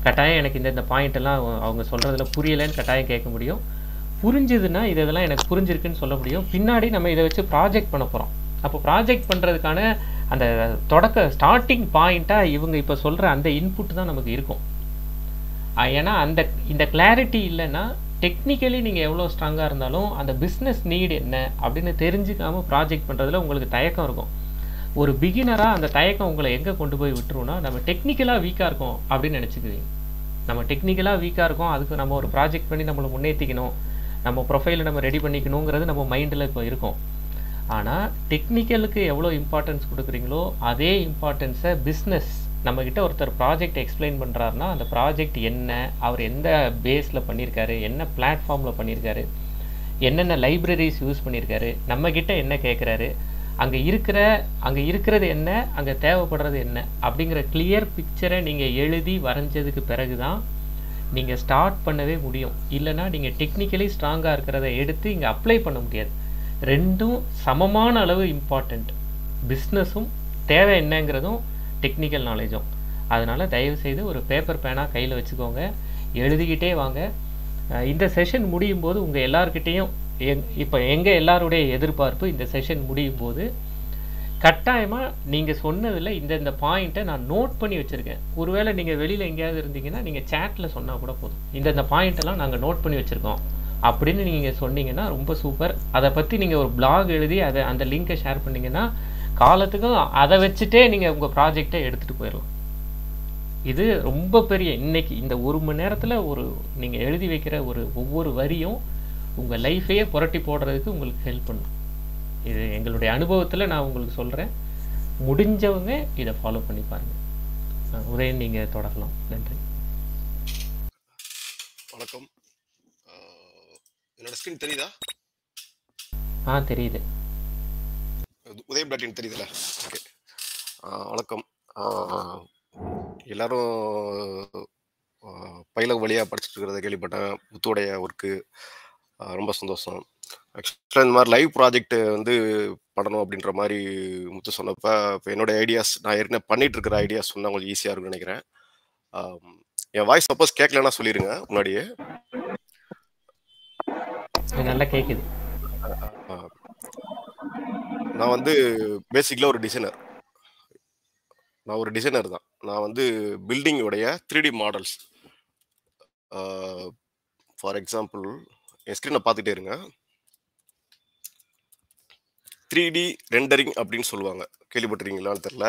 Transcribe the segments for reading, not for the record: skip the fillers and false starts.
கட்டாயம் எனக்கு இந்த பாயிண்ட்டெல்லாம் அவங்க சொல்கிறதுல புரியலைன்னு கட்டாயம் கேட்க முடியும். புரிஞ்சுதுன்னா இதெல்லாம் எனக்கு புரிஞ்சிருக்குன்னு சொல்ல முடியும். பின்னாடி நம்ம இதை வச்சு ப்ராஜெக்ட் பண்ண போகிறோம். அப்போ ப்ராஜெக்ட் பண்ணுறதுக்கான அந்த ஸ்டார்டிங் பாயிண்ட்டாக இவங்க இப்போ சொல்கிற அந்த இன்புட் தான் நமக்கு இருக்கும். ஏன்னா இந்த கிளாரிட்டி இல்லைன்னா டெக்னிக்கலி நீங்கள் எவ்வளோ ஸ்ட்ராங்காக இருந்தாலும் அந்த பிஸ்னஸ் நீடு என்ன அப்படின்னு தெரிஞ்சுக்காமல் ப்ராஜெக்ட் பண்ணுறதுல உங்களுக்கு தயக்கம் இருக்கும். ஒரு பிகினராக அந்த தயக்கம் உங்களை எங்கே கொண்டு போய் விட்டுருவோன்னா, நம்ம டெக்னிக்கலாக வீக்காக இருக்கோம் அப்படின்னு நினச்சிக்குவீங்க. நம்ம டெக்னிக்கலாக வீக்காக இருக்கோம், அதுக்கு நம்ம ஒரு ப்ராஜெக்ட் பண்ணி நம்மளை முன்னேற்றிக்கணும், நம்ம ப்ரொஃபைலை நம்ம ரெடி பண்ணிக்கணுங்கிறது நம்ம மைண்டில் இப்போ இருக்கும். ஆனால் டெக்னிக்கலுக்கு எவ்வளோ இம்பார்ட்டன்ஸ் கொடுக்குறீங்களோ அதே இம்பார்ட்டன்ஸை பிஸ்னஸ் நம்மக்கிட்ட ஒருத்தர் ப்ராஜெக்ட் எக்ஸ்பிளைன் பண்ணுறாருனா அந்த ப்ராஜெக்ட் என்ன, அவர் எந்த பேஸில் பண்ணியிருக்காரு, என்ன பிளாட்ஃபார்மில் பண்ணியிருக்காரு, என்னென்ன லைப்ரரிஸ் யூஸ் பண்ணியிருக்காரு, நம்மக்கிட்ட என்ன கேட்குறாரு, அங்கே இருக்கிறது என்ன, அங்கே தேவைப்படுறது என்ன அப்படிங்கிற கிளியர் பிக்சரை நீங்கள் எழுதி வரைஞ்சதுக்கு பிறகு தான் நீங்கள் ஸ்டார்ட் பண்ணவே முடியும். இல்லைனா நீங்கள் டெக்னிக்கலி ஸ்ட்ராங்காக இருக்கிறத எடுத்து இங்கே அப்ளை பண்ண முடியாது. ரெண்டும் சமமான அளவு இம்பார்ட்டண்ட். பிஸ்னஸும் தேவை என்னங்கிறதும் டெக்னிக்கல் நாலேஜும். அதனால் தயவுசெய்து ஒரு பேப்பர் பேனாக கையில் வச்சுக்கோங்க, எழுதிக்கிட்டே வாங்க. இந்த செஷன் முடியும் போது உங்கள் எல்லாருக்கிட்டேயும் இப்போ எங்கள் எல்லாருடைய எதிர்பார்ப்பு இந்த செஷன் முடியும் போது கட்டாயமாக நீங்கள் சொன்னதில் இந்த பாயிண்ட்டை நான் நோட் பண்ணி வச்சுருக்கேன். ஒருவேளை நீங்கள் வெளியில் எங்கேயாவது இருந்தீங்கன்னா நீங்கள் சேட்டில் சொன்னால் கூட போதும், இந்த பாயிண்ட்டெல்லாம் நாங்கள் நோட் பண்ணி வச்சுருக்கோம் அப்படின்னு நீங்கள் சொன்னீங்கன்னா ரொம்ப சூப்பர். அதை பற்றி நீங்கள் ஒரு பிளாக் எழுதி அந்த லிங்கை ஷேர் பண்ணிங்கன்னா காலத்துக்கும் அதை வச்சுட்டே நீங்கள் உங்கள் ப்ராஜெக்டை எடுத்துகிட்டு போயிடலாம். இது ரொம்ப பெரிய இன்னைக்கு இந்த 1 மணி நேரத்தில் நீங்கள் எழுதி வைக்கிற ஒவ்வொரு வரியும் உங்கள் லைஃபையே புரட்டி போடுறதுக்கு உங்களுக்கு ஹெல்ப் பண்ணும். இது எங்களுடைய அனுபவத்தில் நான் உங்களுக்கு சொல்கிறேன். முடிஞ்சவங்க இதை ஃபாலோ பண்ணி பாருங்கள். உதயன், நீங்கள் தொடரலாம். நன்றி. வணக்கம். என்னோட ஸ்கிரீன் தெரியுதா? தெரியுது. உதயம் தெரியுதுல்ல? ஓகே. வணக்கம். எல்லாரும் பயிலகம் வழியாக படிச்சுட்டு இருக்கிறத கேள்விப்பட்டேன். முத்துடைய ஒர்க்கு ரொம்ப சந்தோஷம். ஆக்சுவலாக இந்த மாதிரி லைவ் ப்ராஜெக்ட் பண்ணணும் அப்படின்ற மாதிரி முத்து சொன்னப்போ இப்போ என்னோட ஐடியாஸ் நான் ஏற்கனவே பண்ணிட்டு இருக்கிற ஐடியாஸ் சொன்னால் கொஞ்சம் ஈஸியாக இருக்கும்னு நினைக்கிறேன். என் வாய்ஸ் சப்போஸ் கேட்கலன்னா சொல்லிடுங்க முன்னாடியே. நல்லா கேட்குது. நான் பேசிக்கலாக ஒரு டிசைனர். நான் ஒரு டிசைனர் தான். நான் பில்டிங்கோடைய 3D மாடல்ஸ், ஃபார் எக்ஸாம்பிள் என் ஸ்க்ரீனை பார்த்துட்டே இருங்க. 3D ரெண்டரிங் அப்படின்னு சொல்லுவாங்க, கேள்விப்பட்டிருக்கீங்களான்னு தெரில.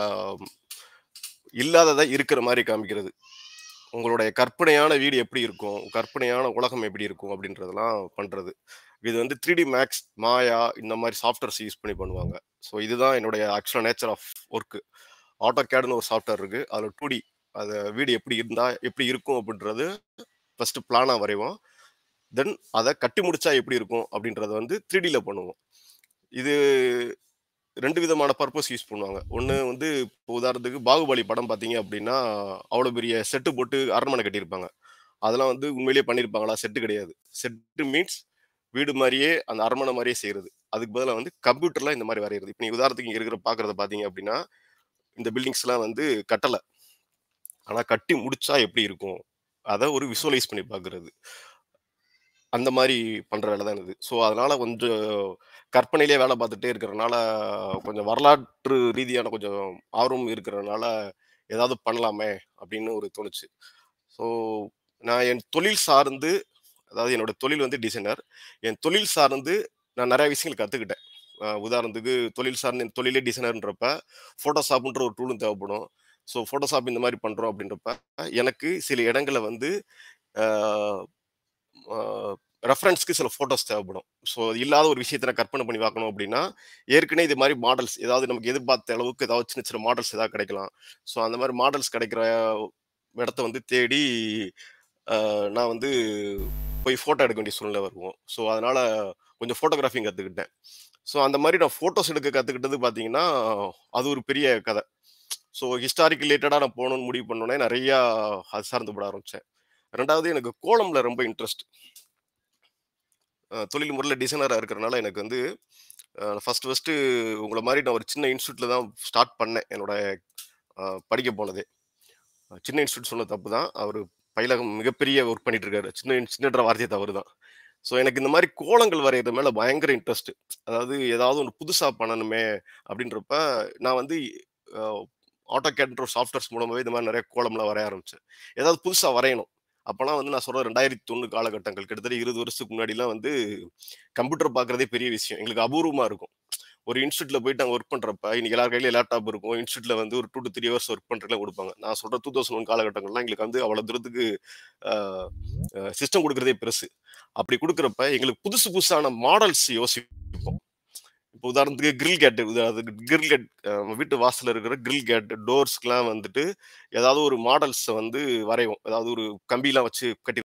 இல்லாததை இருக்கிற மாதிரி காமிக்கிறது. உங்களுடைய கற்பனையான வீடு எப்படி இருக்கும், கற்பனையான உலகம் எப்படி இருக்கும் அப்படின்றதெல்லாம் பண்ணுறது. இது 3D மேக்ஸ், மாயா இந்த மாதிரி சாஃப்ட்வேர்ஸ் யூஸ் பண்ணி பண்ணுவாங்க. ஸோ இதுதான் என்னுடைய ஆக்சுவலாக நேச்சர் ஆஃப் ஒர்க்கு. ஆட்டோகேட்னு ஒரு சாஃப்ட்வேர் இருக்குது, அதில் 2D அது வீடு எப்படி இருக்கும் அப்படின்றது ஃபஸ்ட்டு பிளானாக வரைவோம். தென் அதை கட்டி முடிச்சா எப்படி இருக்கும் அப்படின்றத 3Dயில் பண்ணுவோம். இது 2 விதமான பர்பஸ் யூஸ் பண்ணுவாங்க. ஒன்று இப்போ உதாரணத்துக்கு பாகுபலி படம் பார்த்தீங்க அப்படின்னா அவ்வளோ பெரிய செட்டு போட்டு அரண்மனை கட்டியிருப்பாங்க. அதெல்லாம் உண்மையிலேயே பண்ணியிருப்பாங்களா? செட்டு கிடையாது. செட்டு மீன்ஸ் வீடு மாதிரியே அந்த அரண்மனை மாதிரியே செய்கிறது. அதுக்கு பதிலாக கம்ப்யூட்டர்லாம் இந்த மாதிரி வரைகிறது. இப்போ நீங்கள் உதாரணத்துக்கு இங்கே இருக்கிற பார்க்குறத பார்த்தீங்க அப்படின்னா இந்த பில்டிங்ஸ்லாம் கட்டலை, ஆனால் கட்டி முடிச்சா எப்படி இருக்கும் அதை ஒரு விஷுவலைஸ் பண்ணி பார்க்குறது. அந்த மாதிரி பண்ணுற வேலை தான் இது. ஸோ அதனால் கொஞ்சம் கற்பனையிலே வேலை பார்த்துட்டே இருக்கிறனால கொஞ்சம் வரலாற்று ரீதியான கொஞ்சம் ஆர்வம் இருக்கிறதுனால ஏதாவது பண்ணலாமே அப்படின்னு ஒரு தோணுச்சு. ஸோ நான் என் தொழில் சார்ந்து, அதாவது என்னோட தொழில் டிசைனர், என் தொழில் சார்ந்து நான் நிறைய விஷயங்கள் கற்றுக்கிட்டேன். உதாரணத்துக்கு தொழில் சார்ந்து என் தொழிலே டிசைனர்ன்றப்ப ஃபோட்டோஷாப்ன்ற ஒரு டூலும் தேவைப்படும். ஸோ ஃபோட்டோஷாப் இந்த மாதிரி பண்ணுறோம் அப்படின்றப்ப எனக்கு சில இடங்களில் ரெஃபரன்ஸ்க்கு சில ஃபோட்டோஸ் தேவைப்படும். ஸோ இல்லாத ஒரு விஷயத்தை நான் கற்பனை பண்ணி பார்க்கணும் அப்படின்னா ஏற்கனவே இது மாதிரி மாடல்ஸ் ஏதாவது நமக்கு எதிர்பார்த்த அளவுக்கு ஏதாவது சின்ன சின்ன மாடல்ஸ் ஏதாவது கிடைக்கலாம். ஸோ அந்த மாதிரி மாடல்ஸ் கிடைக்கிற இடத்த தேடி நான் போய் ஃபோட்டோ எடுக்க வேண்டிய சூழ்நிலை வருவோம். ஸோ அதனால் கொஞ்சம் ஃபோட்டோகிராஃபிங் கற்றுக்கிட்டேன். ஸோ அந்த மாதிரி நான் ஃபோட்டோஸ் எடுக்க கற்றுக்கிட்டது பார்த்தீங்கன்னா அது ஒரு பெரிய கதை. ஸோ ஹிஸ்டாரிக் ரிலேட்டடாக நான் போகணுன்னு முடிவு பண்ணோன்னே நிறையா அது சார்ந்து பட ஆரம்பித்தேன். ரெண்டாவது எனக்கு கோலமில் ரொம்ப இன்ட்ரெஸ்ட். தொழில் முறையில் டிசைனராக இருக்கிறனால எனக்கு ஃபஸ்ட்டு உங்களை மாதிரி நான் ஒரு சின்ன இன்ஸ்டியூட்டில் தான் ஸ்டார்ட் பண்ணேன் என்னோட படிக்க போனதே. சின்ன இன்ஸ்டியூட் சொன்ன தப்பு தான். அவரு பயிலகம் மிகப்பெரிய ஒர்க் பண்ணிட்டு இருக்காரு. சின்னன்ற வார்த்தையே தவறு தான். ஸோ எனக்கு இந்த மாரி கோலங்கள் வரையறது மேல பயங்கர இன்ட்ரெஸ்ட். அதாவது ஏதாவது ஒண்ணு புதுசா பண்ணணுமே அப்படின்றப்ப, நான் வந்து அ ஆட்டோகேட்ன்ற ஒரு சாஃப்ட்வேர்ஸ் மூலமாவே இந்த மாரி நெறைய கோலம்லாம் வரைய ஆரம்பிச்சேன். ஏதாவது புதுசா வரையணும். அப்பலாம் வந்து நான் சொல்றேன் 2001 காலகட்டங்கள். கிட்டத்தட்ட 20 வருஷத்துக்கு முன்னாடிலாம் வந்து கம்ப்யூட்டர் பார்க்குறதே பெரிய விஷயம். எங்களுக்கு அபூர்வமா இருக்கும். ஒரு இன்ஸ்டிடியூட்ல போயிட்டு அங்க ஒர்க் பண்றப்ப, இன்னைக்கு எல்லார் கையிலயும் லேப்டாப் இருக்கும். இன்ஸ்டிடியூட்ல வந்து ஒரு 2 to 3 ஹவர்ஸ் ஒர்க் பண்றதுக்குலாம் குடுப்பாங்க. நான் சொல்றேன் 2001 காலகட்டங்கள்லாம் எங்களுக்கு வந்து அவ்வளவு தூரத்துக்கு அ சிஸ்டம் குடுக்குறதே பெருசு. அப்படி குடுக்குறப்ப எங்களுக்கு புதுசு புதுசான மாடல்ஸ் யோசிப்போம். இப்போ உதாரணத்துக்கு கிரில் கேட் கிரில் கேட் நம்ம வீட்டு வாசல்ல இருக்கிற கிரில் கேட், டோர்ஸ்க்குலாம் வந்துட்டு ஏதாவது ஒரு மாடல்ஸ வந்து வரைவோம். ஏதாவது ஒரு கம்பிலாம் வச்சு கட்டி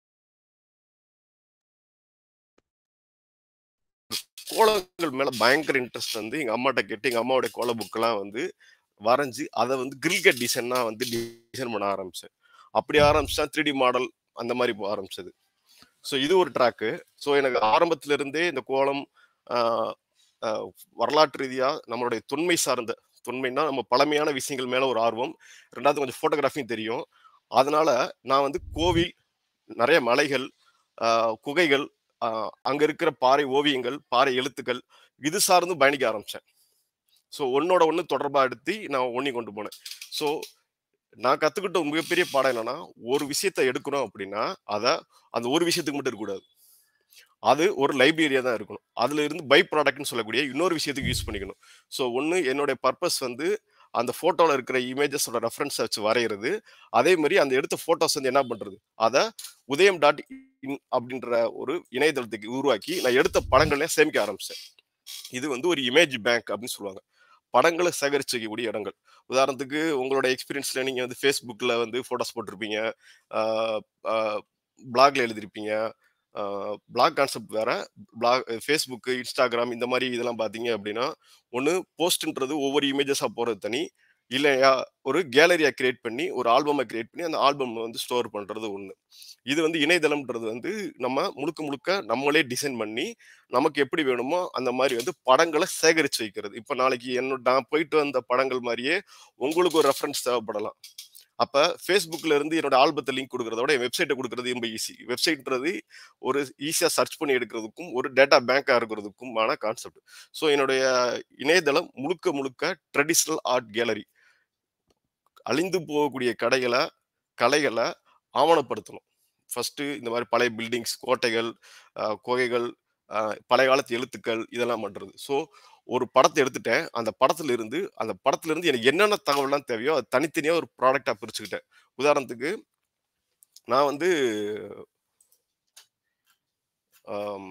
கோலங்கள் மேல பயங்கர இன்ட்ரெஸ்ட் வந்து எங்க அம்மாட்ட கேட்டு, எங்க அம்மாவுடைய கோல புக்லாம் வந்து வரைஞ்சு, அத வந்து கிரில் கேட் டிசைனா வந்து டிசைன் பண்ண ஆரம்பிச்சேன். அப்படி ஆரம்பிச்சு தான் 3டி மாடல் அந்த மாரி போக ஆரம்பிச்சது. ஸோ இது ஒரு ட்ராக்கு. ஸோ எனக்கு ஆரம்பத்துல இருந்தே இந்த கோலம் ஆ அ வரலாற்று ரீதியா நம்மளுடைய தொன்மை சார்ந்த தொன்மைன்னா நம்ம பழமையான விஷயங்கள் மேல ஒரு ஆர்வம். 2வது கொஞ்சம் ஃபோட்டோகிராஃபியும் தெரியும். அதனால நான் வந்து கோவில், நெறைய மலைகள், அ குகைகள், அ அங்க இருக்கிற பாறை ஓவியங்கள், பாறை எழுத்துக்கள் இது சார்ந்து பயணிக்க ஆரம்பிச்சேன். ஸோ ஒண்ணோட ஒண்ணு தொடர்பா எடுத்து நான் ஒண்ணி கொண்டு போனேன். ஸோ நான் கத்துக்கிட்ட ஒரு மிகப்பெரிய பாடம் என்னன்னா, ஒரு விஷயத்த எடுக்கிறோம் அப்படின்னா, அத அந்த ஒரு விஷயத்துக்கு மட்டும் இருக்கக்கூடாது. அது ஒரு லைப்ரரியா தான் இருக்கணும். அதுல இருந்து பை ப்ராடக்ட்ன்னு சொல்லக்கூடிய இன்னொரு விஷயத்துக்கு யூஸ் பண்ணிக்கணும். ஸோ ஒண்ணு என்னுடைய பர்ப்பஸ் வந்து அந்த ஃபோட்டோல இருக்கிற இமேஜஸோட ரெஃபரன்ஸ வச்சு வரையறது. அதே மாரி அந்த எடுத்த ஃபோட்டோஸ் வந்து என்ன பண்றது? அத உதயம் டாட் இன் அப்படின்ற ஒரு இணையதளத்துக்கு உருவாக்கி, நான் எடுத்த படங்கள சேமிக்க ஆரம்பிச்சேன். இது வந்து ஒரு இமேஜ் பேங்க் அப்படின்னு சொல்லுவாங்க. படங்கள சேகரிச்சு வைக்கக்கூடிய இடங்கள். உதாரணத்துக்கு உங்களோட எக்ஸ்பீரியன்ஸ்ல நீங்க வந்து Facebookல வந்து ஃபோட்டோஸ் போட்டிருப்பீங்க. ஆ ஆ ப்ளாக்ல எழுதியிருப்பீங்க. ஆ ப்ளாக் கான்செப்ட் வேற. Facebook, Instagram இந்த மாரி இதெல்லாம் பார்த்தீங்க அப்படின்னா, ஒண்ணு போஸ்ட்ன்றது ஒவ்வொரு இமேஜஸா போடுறது தனி. இல்லையா ஒரு கேலரியா கிரியேட் பண்ணி, ஒரு ஆல்பம கிரியேட் பண்ணி, அந்த ஆல்பம் வந்து ஸ்டோர் பண்றது ஒண்ணு. இது வந்து இணையதளம்ன்றது வந்து நம்ம முழுக்க முழுக்க நம்மளே டிசைன் பண்ணி, நமக்கு எப்படி வேணுமோ அந்த மாரி வந்து படங்கள சேகரிச்சு வைக்கிறது. இப்ப நாளைக்கு நான் போயிட்டு வந்த படங்கள் மாரியே உங்களுக்கு ஒரு ரெஃபரன்ஸ் தேவைப்படலாம். அப்ப Facebookல இருந்து என்னோட ஆல்பத்த லிங்க் குடுக்குறத விட, என் வெப்சைட்ட குடுக்குறது ரொம்ப ஈஸி. வெப்சைட்ன்றது ஒரு ஈஸியா சர்ச் பண்ணி எடுக்கிறதுக்கும், ஒரு டேட்டா பேங்கா இருக்கிறதுக்குமான கான்செப்ட். ஸோ என்னுடைய இணையதளம் முழுக்க முழுக்க ட்ரெடிஷனல் ஆர்ட் கேலரி. அழிந்து போகக்கூடிய கலைகள ஆவணப்படுத்தணும். ஃபர்ஸ்ட்டு இந்த மாரி பழைய பில்டிங்ஸ், கோட்டைகள், குகைகள், அ பழைய காலத்து எழுத்துக்கள் இதெல்லாம் பண்றது. ஸோ ஒரு படத்த எடுத்துட்டேன். அந்த படத்திலிருந்து எனக்கு என்னென்ன தகவல்லாம் தேவையோ, அது தனித்தனியா ஒரு ப்ராடக்ட்டா பிரிச்சுக்கிட்டேன். உதாரணத்துக்கு நான் வந்து அம்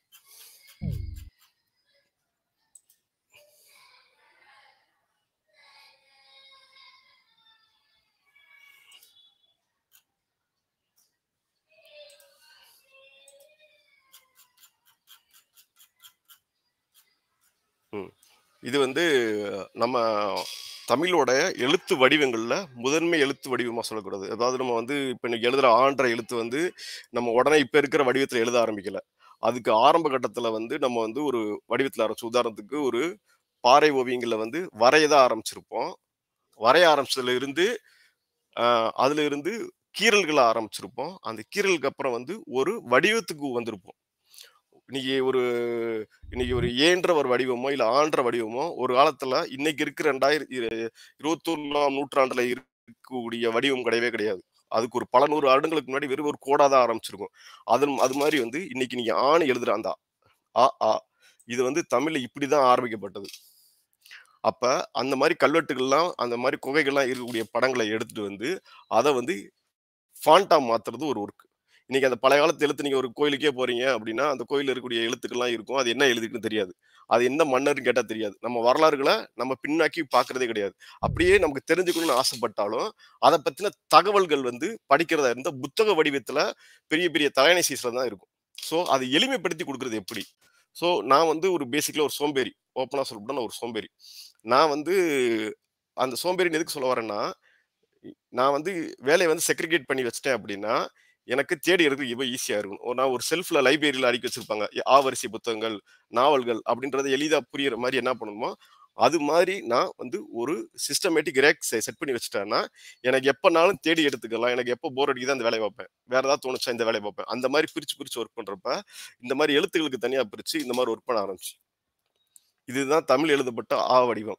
ம். இது வந்து நம்ம தமிழோட எழுத்து வடிவங்கள்ல முதன்மை எழுத்து வடிவமா சொல்லக்கூடாது. அதாவது நம்ம வந்து இப்ப இன்னைக்கு எழுதுற ஆன்ற எழுத்து வந்து நம்ம உடனே இப்ப இருக்கிற வடிவத்துல எழுத ஆரம்பிக்கல. அதுக்கு ஆரம்ப கட்டத்துல வந்து நம்ம வந்து ஒரு வடிவத்துல ஆரம்பிச்சோம். உதாரணத்துக்கு ஒரு பாறை ஓவியங்கள்ல வந்து வரைய தான் ஆரம்பிச்சிருப்போம். வரைய ஆரம்பிச்சதுல இருந்து அ அதுல இருந்து கீறல்கள ஆரம்பிச்சிருப்போம். அந்த கீறலுக்கு அப்புறம் வந்து ஒரு வடிவத்துக்கு வந்திருப்போம். இன்னைக்கு ஒரு இன்னைக்கு ஒரு ஏன்ற ஒரு வடிவமோ, இல்ல ஆன்ற வடிவமோ, ஒரு காலத்துல இன்னைக்கு இருக்கிற 21ஆம் நூற்றாண்டுல இருக்கக்கூடிய வடிவம் கிடையவே கிடையாது. அதுக்கு ஒரு பல 100 வருடங்களுக்கு முன்னாடி வெறும் ஒரு கோடா தான் ஆரம்பிச்சிருக்கும். அது மாரி வந்து இன்னைக்கு நீங்க ஆன்னு எழுதுற அந்த அ, ஆ இது வந்து தமிழ்ல இப்படிதான் ஆரம்பிக்கப்பட்டது. அப்ப அந்த மாரி கல்வெட்டுகள்லாம், அந்த மாரி குகைகள்லாம் இருக்கக்கூடிய படங்கள எடுத்துட்டு வந்து, அத வந்து ஃபாண்ட்டா மாத்துறது ஒரு ஒர்க். இன்னைக்கு அந்த பழைய காலத்து எழுத்து நீங்க ஒரு கோயிலுக்கே போறீங்க அப்படின்னா, அந்த கோயில்ல இருக்கக்கூடிய எழுத்துக்கள்லாம் இருக்கும். அது என்ன எழுதிருக்குன்னு தெரியாது. அது எந்த மன்னர்ன்னு கேட்டா தெரியாது. நம்ம வரலாறுகள நம்ம பின்னோக்கி பார்க்கிறதே கிடையாது. அப்படியே நமக்கு தெரிஞ்சுக்கணும்னு ஆசைப்பட்டாலும், அத பத்தின தகவல்கள் வந்து படிக்கிறதா இருந்தா, புத்தக வடிவத்துல பெரிய பெரிய தலையணை சீஸ்ல தான் இருக்கும். ஸோ, அத எளிமைப்படுத்தி குடுக்குறது எப்படி? ஸோ, நான் வந்து ஒரு பேசிக்கலா ஒரு சோம்பேறி. ஓப்பனா சொல்லப்போனா நான் ஒரு சோம்பேறி. நான் வந்து அந்த சோம்பேறின்னு எதுக்கு சொல்ல வரேன்னா, நான் வந்து வேலைய வந்து செக்ரிகேட் பண்ணி வச்சுட்டேன் அப்படின்னா, எனக்கு தேடி எடுக்க ரொம்ப ஈஸியா இருக்கும். நான் ஒரு செல்ஃப்ல லைப்ரரியில அடுக்கி வச்சிருப்பாங்க. ஆ வரிசை புத்தகங்கள், நாவல்கள் அப்படின்றது எளிதா புரியிற மாரி என்ன பண்ணணுமோ, அது மாதிரி நான் வந்து ஒரு சிஸ்டமேட்டிக் ரேக் செட் பண்ணி வச்சுட்டேன்னா எனக்கு எப்போனாலும் தேடி எடுத்துக்கலாம். எனக்கு எப்போ போர் அடிக்குதோ அந்த வேலையை பார்ப்பேன். வேற ஏதாவது தோணுச்சா இந்த வேலையை பார்ப்பேன். அந்த மாதிரி பிரிச்சு ஒர்க் பண்றப்ப இந்த மாதிரி எழுத்துக்களுக்கு தனியா பிரிச்சு இந்த மாதிரி ஒர்க் பண்ண ஆரம்பிச்சு. இதுதான் தமிழ் எழுதப்பட்ட ஆ வடிவம்.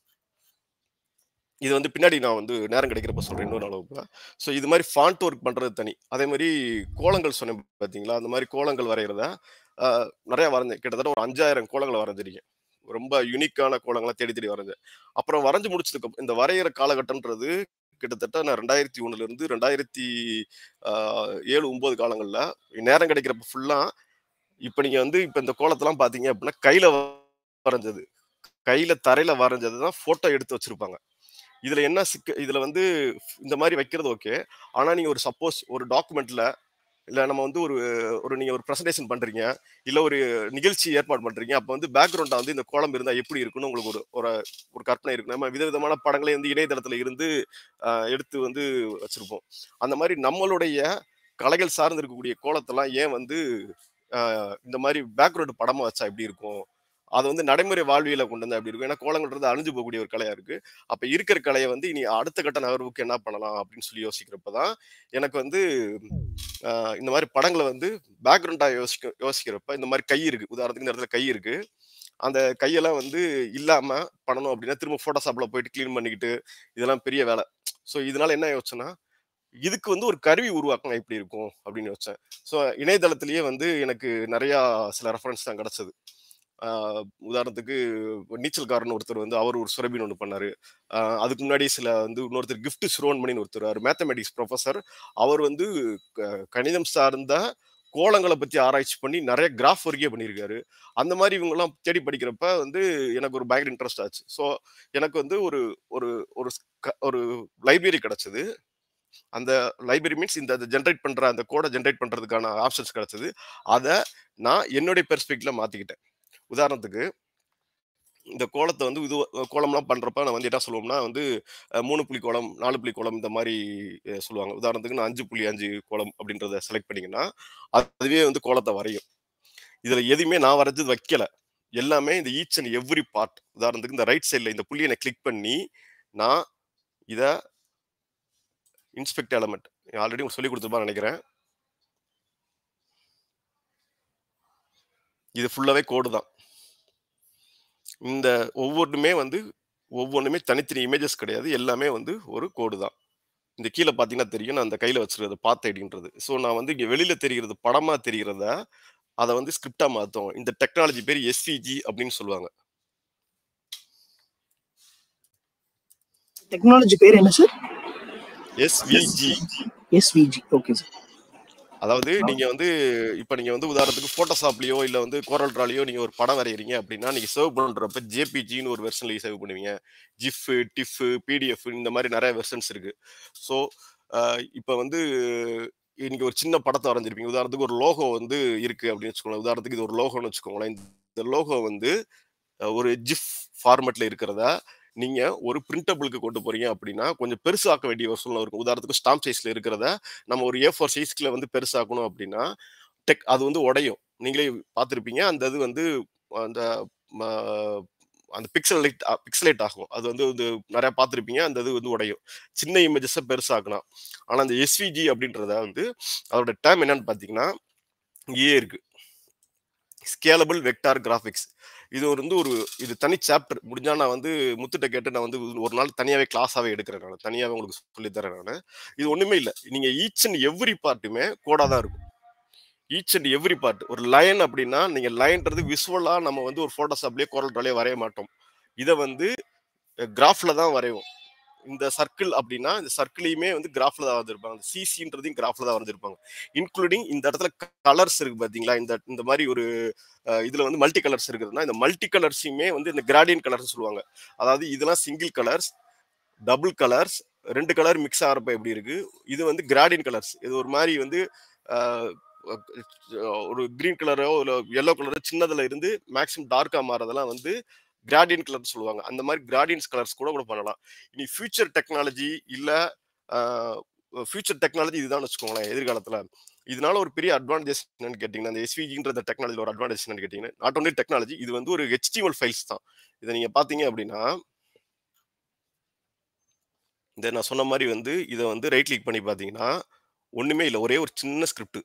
இது வந்து பின்னாடி நான் வந்து நேரம் கிடைக்கிறப்ப சொல்றேன் இன்னொரு அளவுக்கு. ஸோ இது மாதிரி ஃபாண்ட் ஒர்க் பண்றது தனி. அதே மாதிரி கோலங்கள் சொன்னேன் பார்த்தீங்களா? அந்த மாதிரி கோலங்கள் வரைகிறத நிறைய வரைஞ்சேன். கிட்டத்தட்ட ஒரு 5000 கோலங்களை வரைஞ்சிருக்கேன். ரொம்ப யூனிக்கான கோலங்களா தேடி வரைஞ்சேன். அப்புறம் வரைஞ்சு முடிச்சதுக்கு இந்த வரைகிற காலகட்டம்ன்றது கிட்டத்தட்ட நான் 2001 இருந்து 2007, 9 காலங்கள்ல நேரம் கிடைக்கிறப்ப ஃபுல்லா இப்ப நீங்க வந்து இப்ப இந்த கோலத்தெல்லாம் பார்த்தீங்க அப்படின்னா கையில வரைஞ்சது. கையில தரையில வரைஞ்சது தான் ஃபோட்டோ எடுத்து வச்சிருப்பாங்க. இதுல என்ன இதுல வந்து இந்த மாதிரி வைக்கிறது ஓகே. ஆனா நீங்க ஒரு சப்போஸ் ஒரு டாக்குமெண்ட்ல இல்ல நம்ம வந்து நீங்க ஒரு பிரசன்டேஷன் பண்றீங்க, இல்ல ஒரு நிகழ்ச்சி ஏற்பாடு பண்றீங்க. அப்ப வந்து பேக்ரவுண்டா வந்து இந்த கோலம் இருந்தா எப்படி இருக்கும்னு உங்களுக்கு ஒரு ஒரு ஒரு கற்பனை இருக்கு. நம்ம விதவிதமான படங்களை வந்து இணையதளத்துல இருந்து எடுத்து வந்து வச்சிருப்போம். அந்த மாதிரி நம்மளுடைய கலைகள் சார்ந்து இருக்கக்கூடிய கோலத்தெல்லாம் ஏன் வந்து இந்த மாதிரி பேக்ரவுண்ட் படமா வச்சா எப்படி இருக்கும்? அது வந்து நடைமுறை வாழ்வியல கொண்டு வந்தா எப்படி இருக்கும்? ஏன்னா கோலங்கள்ன்றது அழிஞ்சு போகக்கூடிய ஒரு கலையா இருக்கு. அப்ப இருக்கிற கலைய வந்து இனி அடுத்த கட்ட நகர்வுக்கு என்ன பண்ணலாம் அப்படின்னு சொல்லி யோசிக்கிறப்ப தான் எனக்கு வந்து இந்த மாதிரி படங்களை வந்து பேக்ரவுண்டா யோசிக்கிறப்ப இந்த மாதிரி கை இருக்கு. உதாரணத்துக்கு இந்த இடத்துல கை இருக்கு. அந்த கையெல்லாம் வந்து இல்லாம பண்ணணும் அப்படின்னா திரும்ப போட்டோஷாப்ல போயிட்டு கிளீன் பண்ணிக்கிட்டு இதெல்லாம் பெரிய வேலை. ஸோ இதனால என்ன யோசிச்சேன்னா இதுக்கு வந்து ஒரு கருவி உருவாக்கினா எப்படி இருக்கும் அப்படின்னு யோசிச்சேன். ஸோ இணையதளத்திலேயே வந்து எனக்கு நிறைய சில ரெஃபரன்ஸ் தான் கிடைச்சது. உதாரணத்துக்கு நீச்சல்காரன் ஒருத்தர் வந்து அவர் ஒரு சுரபின்னு ஒன்று பண்ணாரு. அதுக்கு முன்னாடி சில வந்து இன்னொருத்தர் கிஃப்ட் சுரோன்மணின்னு ஒருத்தர், அவர் மேத்தமெட்டிக்ஸ் ப்ரொஃபஸர். அவர் வந்து கணிதம் சார்ந்த கோலங்களை பத்தி ஆராய்ச்சி பண்ணி நிறைய கிராஃப் ஒர்க்கே பண்ணியிருக்காரு. அந்த மாதிரி இவங்கெல்லாம் தேடி படிக்கிறப்ப வந்து எனக்கு ஒரு பயங்கர இன்ட்ரெஸ்ட் ஆச்சு. ஸோ எனக்கு வந்து ஒரு ஒரு ஒரு ஒரு லைப்ரரி கிடைச்சது. அந்த லைப்ரரி மீன்ஸ் இந்த ஜென்ரேட் பண்ற அந்த கோடை ஜென்ரேட் பண்றதுக்கான ஆப்ஷன்ஸ் கிடைச்சது. அதை நான் என்னுடைய பெர்ஸ்பெக்டிவ்ல மாத்திக்கிட்டேன். உதாரணத்துக்கு இந்த கோலத்தை வந்து இது கோலம்லாம் பண்றப்ப நான் வந்து என்ன சொல்லுவோம்னா வந்து 3 புள்ளி கோலம், 4 புள்ளி கோலம் இந்த மாதிரி சொல்லுவாங்க. உதாரணத்துக்கு நான் 5.5 கோலம் அப்படின்றத செலக்ட் பண்ணீங்கன்னா அதுவே வந்து கோலத்தை வரையும். இதுல எதுவுமே நான் வரைஞ்சது வைக்கல. எல்லாமே இந்த ஈச் அண்ட் எவ்ரி பார்ட். உதாரணத்துக்கு இந்த ரைட் சைட்ல இந்த புள்ளியை நான் கிளிக் பண்ணி நான் இத இன்ஸ்பெக்ட் எலமெண்ட் ஆல்ரெடி உங்களுக்கு சொல்லி கொடுத்துருப்பான்னு நினைக்கிறேன். இது ஃபுல்லாவே கோடு தான். இந்த ஒவ்வொன்றுமே தனித்தனி இமேஜஸ் கிடையாது. எல்லாமே வந்து ஒரு கோடு தான். இந்த கீழே பார்த்தீங்கன்னா தெரியும். நான் அந்த கையில வச்சிருக்கிறது பாத் ஐடின்றது. ஸோ நான் வந்து இங்க வெளியில தெரிகிறது படமா தெரிகிறத, அத வந்து ஸ்கிரிப்டா மாத்தோம். இந்த டெக்னாலஜி பேரு எஸ்விஜி அப்படின்னு சொல்லுவாங்க. டெக்னாலஜி பேர் என்ன sir? SVG. SVG. Okay sir. அதாவது நீங்க வந்து இப்ப நீங்க வந்து உதாரணத்துக்கு போட்டோஷாப்லயோ இல்ல வந்து கோரல் டிராலயோ நீங்க ஒரு படம் வரையறீங்க அப்படின்னா நீங்க சேவ் பண்றப்ப ஜேபிஜின்னு ஒரு வெர்ஷன்ல சேவ் பண்ணுவீங்க. ஜிஃப், டிஃப், பிடிஎஃப் இந்த மாதிரி நிறைய வெர்ஷன்ஸ் இருக்கு. ஸோ இப்ப வந்து நீங்க ஒரு சின்ன படத்தை வரைஞ்சிருப்பீங்க. உதாரணத்துக்கு ஒரு லோகோ வந்து இருக்கு அப்படின்னு வச்சுக்கோங்களேன். உதாரணத்துக்கு இது ஒரு லோகோன்னு வச்சுக்கோங்களேன். இந்த லோகோ வந்து ஒரு ஜிஃப் ஃபார்மேட்ல இருக்கிறத நீங்க ஒரு பிரிண்டபிளுக்கு கொண்டு போறீங்க அப்படின்னா கொஞ்சம் பெருசாக்க வேண்டிய ஒரு சூழ்நிலை இருக்கும். உதாரணத்துக்கு ஸ்டாம்ப் சைஸ்ல இருக்கிறத நம்ம ஒரு A4 சைஸ்க்குள்ள வந்து பெருசாக்கணும் அப்படின்னா அது வந்து உடையும். நீங்களே பார்த்துருப்பீங்க. அந்த இது வந்து அந்த அந்த பிக்சலேட் ஆகும். அது வந்து நிறைய பார்த்துருப்பீங்க. அந்த இது வந்து உடையும். சின்ன இமேஜஸை பெருசாக்கணும். ஆனா அந்த எஸ்விஜி அப்படின்றத வந்து அதோட டேர்ம் என்னன்னு பார்த்தீங்கன்னா இங்கேயே இருக்கு. Scalable vector graphics. இது வந்து இது தனி சாப்டர். முடிஞ்சா நான் வந்து முத்துட்ட கேட்டு நான் வந்து ஒரு நாள் தனியாவே கிளாஸாவே எடுக்கிறேன். நான் தனியாவே உங்களுக்கு சொல்லித்தரேன் நான். இது ஒண்ணுமே இல்லை. நீங்க ஈச் அண்ட் எவ்ரி பார்ட்டுமே கோடா தான் இருக்கும். Each and every part. ஒரு லைன் அப்படின்னா நீங்க லைன்றது விசுவலா நம்ம வந்து ஒரு போட்டோஷாப்லயே கோரல் டிராலயே வரைய மாட்டோம். இதை வந்து கிராஃப்ல தான் வரைவோம். இந்த சர்க்கிள் அப்படின்னா இந்த சர்க்கிளையுமே வந்து கிராஃப்ல தான் வரைஞ்சிருப்பாங்க. சிசின்றதையும் கிராஃப்ல தான் வரைஞ்சிருப்பாங்க. இன்க்ளூடிங் இந்த இடத்துல கலர்ஸ் இருக்கு பாத்தீங்களா? இந்த மாதிரி ஒரு இதுல வந்து மல்டி கலர்ஸ் இருக்குதுன்னா இந்த மல்டி கலர்ஸையுமே வந்து இந்த கிராடியன் கலர்ஸ் சொல்லுவாங்க. அதாவது இதெல்லாம் single colours, double colours, 2 colour mix ஆகிறப்ப எப்படி இருக்கு. இது வந்து கிராடியன் கலர்ஸ். இது ஒரு மாதிரி வந்து ஒரு கிரீன் கலரோ இல்ல எல்லோ கலரோ சின்னதுல இருந்து மேக்ஸிமம் டார்க்கா மாறதெல்லாம் வந்து கிராடியன் கலர் சொல்லுவாங்க. அந்த மாதிரி கிராடியன்ஸ் கலர்ஸ் கூட பண்ணலாம். இனி ஃபியூச்சர் டெக்னாலஜி இல்ல ஃபியூச்சர் டெக்னாலஜி இதுதான் வச்சுக்கோங்களேன் எதிர்காலத்துல. இதனால ஒரு பெரிய அட்வான்டேஜ் என்னன்னு கேட்டீங்கன்னா, அந்த எஸ்விஜின்ற டெக்னாலஜில ஒரு அட்வான்டேஜ் என்னன்னு கேட்டீங்கன்னா, நாட் ஒன்லி டெக்னாலஜி, இது வந்து ஒரு HTML ஃபைல்ஸ் தான். இதை நீங்க பாத்தீங்க அப்படின்னா, இந்த நான் சொன்ன மாதிரி வந்து இதை வந்து ரைட் கிளிக் பண்ணி பாத்தீங்கன்னா ஒண்ணுமே இல்லை, ஒரே ஒரு சின்ன ஸ்கிரிப்ட்.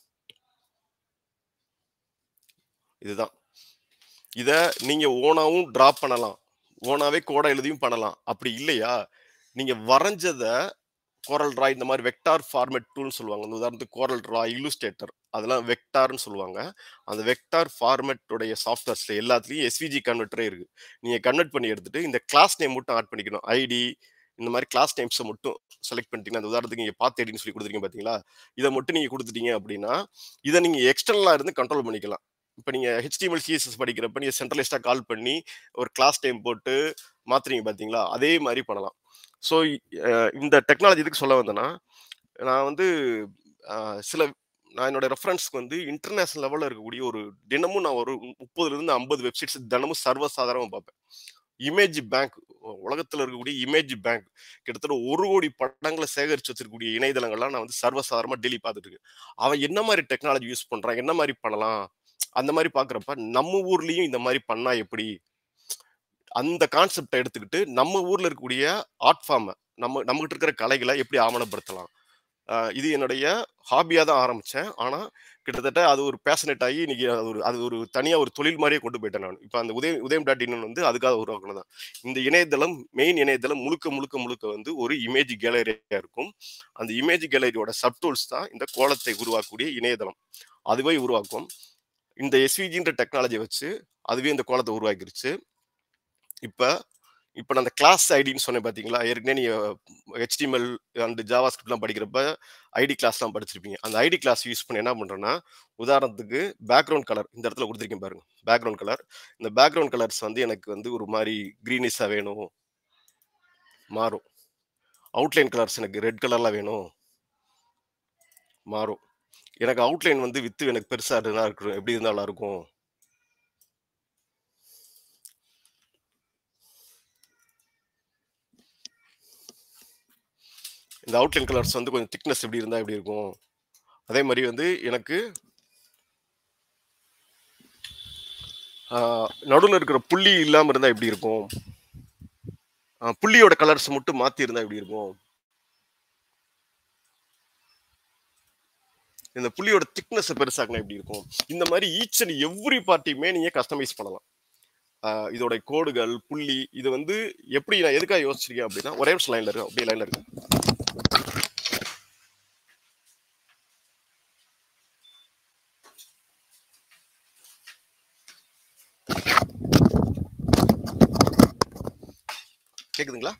இதுதான். இதை நீங்க ஓனாவும் டிராப் பண்ணலாம், ஓனாவே கோடா எழுதியும் பண்ணலாம். அப்படி இல்லையா, நீங்க வரைஞ்சதை கோரல் டிரா இந்த மாதிரி வெக்டார் ஃபார்மேட் டூல்னு சொல்லுவாங்க. இந்த உதாரணத்துக்கு கோரல் டிரா, இல்லுஸ்ட்ரேட்டர், அதெல்லாம் வெக்டார்னு சொல்லுவாங்க. அந்த வெக்டார் ஃபார்மேட்டோடைய சாஃப்ட்வேர்ஸ்ல எல்லாத்துலயும் எஸ்விஜி கன்வெர்ட்டரே இருக்கு. நீங்க கன்வெர்ட் பண்ணி எடுத்துட்டு இந்த கிளாஸ் நேம் மட்டும் ஆட் பண்ணிக்கணும். ஐடி இந்த மாதிரி கிளாஸ் நேம்ஸை மட்டும் செலக்ட் பண்ணிட்டீங்கன்னா, அந்த உதாரணத்துக்கு நீங்க பாத் ஐடின்னு சொல்லி கொடுத்துருக்கீங்க பாத்தீங்களா, இதை மட்டும் நீங்க கொடுத்துட்டீங்க அப்படின்னா இதை நீங்க எக்ஸ்டர்னலா இருந்து கண்ட்ரோல் பண்ணிக்கலாம். இப்போ நீங்க HTML CSS படிக்கிறப்ப நீங்க சென்ட்ரலைஸ்டா கால் பண்ணி ஒரு கிளாஸ் நேம் போட்டு மாத்துறீங்க பாத்தீங்களா, அதே மாதிரி பண்ணலாம். ஸோ இந்த டெக்னாலஜி எதுக்கு சொல்ல வந்தேன்னா, நான் வந்து நான் என்னோட ரெஃபரன்ஸ்க்கு வந்து இன்டர்நேஷனல் லெவலில் இருக்கக்கூடிய ஒரு தினமும் நான் ஒரு 30லேருந்து 50 வெப்சைட்ஸ் தினமும் சர்வசாதாரணமாக பார்ப்பேன். இமேஜ் பேங்க், உலகத்தில் இருக்கக்கூடிய இமேஜ் பேங்க் கிட்டத்தட்ட 1 கோடி படங்களை சேகரித்து வச்சிருக்கக்கூடிய இணையதளங்கள்லாம் நான் வந்து சர்வசாதாரணமாக டெய்லி பார்த்துட்டு இருக்கேன். அவன் என்ன மாதிரி டெக்னாலஜி யூஸ் பண்ணுறான், என்ன மாதிரி பண்ணலாம், அந்த மாதிரி பார்க்குறப்ப நம்ம ஊர்லேயும் இந்த மாதிரி பண்ணா எப்படி, அந்த கான்செப்டை எடுத்துக்கிட்டு நம்ம ஊர்ல இருக்கக்கூடிய ஆர்ட் ஃபார்மை, நம்மகிட்ட இருக்கிற கலைகளை எப்படி ஆவணப்படுத்தலாம். இது என்னுடைய ஹாபியா தான் ஆரம்பிச்சேன். ஆனா கிட்டத்தட்ட அது ஒரு பேஷனேட் ஆகி இன்னைக்கு அது ஒரு தனியா ஒரு தொழில் மாதிரியே கொண்டு போயிட்டேன் நான். இப்போ அந்த உதயம்.in வந்து அதுக்காக உருவாக்குனதான். இந்த இணையதளம், மெயின் இணையதளம் முழுக்க வந்து ஒரு இமேஜ் கேலரியா இருக்கும். அந்த இமேஜ் கேலரியோட சப்டூல்ஸ் தான் இந்த கோலத்தை உருவாக்கக்கூடிய இணையதளம். அதுவே உருவாக்கும். இந்த எஸ்விஜின்ற டெக்னாலஜியை வச்சு அதுவே இந்த கோலத்தை உருவாக்கிருச்சு. இப்போ நான் அந்த கிளாஸ் ஐடின்னு சொன்னேன் பார்த்தீங்களா, ஏற்கனவே நீங்கள் HTML அண்ட் ஜாவா ஸ்கிரிப்ட்லாம் படிக்கிறப்ப ஐடி கிளாஸ்லாம் படிச்சிருப்பீங்க. அந்த ஐடி கிளாஸ் யூஸ் பண்ணி என்ன பண்ணுறேன்னா, உதாரணத்துக்கு பேக்ரவுண்ட் கலர் இந்த இடத்துல கொடுத்துருக்கேன் பாருங்க, பேக்ரவுண்ட் கலர். இந்த பேக்ரவுண்ட் கலர்ஸ் வந்து எனக்கு வந்து ஒரு மாதிரி க்ரீனிஷாக வேணும், மாறும். அவுட்லைன் கலர்ஸ் எனக்கு ரெட் கலர்லாம் வேணும், மாறும். எனக்கு அவுட்லைன் வந்து வித்து எனக்கு பெருசாக இருந்தால் இருக்கணும், எப்படி இருந்தாலும் நல்லா இருக்கும். இந்த அவுட்லைன் கலர்ஸ் வந்து கொஞ்சம் திக்னஸ் எப்படி இருந்தால் எப்படி இருக்கும். அதே மாதிரி வந்து எனக்கு நடுவில் இருக்கிற புள்ளி இல்லாமல் இருந்தால் எப்படி இருக்கும், புள்ளியோட கலர்ஸ் மட்டும் மாற்றி இருந்தால் எப்படி இருக்கும், இந்த புள்ளியோட திக்னஸ் பெருசாக்குனா எப்படி இருக்கும். இந்த மாதிரி ஈச் அண்ட் எவ்ரி பார்ட்டியுமே நீங்கள் கஸ்டமைஸ் பண்ணலாம். இதோட கோடுகள், புள்ளி, இது வந்து எப்படி நான் எதுக்காக யோசிச்சிருக்கேன் அப்படின்னா, ஒரே ஒரு லைன்ல இருக்கு, அப்படியே லைன்ல இருக்கு. கேக்குதுங்களா?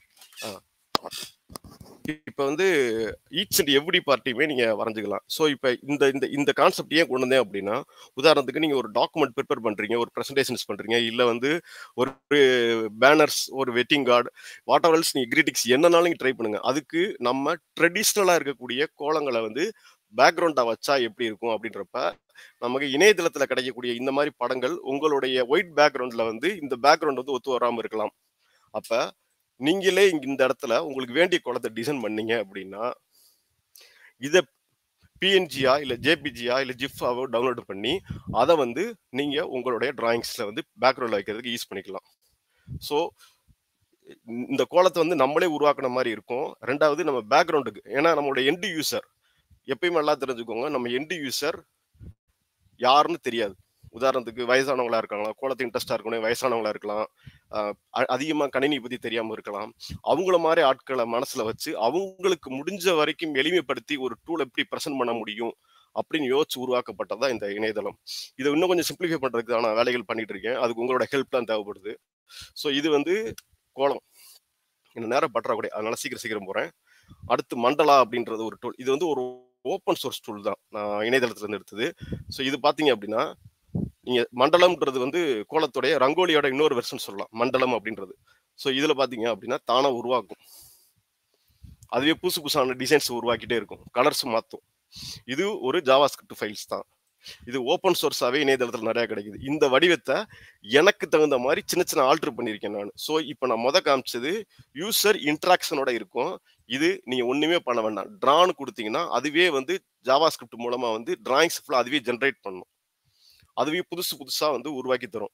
இப்போ வந்து ஈச் அண்ட் எவ்ரி பார்ட்டியுமே நீங்க வரைஞ்சிக்கலாம். ஸோ இப்போ இந்த இந்த இந்த கான்செப்ட் ஏன் கொண்டு வந்தேன் அப்படின்னா, உதாரணத்துக்கு நீங்க ஒரு டாக்குமெண்ட் ப்ரிப்பேர் பண்றீங்க, ஒரு ப்ரெசன்டேஷன்ஸ் பண்றீங்க, இல்லை வந்து ஒரு பேனர்ஸ், ஒரு wedding card, whatever else, நீங்க கிரீட்டிங்ஸ் என்னன்னாலும் நீங்க ட்ரை பண்ணுங்க. அதுக்கு நம்ம ட்ரெடிஷ்னலா இருக்கக்கூடிய கோலங்களை வந்து பேக்ரவுண்டா வச்சா எப்படி இருக்கும் அப்படின்றப்ப, நமக்கு இணையதளத்துல கிடைக்கக்கூடிய இந்த மாதிரி படங்கள் உங்களுடைய ஒயிட் பேக்ரவுண்ட்ல வந்து இந்த பேக்ரவுண்ட் வந்து ஒத்து வராமல் இருக்கலாம். அப்ப நீங்களே இந்த இடத்துல உங்களுக்கு வேண்டிய கோலத்தை டிசைன் பண்ணீங்க அப்படின்னா, இதை பிஎன்ஜியா இல்லை ஜேபிஜியா இல்லை ஜிஃபாவோ டவுன்லோட் பண்ணி அதை வந்து நீங்க உங்களுடைய டிராயிங்ஸ்ல வந்து பேக்ரவுண்ட்ல வைக்கிறதுக்கு யூஸ் பண்ணிக்கலாம். ஸோ இந்த கோலத்தை வந்து நம்மளே உருவாக்குன மாதிரி இருக்கும். ரெண்டாவது நம்ம பேக்ரவுண்டுக்கு, ஏன்னா நம்மளுடைய எண்டு யூசர் எப்பயுமே நல்லா தெரிஞ்சுக்கோங்க, நம்ம எண்டு யூசர் யாருன்னு தெரியாது. உதாரணத்துக்கு வயசானவங்களா இருக்காங்களா, கோலத்து இன்ட்ரெஸ்டா இருக்கணும், வயசானவங்களா இருக்கலாம், அதிகமா கணினி பத்தி தெரியாம இருக்கலாம். அவங்கள மாதிரி ஆட்களை மனசுல வச்சு அவங்களுக்கு முடிஞ்ச வரைக்கும் எளிமைப்படுத்தி ஒரு டூல் எப்படி பிரசன்ட் பண்ண முடியும் அப்படின்னு யோசிச்சு உருவாக்கப்பட்டதான் இந்த இணையதளம். இதை இன்னும் கொஞ்சம் சிம்பிளிஃபை பண்றதுக்கான வேலைகள் பண்ணிட்டு இருக்கேன். அதுக்கு உங்களோட ஹெல்ப் தான் தேவைப்படுது. ஸோ இது வந்து கோலம். இன்னும் நேரம் பற்றாக்குறை, அதனால சீக்கிரம் போறேன். அடுத்து மண்டலா அப்படின்றது ஒரு டூல். இது வந்து ஒரு ஓப்பன் சோர்ஸ் டூல் தான், நான் இணையதளத்துல இருந்து எடுத்தது. ஸோ இது பாத்தீங்க அப்படின்னா, நீங்க மண்டலம்ன்றது வந்து கோலத்துடைய ரங்கோலியோட இன்னொரு வெர்ஷன் சொல்லலாம், மண்டலம் அப்படின்றது. ஸோ இதுல பாத்தீங்க அப்படின்னா தானா உருவாக்கும், அதுவே புதுசான டிசைன்ஸ் உருவாக்கிட்டே இருக்கும், கலர்ஸ் மாத்தும். இது ஒரு ஜாவா ஸ்கிரிப்ட் ஃபைல்ஸ் தான். இது ஓப்பன் சோர்ஸாவே இணையதளத்தில் நிறைய கிடைக்குது. இந்த வடிவத்தை எனக்கு தகுந்த மாதிரி சின்ன ஆல்டர் பண்ணியிருக்கேன் நான். ஸோ இப்போ நான் காமிச்சது யூசர் இன்ட்ராக்ஷனோட இருக்கும். இது நீங்க ஒண்ணுமே பண்ண வேண்டாம். டிரான்னு கொடுத்தீங்கன்னா அதுவே வந்து ஜாவா ஸ்கிரிப்ட் மூலமா வந்து டிராயிங்ஸ் ஃபுல்லா அதுவே ஜென்ரேட் பண்ணும். அதுவே புதுசு புதுசா வந்து உருவாக்கி தரும்.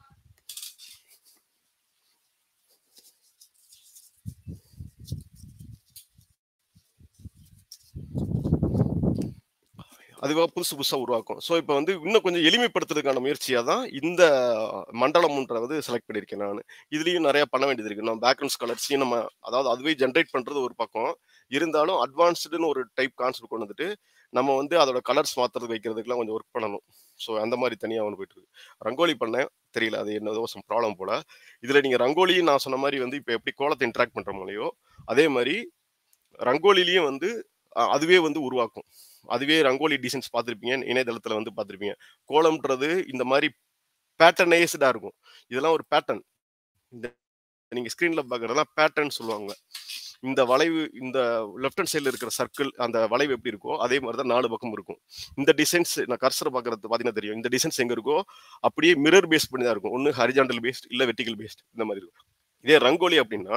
அதுவா புதுசு புதுசா உருவாக்கும். ஸோ இப்போ வந்து இன்னும் கொஞ்சம் எளிமைப்படுத்துறதுக்கான முயற்சியா தான் இந்த மண்டலம்ன்றது செலக்ட் பண்ணியிருக்கேன் நானு. இதுலயும் நிறைய பண்ண வேண்டியது இருக்கு. நம்ம பேக்ரவுண்ட்ஸ் கலர்ஸையும் நம்ம அதாவது அதுவே ஜென்ரேட் பண்றது ஒரு பக்கம். இருந்தாலும் அட்வான்ஸ்டுன்னு ஒரு டைப் கான்செப்ட் கொண்டு வந்துட்டு நம்ம வந்து அதோட கலர்ஸ் மாத்துறது வைக்கிறதுக்குலாம் கொஞ்சம் ஒர்க் பண்ணணும். ஸோ அந்த மாதிரி தனியாக ஒன்று போயிட்டு இருக்கு. ரங்கோலி பண்ணேன், தெரியல அது என்னதோ சம் ப்ராப்ளம் போல. இதுல நீங்க ரங்கோலியும் நான் சொன்ன மாதிரி வந்து இப்போ எப்படி கோலத்தை இன்ட்ராக்ட் பண்ற மாதிரியோ அதே மாதிரி ரங்கோலிலையும் வந்து அதுவே வந்து உருவாக்கும். அதுவே ரங்கோலி டிசைன்ஸ் பார்த்துருப்பீங்க, இணையதளத்துல வந்து பார்த்துருப்பீங்க. கோலம்ன்றது இந்த மாதிரி பேட்டர்னைஸ்டா இருக்கும். இதெல்லாம் ஒரு பேட்டர்ன். இந்த நீங்க ஸ்கிரீன்ல பார்க்கறதெல்லாம் பேட்டர்ன் சொல்லுவாங்க. இந்த வளைவு, இந்த லெஃப்ட் ஹேண்ட் சைடுல இருக்கிற சர்க்கிள், அந்த வளைவு எப்படி இருக்கோ அதே மாதிரி தான் 4 பக்கம் இருக்கும். இந்த டிசைன்ஸ் நான் கர்சர் பார்க்கறது பார்த்தீங்கன்னா தெரியும். இந்த டிசைன்ஸ் எங்க இருக்கோ அப்படியே மிரர் பேஸ் பண்ணி தான் இருக்கும். ஒன்று ஹரிஜாண்டல் பேஸ்ட் இல்ல வெர்டிகல் பேஸ்ட் இந்த மாதிரி இருக்கும். இதே ரங்கோலி அப்படின்னா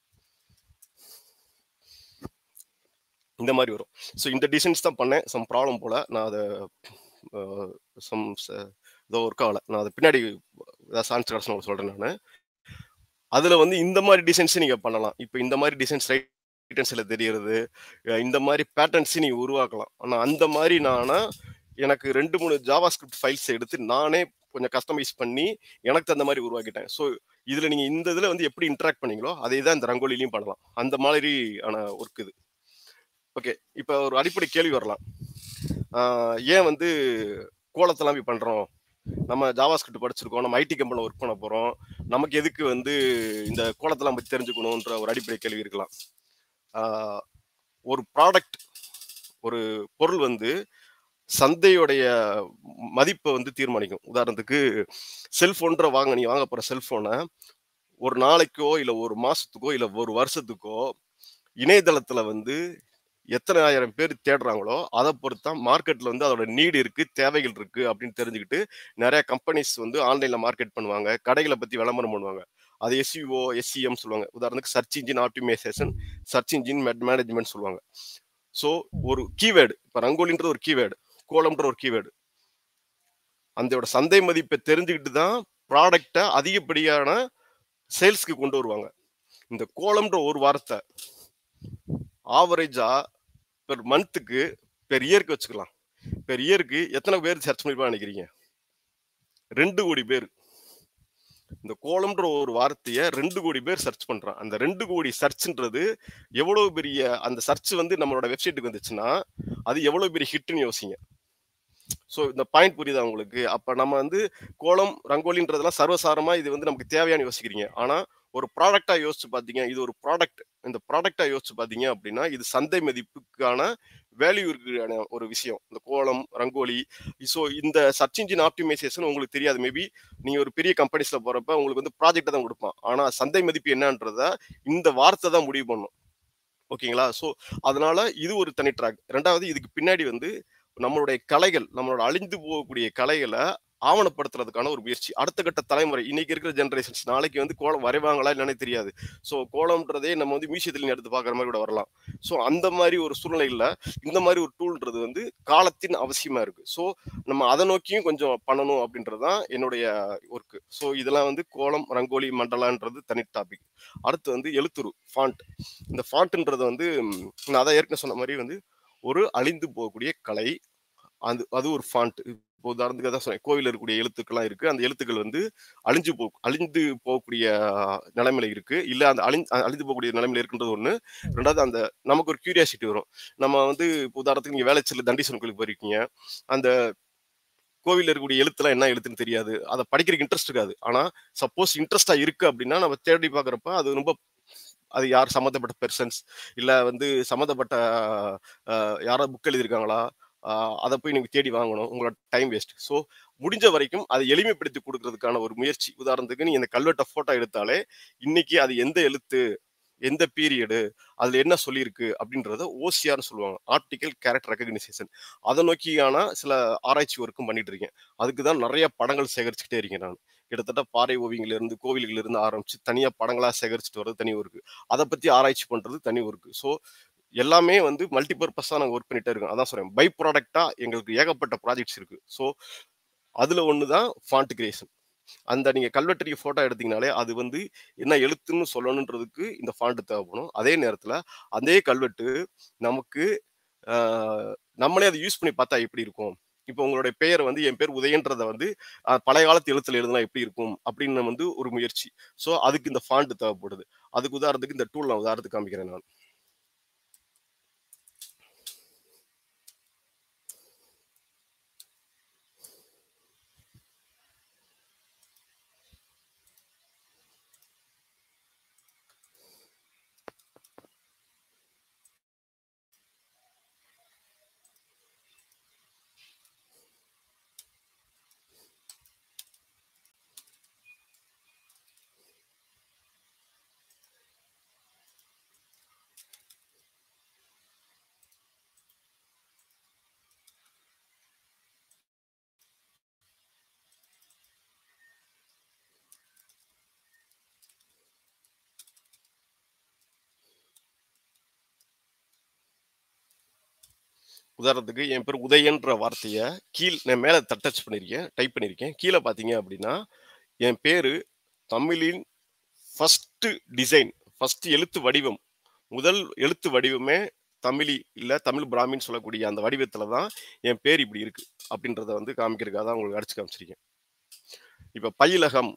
இந்த மாதிரி வரும். ஸோ இந்த டிசைன்ஸ் தான் பண்ணேன். சம் ப்ராப்ளம் போல நான் அதை சம் ஏதோ ஒர்க் ஆகலை. நான் அதை பின்னாடி ஏதாவது சான்ஸ் கிடச்சு சொல்கிறேன் நான். அதில் வந்து இந்த மாதிரி டிசைன்ஸும் நீங்கள் பண்ணலாம். இப்போ இந்த மாதிரி டிசைன்ஸ் ரைட் ஹேண்ட் தெரியறது, இந்த மாதிரி பேட்டர்ன்ஸையும் நீங்கள் உருவாக்கலாம். ஆனால் அந்த மாதிரி எனக்கு 2-3 ஜாவா ஸ்கிரிப்ட் ஃபைல்ஸ் எடுத்து நானே கொஞ்சம் கஸ்டமைஸ் பண்ணி எனக்கு அந்த மாதிரி உருவாக்கிட்டேன். ஸோ இதில் நீங்கள் இந்த இதில் வந்து எப்படி இன்ட்ராக்ட் பண்ணீங்களோ அதே தான் இந்த ரங்கோலிலையும் பண்ணலாம். அந்த மாதிரியான ஒர்க் இது. ஓகே, இப்போ ஒரு அடிப்படை கேள்வி வரலாம். ஏன் வந்து கோலத்தெல்லாம் போய் பண்ணுறோம்? நம்ம ஜாவா ஸ்கிரிப்ட் படிச்சிருக்கோம், நம்ம ஐடி கம்பெனியில் ஒர்க் பண்ண போகிறோம், நமக்கு எதுக்கு வந்து இந்த கோலத்தெல்லாம் பற்றி தெரிஞ்சுக்கணுன்ற ஒரு அடிப்படை கேள்வி இருக்கலாம். ஒரு ப்ராடக்ட், ஒரு பொருள் வந்து சந்தையுடைய மதிப்பை வந்து தீர்மானிக்கும். உதாரணத்துக்கு செல்ஃபோன்ற நீ வாங்க போகிற செல்ஃபோனை ஒரு நாளைக்கோ இல்லை ஒரு மாதத்துக்கோ இல்லை ஒரு வருஷத்துக்கோ இணையதளத்தில் வந்து எத்தனை ஆயிரம் பேர் தேடுறாங்களோ அதை பொறுத்தான் மார்க்கெட்ல வந்து அதோட நீடு இருக்கு, தேவைகள் இருக்கு அப்படின்னு தெரிஞ்சுக்கிட்டு நிறைய கம்பெனிஸ் வந்து ஆன்லைன்ல மார்க்கெட் பண்ணுவாங்க, கடைகளை பத்தி விளம்பரம் பண்ணுவாங்க. அது எஸ்இஓ, எஸ்இஎம் சொல்லுவாங்க. உதாரணத்துக்கு search engine optimisation, search engine management சொல்லுவாங்க. ஸோ ஒரு கீவேர்டு, இப்போ ரங்கோலின்றது ஒரு கீவேர்டு, கோலம்ன்ற ஒரு கீவேர்டு, அந்த சந்தை மதிப்பை தெரிஞ்சுக்கிட்டு தான் ப்ராடக்டை அதிகப்படியான சேல்ஸ்க்கு கொண்டு வருவாங்க. இந்த கோலம்ன்ற ஒரு வார்த்தை ஆவரேஜா பெர் மந்த்துக்கு பெர் இயருக்கு வச்சுக்கலாம். பெர் இயருக்கு எத்தனை பேர் சர்ச் பண்ணிருப்பான்னு நினைக்கிறீங்க? 2 கோடி பேர். இந்த கோலம்ன்ற ஒரு வார்த்தையை 2 கோடி பேர் சர்ச் பண்றான். அந்த 2 கோடி சர்ச்ன்றது எவ்வளவு பெரிய, அந்த சர்ச் வந்து நம்மளோட வெப்சைட்டுக்கு வந்துச்சுன்னா அது எவ்வளவு பெரிய ஹிட்னு யோசிங்க. ஸோ இந்த பாயிண்ட் புரியுதா உங்களுக்கு? அப்ப நம்ம வந்து கோலம், ரங்கோலின்றதெல்லாம் சர்வசாரமா இது வந்து நமக்கு தேவையான யோசிக்கிறீங்க. ஆனா ஒரு ப்ராடக்டா யோசிச்சு பார்த்தீங்க, இது ஒரு ப்ராடக்ட், இந்த ப்ராடக்டா யோசிச்சு பார்த்தீங்க அப்படின்னா இது சந்தை மதிப்புக்கான வேல்யூ இருக்கிற ஒரு விஷயம். இந்த கோலம், ரங்கோலி. ஸோ இந்த சர்ச் இன்ஜின் ஆப்டிமைசேஷன் உங்களுக்கு தெரியாது. மேபி நீங்க ஒரு பெரிய கம்பெனிஸ்ல போறப்ப உங்களுக்கு வந்து ப்ராஜெக்டை தான் கொடுப்பான். ஆனா சந்தை மதிப்பு என்னன்றத இந்த வார்த்தை தான் முடிவு பண்ணும். ஓகேங்களா? ஸோ அதனால இது ஒரு தனி ட்ராக். ரெண்டாவது, இதுக்கு பின்னாடி வந்து நம்மளுடைய கலைகள், நம்மளோட அழிந்து போகக்கூடிய கலைகளை ஆவணப்படுத்துறதுக்கான ஒரு முயற்சி. அடுத்த கட்ட தலைமுறை, இன்னைக்கு இருக்கிற ஜென்ரேஷன்ஸ் நாளைக்கு வந்து கோலம் வரைவாங்களா இல்லைன்னு தெரியாது. ஸோ கோலம்ன்றதே நம்ம வந்து மியூசியத்தில் எடுத்து பார்க்குற மாதிரி கூட வரலாம். ஸோ அந்த மாதிரி ஒரு சூழ்நிலையில் இந்த மாதிரி ஒரு டூல்ன்றது வந்து காலத்தின் அவசியமா இருக்கு. ஸோ நம்ம அதை நோக்கியும் கொஞ்சம் பண்ணணும் அப்படின்றது தான் என்னுடைய ஒர்க்கு. ஸோ இதெல்லாம் வந்து கோலம், ரங்கோலி, மண்டலான்றது தனி டாபிக். அடுத்து வந்து எழுத்துரு, ஃபாண்ட். இந்த ஃபாண்ட்ன்றது வந்து நான் அதான் ஏற்கனவே சொன்ன மாதிரி வந்து ஒரு அழிந்து போகக்கூடிய கலை. அது ஒரு ஃபாண்ட். இப்போ உதாரணத்துக்கு தான் சொன்னேன், கோவில் இருக்கக்கூடிய எழுத்துக்கள்லாம் இருக்கு. அந்த எழுத்துக்கள் வந்து அழிந்து போகக்கூடிய நிலைமையில இருக்கு. இல்ல அந்த அழிந்து போகக்கூடிய நிலைமையில இருக்குன்றது ஒண்ணு. ரெண்டாவது, அந்த நமக்கு ஒரு கியூரியாசிட்டி வரும். நம்ம வந்து உதாரணத்துக்கு நீங்க வேலைச்சேரியில் தண்டீஸ்வரன் கோயிலுக்கு போயிருக்கீங்க. அந்த கோவில்ல இருக்கக்கூடிய எழுத்துலாம் என்ன எழுத்துன்னு தெரியாது. அதை படிக்கிறதுக்கு இன்ட்ரெஸ்ட் இருக்காது. ஆனா சப்போஸ் இன்ட்ரெஸ்டா இருக்கு அப்படின்னா நம்ம தேடி பார்க்குறப்ப அது ரொம்ப, அது யார் சம்மந்தப்பட்ட பெர்சன்ஸ், இல்லை வந்து சம்மந்தப்பட்ட யாராவது புக் எழுதியிருக்காங்களா, அதை போய் நீங்கள் தேடி வாங்கணும், உங்களோட டைம் வேஸ்ட். ஸோ முடிஞ்ச வரைக்கும் அதை எளிமைப்படுத்தி கொடுக்கறதுக்கான ஒரு முயற்சி. உதாரணத்துக்கு நீங்கள் இந்த கல்வெட்டை ஃபோட்டோ எடுத்தாலே இன்னைக்கு அது எந்த எழுத்து, எந்த பீரியடு, அதில் என்ன சொல்லியிருக்கு அப்படின்றத ஓசிஆர்னு சொல்லுவாங்க, ஆர்டிக்கல் கேரக்டர் ரெகக்னைசேஷன். அதை நோக்கியான சில ஆராய்ச்சி ஒர்க்கும் பண்ணிட்டு இருக்கேன். அதுக்கு தான் நிறைய படங்கள் சேகரிச்சுக்கிட்டே இருக்கேன் நான். கிட்டத்தட்ட பாறை ஓவியங்களிலிருந்து கோவில்களிலிருந்து ஆரம்பிச்சு தனியாக படங்களாக சேகரிச்சுட்டு வர்றது தனி ஒர்க்கு, அதை பற்றி ஆராய்ச்சி பண்ணுறது தனி ஒர்க்கு. ஸோ எல்லாமே வந்து மல்டிபர்பஸாக நாங்கள் ஒர்க் பண்ணிட்டே இருக்கோம். அதான் சொல்கிறேன், பை ப்ராடக்டாக எங்களுக்கு ஏகப்பட்ட ப்ராஜெக்ட்ஸ் இருக்குது. ஸோ அதில் ஒன்று தான் ஃபாண்ட் கிரியேஷன். அந்த நீங்கள் கல்வெட்டரிக்கு ஃபோட்டோ எடுத்தீங்கனாலே அது வந்து என்ன எழுத்துன்னு சொல்லணுன்றதுக்கு இந்த ஃபாண்ட் தேவைப்படும். அதே நேரத்தில் அதே கல்வெட்டு நமக்கு நம்மளே அதை யூஸ் பண்ணி பார்த்தா எப்படி இருக்கும். இப்போ உங்களுடைய பெயர் வந்து என் பேர் உதயன்றதை வந்து பழைய காலத்து எழுத்துல எழுதுனா எப்படி இருக்கும் அப்படின்னு வந்து ஒரு முயற்சி. ஸோ அதுக்கு இந்த ஃபாண்ட் தேவைப்படுது. அதுக்கு உதாரணத்துக்கு இந்த டூல் நான் உதாரணத்துக்கு காமிக்கிறேன் நான். உதாரணத்துக்கு என் பேர் உதயன்ற வார்த்தையை நான் மேலே டச் பண்ணியிருக்கேன், டைப் பண்ணியிருக்கேன். கீழே பார்த்தீங்க அப்படின்னா என் பேர் தமிழின் ஃபர்ஸ்ட் டிசைன், ஃபர்ஸ்ட் எழுத்து வடிவம், முதல் எழுத்து வடிவமே தமிழி இல்லை தமிழ் பிராமின்னு சொல்லக்கூடிய அந்த வடிவத்தில் தான் என் பேர் இப்படி இருக்கு அப்படின்றத வந்து காமிக்கிறதுக்காக தான் உங்களுக்கு அடிச்சு காமிச்சிருக்கேன். இப்போ பயிலகம்,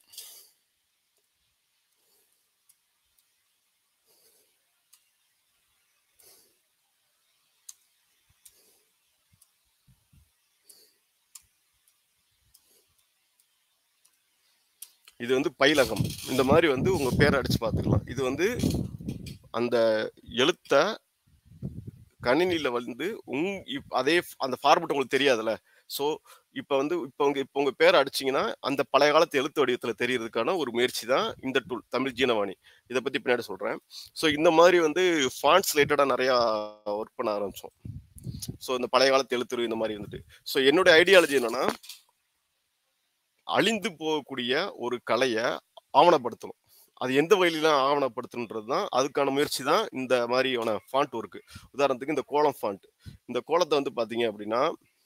இது வந்து பயிலகம். இந்த மாதிரி வந்து உங்க பேரை அடிச்சு பார்த்துக்கலாம். இது வந்து அந்த எழுத்த கணினியில வந்து அதே அந்த ஃபார்மட் உங்களுக்கு தெரியாதுல்ல. ஸோ இப்போ வந்து இப்போ உங்க பேரை அடிச்சிங்கன்னா அந்த பழைய காலத்து எழுத்து வடிவத்தில் தெரியறதுக்கான ஒரு முயற்சி தான் இந்த டூல் தமிழ் ஜீனவாணி. இதை பற்றி பின்னாடி சொல்கிறேன். ஸோ இந்த மாதிரி வந்து ஃபாண்ட்ஸ் ரிலேட்டடாக நிறையா ஒர்க் பண்ண ஆரம்பித்தோம். ஸோ இந்த பழைய காலத்து எழுத்துரு இந்த மாதிரி இருந்துட்டு, ஸோ என்னுடைய ஐடியாலஜி என்னன்னா, அழிந்து போகக்கூடிய ஒரு கலையை ஆவணப்படுத்தணும். அது எந்த வழியிலாம் ஆவணப்படுத்தணுன்றது தான் அதுக்கான முயற்சி தான் இந்த மாதிரியான ஃபாண்ட் ஒர்க்கு. உதாரணத்துக்கு இந்த கோலம் ஃபாண்ட். இந்த கோலத்தை வந்து பார்த்தீங்க அப்படின்னா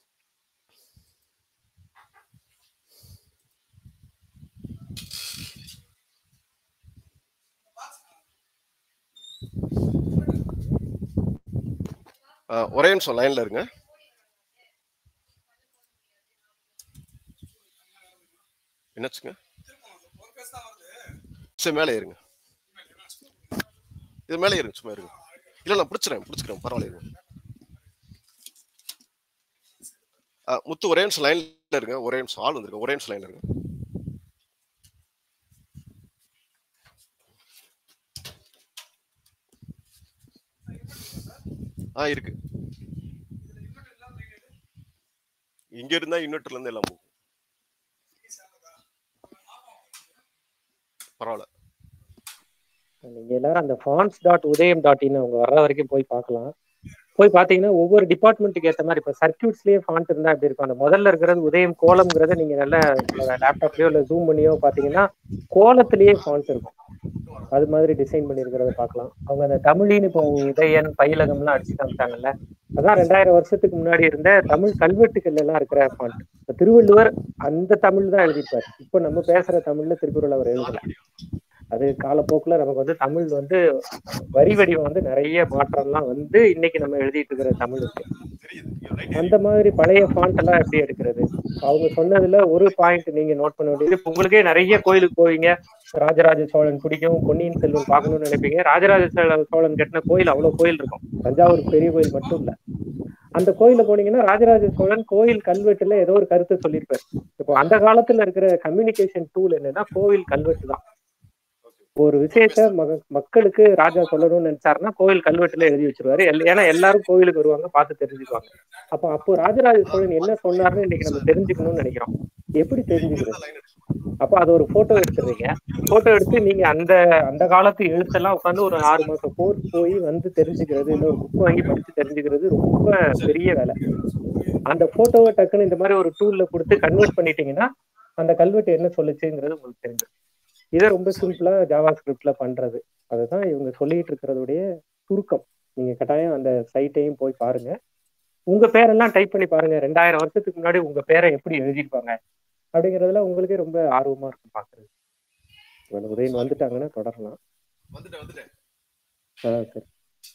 ஒரே நிமிஷம் லைன்ல இருங்க. என்னாச்சுங்க? சரி மேலே இருங்க, இது மேலே இருங்க, சும்மா இருங்க. இல்லை நான் பிடிச்சிக்கிறேன் பரவாயில்ல இருங்க. முத்து ஒரே நிமிஷம் லைன்ல இருங்க, ஒரே நிமிஷம் ஆள் வந்துருங்க, ஒரே நிமிஷம் லைன்ல இருங்க. இருக்கு. இங்க இருந்தா இன்வெர்டர்ல இருந்து எல்லாம் போகும். பரவாயில்ல. நீங்க எல்லாரும் அந்த fonts.udayam.in அவங்க வர்ற வரைக்கும் போய் பார்க்கலாம். போய் பார்த்தீங்கன்னா ஒவ்வொரு டிபார்ட்மெண்ட்டுக்கு ஏற்ற மாதிரி இப்போ சர்க்கியூட்ஸ்லேயே ஃபாண்ட் இருந்தால் எப்படி இருக்கும். அந்த முதல்ல இருக்கிறது உதயம் கோலம்ங்கிறத நீங்கள் நல்ல லேப்டாப்லேயோ இல்லை ஜூம் பண்ணியோ பார்த்தீங்கன்னா கோலத்திலேயே ஃபாண்ட் இருக்கும். அது மாதிரி டிசைன் பண்ணியிருக்கிறத பார்க்கலாம். அவங்க அந்த தமிழின்னு இப்போ உதயன் பயிலகம்லாம் அடிச்சு காமிச்சாங்கல்ல, அதான் 2000 வருஷத்துக்கு முன்னாடி இருந்த தமிழ் கல்வெட்டுகள் எல்லாம் இருக்கிற ஃபாண்ட். இப்போ திருவள்ளுவர் அந்த தமிழ் தான் எழுதியிருப்பாரு. இப்போ நம்ம பேசுற தமிழ்ல திருக்குறள் அவர் எழுதல. அது காலப்போக்கில் நமக்கு வந்து தமிழ் வந்து வரி வடிவம் வந்து நிறைய மாற்றம்லாம் வந்து இன்னைக்கு நம்ம எழுதிட்டு இருக்கிற தமிழ் இருக்கு. அந்த மாதிரி பழைய ஃபாண்ட் எல்லாம் எப்படி எடுக்கிறது? அவங்க சொன்னதுல ஒரு பாயிண்ட் நீங்க நோட் பண்ண வேண்டியது, உங்களுக்கே நிறைய கோயிலுக்கு போவீங்க, ராஜராஜ சோழன் பிடிக்கும், பொன்னியின் செல்வன் பார்க்கணும்னு நினைப்பீங்க. ராஜராஜ சோழன் கட்டின கோயில் அவ்வளவு கோயில் இருக்கும், தஞ்சாவூர் பெரிய கோயில் மட்டும் இல்ல. அந்த கோயில போனீங்கன்னா ராஜராஜ சோழன் கோயில் கல்வெட்டுல ஏதோ ஒரு கருத்தை சொல்லியிருப்பாரு. இப்போ அந்த காலத்துல இருக்கிற கம்யூனிகேஷன் டூல் என்னன்னா கோவில் கல்வெட்டு தான். ஒரு விஷயத்த மக்களுக்கு ராஜா சொல்லணும்னு நினைச்சாருன்னா கோவில் கல்வெட்டுல எழுதி வச்சிருவாரு. ஏன்னா எல்லாரும் கோவிலுக்கு வருவாங்க, பார்த்து தெரிஞ்சுக்குவாங்க. அப்போ ராஜராஜ சோழன் என்ன சொன்னாருன்னு இன்னைக்கு நம்ம தெரிஞ்சுக்கணும்னு நினைக்கிறோம். எப்படி தெரிஞ்சுக்கிறது? அப்போ அது ஒரு போட்டோ எடுத்துடுறீங்க. போட்டோ எடுத்து நீங்க அந்த காலத்து எழுத்தெல்லாம் உட்காந்து ஒரு 6 மாசம் கோர்ஸ் போய் வந்து தெரிஞ்சுக்கிறது, இல்லை ஒரு புக் வாங்கி படிச்சு தெரிஞ்சுக்கிறது ரொம்ப பெரிய வேலை. அந்த போட்டோவை டக்குன்னு இந்த மாதிரி ஒரு டூல்ல கொடுத்து கன்வெர்ட் பண்ணிட்டீங்கன்னா அந்த கல்வெட்டு என்ன சொல்லுச்சுங்கிறது உங்களுக்கு தெரிஞ்சு. இதை ரொம்ப சிம்பிளா ஜாவா ஸ்கிரிப்ட்ல பண்றது. அதுதான் இவங்க சொல்லிட்டு இருக்கிறதுடைய சுருக்கம். நீங்க கட்டாயம் அந்த சைட்டையும் போய் பாருங்க. உங்க பேரெல்லாம் டைப் பண்ணி பாருங்க. 2000 வருஷத்துக்கு முன்னாடி உங்க பேரை எப்படி எழுதியிருப்பாங்க அப்படிங்கறதுல உங்களுக்கே ரொம்ப ஆர்வமா இருக்கும் பாக்குறது. உதயன் வந்துட்டாங்கன்னா தொடரலாம். சரி.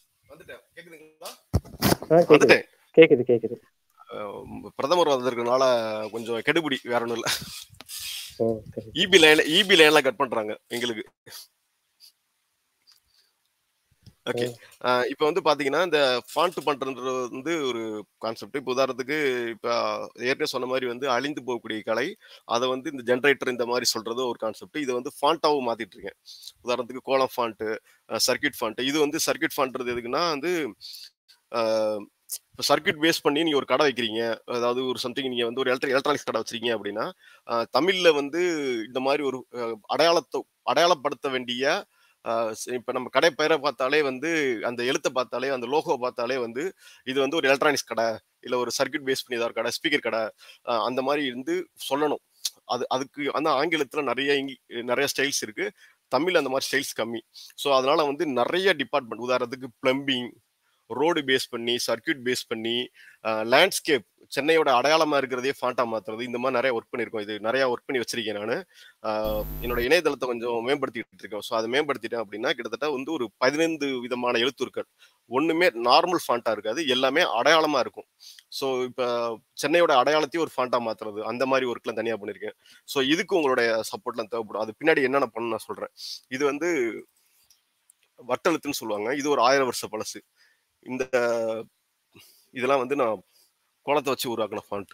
கேக்குது கேக்குது. பிரதமர் வந்திருக்கனால கொஞ்சம் கெடுபிடி, வேற ஒண்ணும் இல்ல. ஓ சரி. இபி லைன்ல கட் பண்றாங்க எங்களுக்கு. ஓகே, இப்போ வந்து பாத்தீங்கன்னா இந்த ஃபாண்ட் பண்றது வந்து ஒரு கான்செப்ட். இப்போ உதாரணத்துக்கு இப்போ ஏற்கனவே சொன்ன மாதிரி வந்து அழிந்து போகக்கூடிய கலை, அதை வந்து இந்த ஜென்ரேட்டர் இந்த மாதிரி சொல்றது ஒரு கான்செப்ட். இதை வந்து ஃபாண்டாவும் மாத்திட்டு இருக்கேன். உதாரணத்துக்கு கோலம் ஃபாண்ட்டு, சர்க்கியூட் ஃபாண்ட். இது வந்து சர்க்கியூட் ஃபாண்ட்றது எதுக்குன்னா வந்து இப்போ சர்க்கியூட் பேஸ் பண்ணி நீங்க ஒரு கடை வைக்கிறீங்க, அதாவது ஒரு சம்திங் நீங்க வந்து ஒரு எலக்ட்ரானிக்ஸ் கடை வச்சிருக்கீங்க அப்படின்னா, தமிழ்ல வந்து இந்த மாதிரி ஒரு அடையாளப்படுத்த வேண்டிய, இப்ப நம்ம கடை பெயரை பார்த்தாலே வந்து அந்த எழுத்தை பார்த்தாலே அந்த லோகோ பார்த்தாலே வந்து இது வந்து ஒரு எலக்ட்ரானிக்ஸ் கடை, இல்ல ஒரு சர்க்கியூட் பேஸ் பண்ணி ஏதாவது கடை, ஸ்பீக்கர் கடை, அந்த மாதிரி இருந்து சொல்லணும். அதுக்கு அந்த ஆங்கிலத்துல நிறைய ஸ்டைல்ஸ் இருக்கு. தமிழ் அந்த மாதிரி ஸ்டைல்ஸ் கம்மி. ஸோ அதனால வந்து நிறைய டிபார்ட்மெண்ட், உதாரணத்துக்கு பிளம்பிங், ரோடு பேஸ் பண்ணி, சர்க்கியூட் பேஸ் பண்ணி, லேண்ட்ஸ்கேப், சென்னையோட அடையாளமா இருக்கிறதே ஃபாண்டா மாத்துறது, இந்த மாதிரி நிறைய ஒர்க் பண்ணியிருக்கோம். இது நிறைய ஒர்க் பண்ணி வச்சிருக்கேன் நான். என்னோட இணையதளத்தை கொஞ்சம் மேம்படுத்திட்டு இருக்கேன். ஸோ அதை மேம்படுத்திட்டேன் அப்படின்னா கிட்டத்தட்ட வந்து ஒரு 15 விதமான எழுத்துருக்கள், ஒண்ணுமே நார்மல் ஃபாண்டா இருக்காது, எல்லாமே அடையாளமா இருக்கும். ஸோ இப்போ சென்னையோட அடையாளத்தையும் ஒரு ஃபாண்டா மாத்துறது, அந்த மாதிரி ஒர்க்லாம் தனியா பண்ணியிருக்கேன். ஸோ இதுக்கு உங்களுடைய சப்போர்ட்லாம் தேவைப்படும். அது பின்னாடி என்னென்ன பண்ணணும் நான் சொல்றேன். இது வந்து வட்டெழுத்துன்னு சொல்லுவாங்க. இது ஒரு 1000 வருஷ பழசு. இதெல்லாம் வந்து நான் கோலத்தை வச்சு உருவாக்கின ஃபாண்ட்.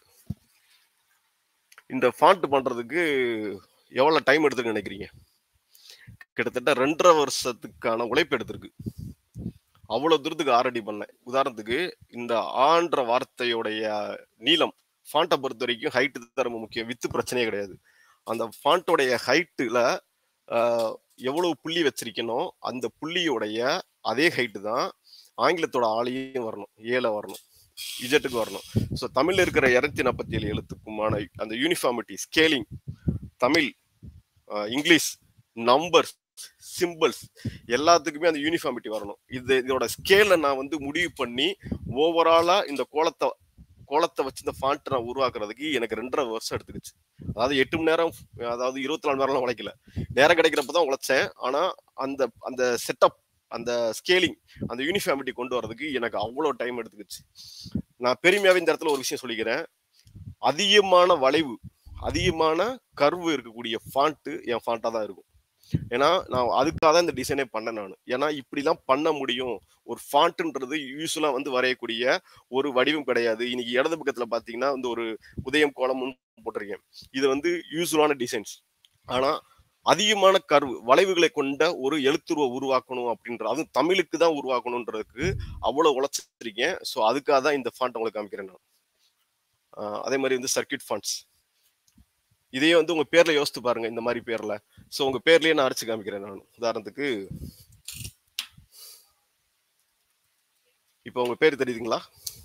இந்த ஃபாண்ட் பண்றதுக்கு எவ்வளவு டைம் எடுத்துன்னு நினைக்கிறீங்க? கிட்டத்தட்ட 2.5 வருஷத்துக்கான உழைப்பு எடுத்திருக்கு. அவ்வளவு தூரத்துக்கு ஆரடி பண்ணேன். உதாரணத்துக்கு இந்த ஆன்ற வார்த்தையோடைய நீளம், ஃபாண்ட்டை பொறுத்த வரைக்கும் ஹைட்டு தான் ரொம்ப முக்கியம், வித்து பிரச்சனையே கிடையாது. அந்த ஃபாண்ட்டோடைய ஹைட்டுல எவ்வளவு புள்ளி வச்சிருக்கணும், அந்த புள்ளியோடைய அதே ஹைட்டு தான் ஆங்கிலத்தோட ஆளையும் வரணும், ஏல வரணும், இஜெட்டுக்கு வரணும். ஸோ தமிழ்ல இருக்கிற 247 எழுத்துக்குமான அந்த uniformity, scaling, Tamil, English, numbers, symbols எல்லாத்துக்குமே அந்த யூனிஃபார்மிட்டி வரணும். இதோட ஸ்கேலை நான் வந்து முடிவு பண்ணி ஓவராலா இந்த கோலத்தை வச்சு இந்த ஃபாண்ட் நான் உருவாக்குறதுக்கு எனக்கு 2.5 வருஷம் எடுத்துக்கிச்சு. அதாவது 8 மணி நேரம், அதாவது 24 மணி நேரம் உழைக்கல, நேரம் கிடைக்கிறப்பதான் உழைச்சேன். ஆனா அந்த செட்டப், அந்த ஸ்கேலிங், அந்த யூனிஃபார்மிட்டி கொண்டு வரதுக்கு எனக்கு அவ்வளோ டைம் எடுத்துக்கிச்சு. நான் பெருமையாவே இந்த இடத்துல ஒரு விஷயம் சொல்லிக்கிறேன். அதிகமான வளைவு, அதிகமான கர்வு இருக்கக்கூடிய ஃபாண்ட் என் ஃபாண்டா தான் இருக்கும். ஏன்னா நான் அதுக்காக தான் இந்த டிசைனே பண்ணேன் நான். ஏன்னா இப்படிலாம் பண்ண முடியும். ஒரு ஃபாண்ட்ன்றது யூஸ்வலா வந்து வரையக்கூடிய ஒரு வடிவம் கிடையாது. இன்னைக்கு இடது பக்கத்துல பாத்தீங்கன்னா வந்து ஒரு உதயம் கோலம்னு போட்டிருக்கேன். இது வந்து யூஸ்வலான டிசைன்ஸ். ஆனா அதிகமான கர்வு, வளைவுகளை கொண்ட ஒரு எழுத்துருவை உருவாக்கணும் அப்படின்ற, அதுவும் தமிழுக்கு தான் உருவாக்கணுன்றதுக்கு அவ்வளவு உழைச்சிருக்கேன். ஸோ அதுக்காக தான் இந்த ஃபாண்ட் உங்களுக்கு காமிக்கிறேன் நான். அதே மாதிரி வந்து சர்க்கியூட் ஃபாண்ட்ஸ், இதையே வந்து உங்க பேர்ல யோசித்து பாருங்க, இந்த மாதிரி பேர்ல. ஸோ உங்க பேர்லயே நான் அரைச்சு காமிக்கிறேன் நான். உதாரணத்துக்கு இப்போ உங்க பேர் தெரியுதுங்களா?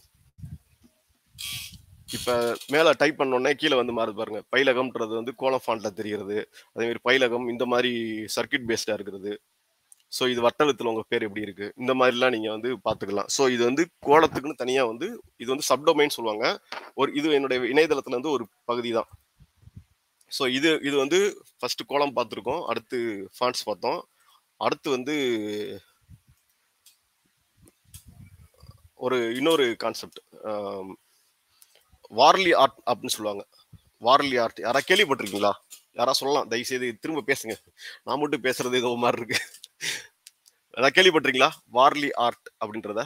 இப்ப மேல டைப் பண்ணோடனே கீழே வந்து மாறுது பாருங்க. பயிலகம்ன்றது வந்து கோலம் ஃபாண்ட்ல தெரிகிறது. அதே மாதிரி பயிலகம் இந்த மாதிரி சர்க்கியூட் பேஸ்டா இருக்கிறது. ஸோ இது வட்டெழுத்துல உங்க பேர் எப்படி இருக்கு, இந்த மாதிரிலாம் நீங்க வந்து பாத்துக்கலாம். ஸோ இது வந்து கோலத்துக்குன்னு தனியா வந்து இது வந்து சப்டொமைன் சொல்லுவாங்க. இது என்னுடைய இணையதளத்துல இருந்து ஒரு பகுதி தான். ஸோ இது வந்து ஃபர்ஸ்ட் கோலம் பார்த்துருக்கோம், அடுத்து ஃபாண்ட்ஸ் பார்த்தோம், அடுத்து வந்து இன்னொரு கான்செப்ட், வார்லி ஆர்ட் அப்படின்னு சொல்லுவாங்க. வார்லி ஆர்ட் யாரா கேள்விப்பட்டிருக்கீங்களா? யாரா சொல்லலாம், தயவுசெய்து திரும்ப பேசுங்க, நான் மட்டும் பேசுறது ஏதோ மாதிரி இருக்கு. யாரா கேள்விப்பட்டிருக்கீங்களா வார்லி ஆர்ட் அப்படின்றத?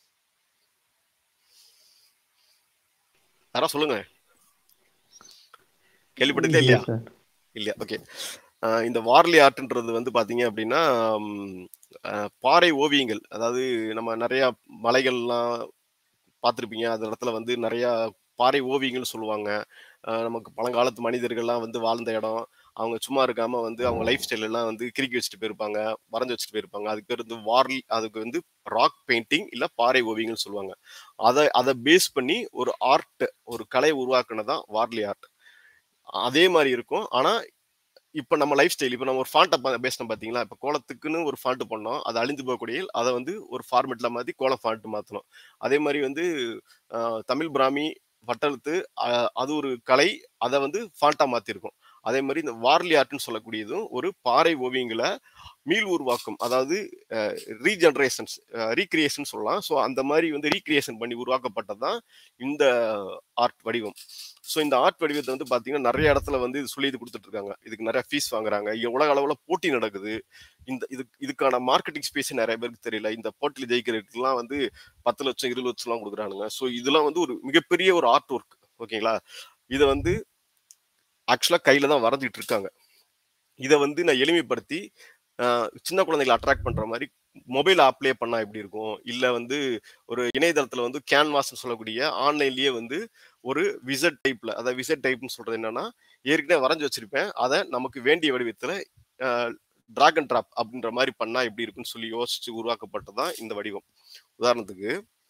யாரா சொல்லுங்க, கேள்விப்பட்டதே இல்லையா? இல்லையா? ஓகே. இந்த வார்லி ஆர்ட்ன்றது வந்து பாத்தீங்க அப்படின்னா பாறை ஓவியங்கள். அதாவது நம்ம நிறைய மலைகள்லாம் பார்த்துருப்பீங்க, அந்த இடத்துல வந்து நிறைய பாறை ஓவியங்கள் சொல்லுவாங்க. நமக்கு பழங்காலத்து மனிதர்கள்லாம் வந்து வாழ்ந்த இடம், அவங்க சும்மா இருக்காம வந்து அவங்க லைஃப் ஸ்டைல் எல்லாம் வந்து கிறுக்கி வச்சுட்டு போயிருப்பாங்க, வரைஞ்சு வச்சுட்டு போயிருப்பாங்க. அதுக்கு பேர் வந்து அதுக்கு வந்து ராக் பெயிண்டிங் இல்ல பாறை ஓவியங்கள் சொல்லுவாங்க. அதை பேஸ் பண்ணி ஒரு ஆர்ட், ஒரு கலை உருவாக்குனதான் வார்லி ஆர்ட். அதே மாதிரி இருக்கும். ஆனா இப்ப நம்ம லைஃப் ஸ்டைல், இப்ப நம்ம ஒரு ஃபாண்ட்டை பேசினோம் பாத்தீங்களா? இப்ப கோலத்துக்குன்னு ஒரு ஃபாண்ட் பண்ணோம். அது அழிந்து போகக்கூடிய அதை வந்து ஒரு ஃபார்மெட்ல மாத்தி கோலம் ஃபாண்ட் மாத்தணும். அதே மாதிரி வந்து தமிழ் பிராமி வட்டெழுத்து, அது ஒரு கலை. அதை வந்து ஃபாண்டா மாத்திருக்கோம். அதே மாதிரி இந்த வார்லி ஆர்ட்னு சொல்லக்கூடியதும் ஒரு பாறை ஓவியங்களை மீள் உருவாக்கும், அதாவது ரீஜெனரேஷன்ஸ், ரீக்ரியேஷன் சொல்லலாம். ஸோ அந்த மாதிரி வந்து ரீக்ரியேஷன் பண்ணி உருவாக்கப்பட்டது தான் இந்த ஆர்ட் வடிவம். ஸோ இந்த ஆர்ட் வடிவத்தை வந்து பார்த்தீங்கன்னா நிறைய இடத்துல வந்து இது சொல்லி கொடுத்துட்டு இருக்காங்க. இதுக்கு நிறைய ஃபீஸ் வாங்குறாங்க. இங்கே உலக அளவில் போட்டி நடக்குது. இதுக்கான மார்க்கெட்டிங் ஸ்பேஸ் நிறைய பேருக்கு தெரியல. இந்த போட்டியில் ஜெயிக்கிறதுக்குலாம் வந்து 10 லட்சம் 20 லட்சம்லாம் கொடுக்குறானுங்க. ஸோ இதெல்லாம் வந்து ஒரு மிகப்பெரிய ஒரு ஆர்ட் ஒர்க். ஓகேங்களா? இதை வந்து ஆக்சுவலாக கையில் தான் வரைஞ்சிட்டு இருக்காங்க. இதை வந்து நான் எளிமைப்படுத்தி சின்ன குழந்தைகளை அட்ராக்ட் பண்ற மாதிரி மொபைல் ஆப்லேயே பண்ணா எப்படி இருக்கும், இல்ல வந்து ஒரு இணையதளத்துல வந்து கேன்வாஸ்ன்னு சொல்லக்கூடிய ஆன்லைன்லயே வந்து ஒரு விசட் டைப்ல, அதாவது விசட் டைப்னு சொல்றது என்னன்னா, ஏற்கனவே வரைஞ்சு வச்சிருப்பேன், அதை நமக்கு வேண்டிய வடிவத்துல டிராக் அண்ட் டிராப் அப்படின்ற மாதிரி பண்ணா எப்படி இருக்குன்னு சொல்லி யோசிச்சு உருவாக்கப்பட்டதான் இந்த வடிவம். உதாரணத்துக்கு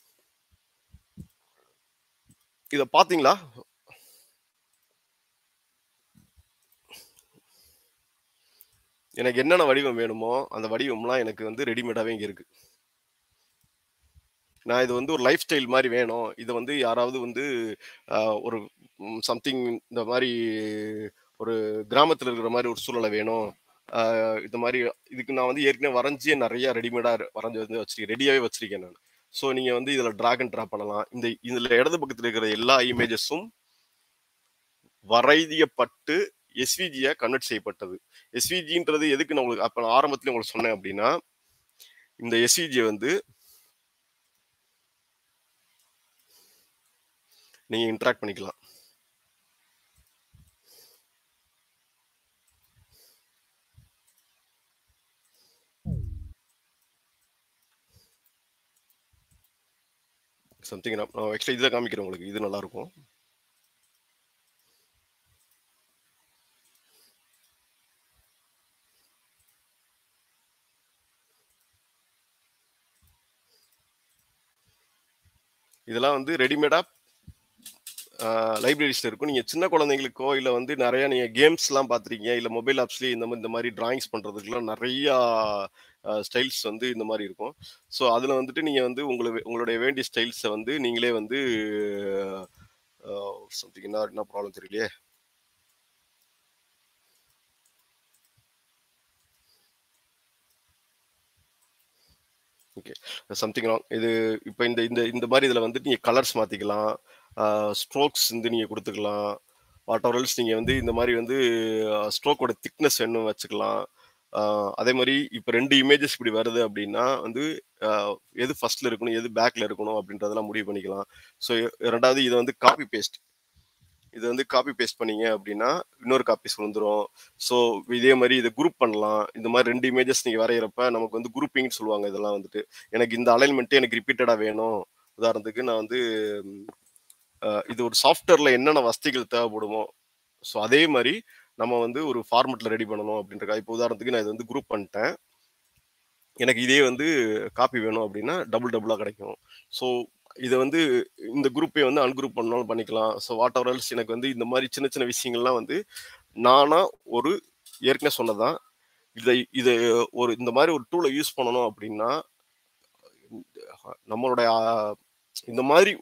இத பாத்தீங்களா? எனக்கு என்னென்ன வடிவம் வேணுமோ அந்த வடிவம்லாம் எனக்கு வந்து ரெடிமேடாவே இங்க இருக்கு. நான் இது வந்து ஒரு லைஃப் ஸ்டைல் மாதிரி வேணும், இதை வந்து யாராவது வந்து ஒரு சம்திங் இந்த மாதிரி ஒரு கிராமத்தில் இருக்கிற மாதிரி ஒரு சூழலை வேணும், இந்த மாதிரி இதுக்கு நான் வந்து ஏற்கனவே வரைஞ்சியே நிறைய ரெடிமேடாக வரைஞ்சி வந்து வச்சிருக்கேன், ரெடியாகவே வச்சிருக்கேன் நான். ஸோ நீங்கள் வந்து இதில் ட்ராக் அண்ட் ட்ராப் பண்ணலாம். இதில் இடது பக்கத்தில் இருக்கிற எல்லா இமேஜஸும் வரையப்பட்டு எஸ்விஜியா கன்வெர்ட் செய்யப்பட்டது. எஸ்விஜின்றது எதுக்கு நான் உங்களுக்கு அப்போ ஆரம்பத்திலே உங்களுக்கு சொன்னேன் அப்படின்னா, இந்த எஸ்விஜியை வந்து நீங்க இன்டராக்ட் பண்ணிக்கலாம். சம்திங் நான் ஆக்சுவலி இதில் காமிக்கிறேன் உங்களுக்கு, இது நல்லா இருக்கும். இதெல்லாம் வந்து ரெடிமேடா லைப்ரரிஸ்ல இருக்கும். நீங்க சின்ன குழந்தைங்களுக்கோ இல்ல வந்து நிறைய நீங்க கேம்ஸ் எல்லாம் பார்த்துருக்கீங்க, இல்ல மொபைல் ஆப்ஸ்லயே இந்த மாதிரி டிராயிங்ஸ் பண்றதுக்குலாம் நிறைய ஸ்டைல்ஸ் வந்து இந்த மாதிரி இருக்கும். ஸோ அதுல வந்துட்டு நீங்க வந்து உங்களுடைய வேண்டிய ஸ்டைல்ஸை வந்து நீங்களே வந்து சம்திங் என்ன ப்ராப்ளம் தெரியலையே. Okay, something wrong. இது இப்போ இந்த இந்த இந்த மாதிரி இதில் வந்துட்டு நீங்கள் கலர்ஸ் மாற்றிக்கலாம், ஸ்ட்ரோக்ஸ் வந்து நீங்கள் கொடுத்துக்கலாம், வாட் எவர் எல்ஸ் நீங்கள் வந்து இந்த மாதிரி வந்து ஸ்ட்ரோக்கோட திக்னஸ் வேணும் வச்சுக்கலாம். அதே மாதிரி இப்போ 2 இமேஜஸ் இப்படி வருது அப்படின்னா வந்து எது ஃபர்ஸ்ட்ல இருக்கணும் எது பேக்ல இருக்கணும் அப்படின்றதெல்லாம் முடிவு பண்ணிக்கலாம். ஸோ ரெண்டாவது இதை வந்து காப்பி பேஸ்ட், இது வந்து காப்பி பேஸ்ட் பண்ணீங்க அப்படின்னா இன்னொரு காப்பீஸ் வந்துடும். ஸோ இதே மாதிரி இதை குரூப் பண்ணலாம். இந்த மாதிரி 2 இமேஜஸ் நீங்கள் வரைகிறப்ப நமக்கு வந்து குரூப்பிங்னு சொல்லுவாங்க. இதெல்லாம் வந்துட்டு எனக்கு இந்த அலைன்மெண்ட்டே எனக்கு ரிப்பீட்டடாக வேணும். உதாரணத்துக்கு நான் வந்து இது ஒரு சாஃப்ட்வேர்ல என்னென்ன வசதிகள் தேவைப்படுமோ ஸோ அதே மாதிரி நம்ம வந்து ஒரு ஃபார்மெட்டில் ரெடி பண்ணணும் அப்படின்றக்கா. இப்போ உதாரணத்துக்கு நான் இதை வந்து குரூப் பண்ணிட்டேன், எனக்கு இதே வந்து காப்பி வேணும் அப்படின்னா டபுளாக கிடைக்கும். ஸோ இதை வந்து இந்த குரூப்பை வந்து அன்குரூப் பண்ணாலும் பண்ணிக்கலாம். ஸோ வாட் எவர் எல்ஸ் எனக்கு வந்து இந்த மாதிரி சின்ன சின்ன விஷயங்கள்லாம் வந்து நானா ஒரு ஏற்கனவே சொன்னதான். இதை ஒரு இந்த மாதிரி ஒரு டூலை யூஸ் பண்ணணும் அப்படின்னா நம்மளுடைய இந்த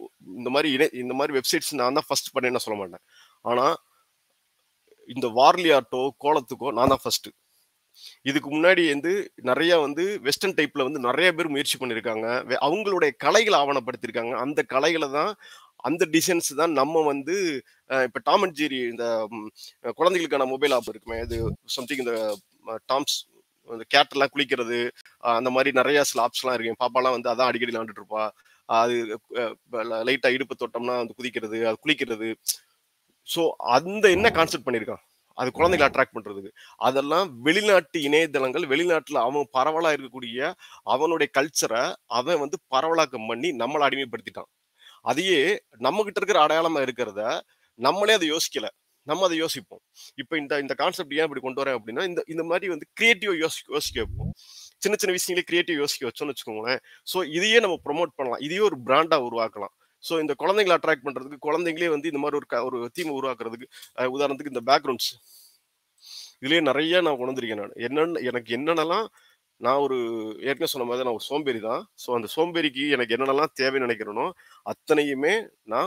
மாதிரி வெப்சைட்ஸ் நான் தான் ஃபர்ஸ்ட் பண்ணேன்னு சொல்ல மாட்டேன். ஆனா இந்த வார்லி ஆர்ட்டோ கோலத்துக்கோ நான் தான் ஃபர்ஸ்ட். இதுக்கு முன்னாடி வந்து நிறைய வந்து வெஸ்டர்ன் டைப்ல வந்து நிறைய பேர் முயற்சி பண்ணியிருக்காங்க, அவங்களுடைய கலைகளை ஆவணப்படுத்தியிருக்காங்க. அந்த கலைகளை தான், அந்த டிசைன்ஸ் தான் நம்ம வந்து இப்போ டாம் அண்ட் ஜெரி இந்த குழந்தைகளுக்கான மொபைல் ஆப் இருக்குமே, இது சம்திங் இந்த டாம்ஸ் இந்த கேட்டெல்லாம் குளிக்கிறது, அந்த மாதிரி நிறைய சில ஆப்ஸ்லாம் இருக்கு. பாப்பாலாம் வந்து அதான் அடிக்கடி விளாண்டுட்டு இருப்பா. அது லைட்டா இடுப்பு தொட்டோம்னா வந்து குதிக்கிறது, அது குளிக்கிறது. ஸோ அந்த என்ன கான்செப்ட் பண்ணியிருக்கான் அது குழந்தைகளை அட்ராக்ட் பண்றதுக்கு, அதெல்லாம் வெளிநாட்டு இணையதளங்கள், வெளிநாட்டுல அவன் பரவலா இருக்கக்கூடிய அவனுடைய கல்ச்சரை அவன் வந்து பரவலாக்கம் பண்ணி நம்மளை அடிமைப்படுத்திட்டான். அதையே நம்ம கிட்ட இருக்கிற அடையாளமா இருக்கிறத நம்மளே அதை யோசிக்கல, நம்ம அதை யோசிப்போம். இப்ப இந்த கான்செப்ட் ஏன் இப்படி கொண்டு வரேன் அப்படின்னா, இந்த மாதிரி வந்து கிரியேட்டிவ் யோசிக்க வைப்போம். சின்ன சின்ன விஷயங்களே கிரியேட்டிவ் யோசிக்க வச்சோம்னு வச்சுக்கோங்களேன். ஸோ இதையே நம்ம ப்ரொமோட் பண்ணலாம், இதையே ஒரு பிராண்டா உருவாக்கலாம். ஸோ இந்த குழந்தைங்களை அட்ராக்ட் பண்றதுக்கு, குழந்தைங்களே வந்து இந்த மாதிரி ஒரு தீமை உருவாக்குறதுக்கு, உதாரணத்துக்கு இந்த பேக்ரவுண்ட்ஸ் இதுலயே நிறைய நான் உணர்ந்திருக்கேன். எனக்கு என்னென்னலாம் நான் ஏற்கனவே சொன்ன மாதிரி நான் ஒரு சோம்பேறி தான். ஸோ அந்த சோம்பேறிக்கு எனக்கு என்னென்னலாம் தேவைன்னு நினைக்கிறேனோ அத்தனையுமே நான்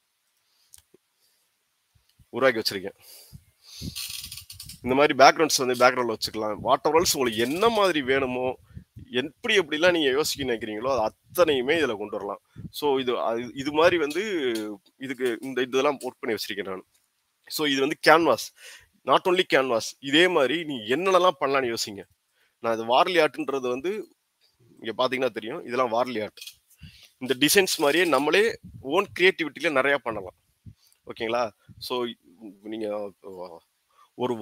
உருவாக்கி வச்சிருக்கேன். இந்த மாதிரி பேக்ரவுண்ட்ஸ் வந்து பேக்ரவுண்ட்ல வச்சுக்கலாம். வாட் எவர்ஸ் உங்களுக்கு என்ன மாதிரி வேணுமோ, எப்படிலாம் நீங்க யோசிக்க நினைக்கிறீங்களோ அது அத்தனையுமே இதுல கொண்டு வரலாம். ஸோ இது மாதிரி வந்து இதெல்லாம் ஒர்க் பண்ணி வச்சிருக்கேன் நான். ஸோ இது வந்து கேன்வாஸ், நாட் ஓன்லி கேன்வாஸ். இதே மாதிரி நீங்க என்னென்னலாம் பண்ணலாம்னு யோசிங்க. நான் இது வார்லி ஆர்ட்ன்றது வந்து இங்க பாத்தீங்கன்னா தெரியும். இதெல்லாம் வார்லி ஆர்ட். இந்த டிசைன்ஸ் மாதிரியே நம்மளே ஓன் கிரியேட்டிவிட்டியில நிறைய பண்ணலாம். ஓகேங்களா? ஸோ நீங்க ஒரு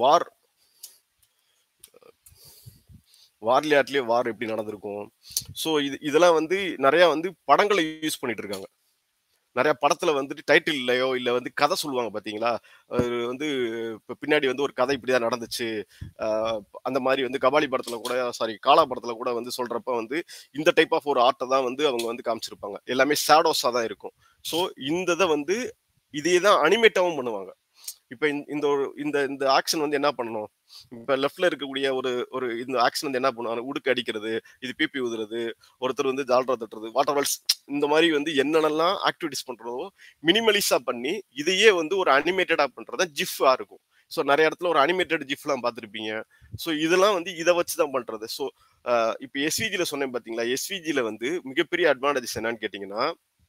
வார்லி ஆர்ட்லயே வார் எப்படி நடந்திருக்கும். ஸோ இதெல்லாம் வந்து நிறைய வந்து படங்களை யூஸ் பண்ணிட்டு இருக்காங்க. நிறைய படத்துல வந்துட்டு டைட்டில்லையோ இல்ல வந்து கதை சொல்லுவாங்க பாத்தீங்களா. அது வந்து இப்ப பின்னாடி வந்து ஒரு கதை இப்படிதான் நடந்துச்சு. அந்த மாதிரி வந்து கபாலி படத்துல கூட, காலா படத்துல கூட வந்து சொல்றப்ப வந்து இந்த டைப் ஆஃப் ஒரு ஆர்ட்டை தான் வந்து அவங்க வந்து காமிச்சிருப்பாங்க. எல்லாமே ஷேடோஸா தான் இருக்கும். ஸோ இந்த இதை வந்து இதே தான் அனிமேட்டாவும் பண்ணுவாங்க. இப்ப இந்த ஆக்ஷன் வந்து என்ன பண்ணணும், இப்ப லெஃப்ட்ல இருக்கக்கூடிய இந்த ஆக்ஷன் வந்து என்ன பண்ணுவாங்க, உடுக்கு அடிக்கிறது, இது பிபி ஊதுறது, ஒருத்தர் வந்து ஜால்ரா தட்டுறது, வாட்டர் வால்ஸ், இந்த மாதிரி வந்து என்னென்னலாம் ஆக்டிவிட்டிஸ் பண்றதோ மினிமலிஸா பண்ணி இதையே வந்து ஒரு அனிமேட்டடா பண்றதா ஜிஃபா இருக்கும். ஸோ நிறைய இடத்துல ஒரு அனிமேட்டட் ஜிஃப்லாம் பார்த்துருப்பீங்க. ஸோ இதெல்லாம் வந்து இதை வச்சு தான் பண்றது. ஸோ இப்போ எஸ்விஜில சொன்னேன் பாத்தீங்களா, எஸ்விஜில வந்து மிகப்பெரிய அட்வான்டேஜ் என்னன்னு கேட்டீங்கன்னா,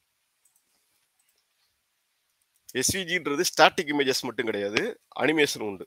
எஸ்விஜின்றது ஸ்டாட்டிக் இமேஜஸ் மட்டும் கிடையாது, அனிமேஷன் உண்டு.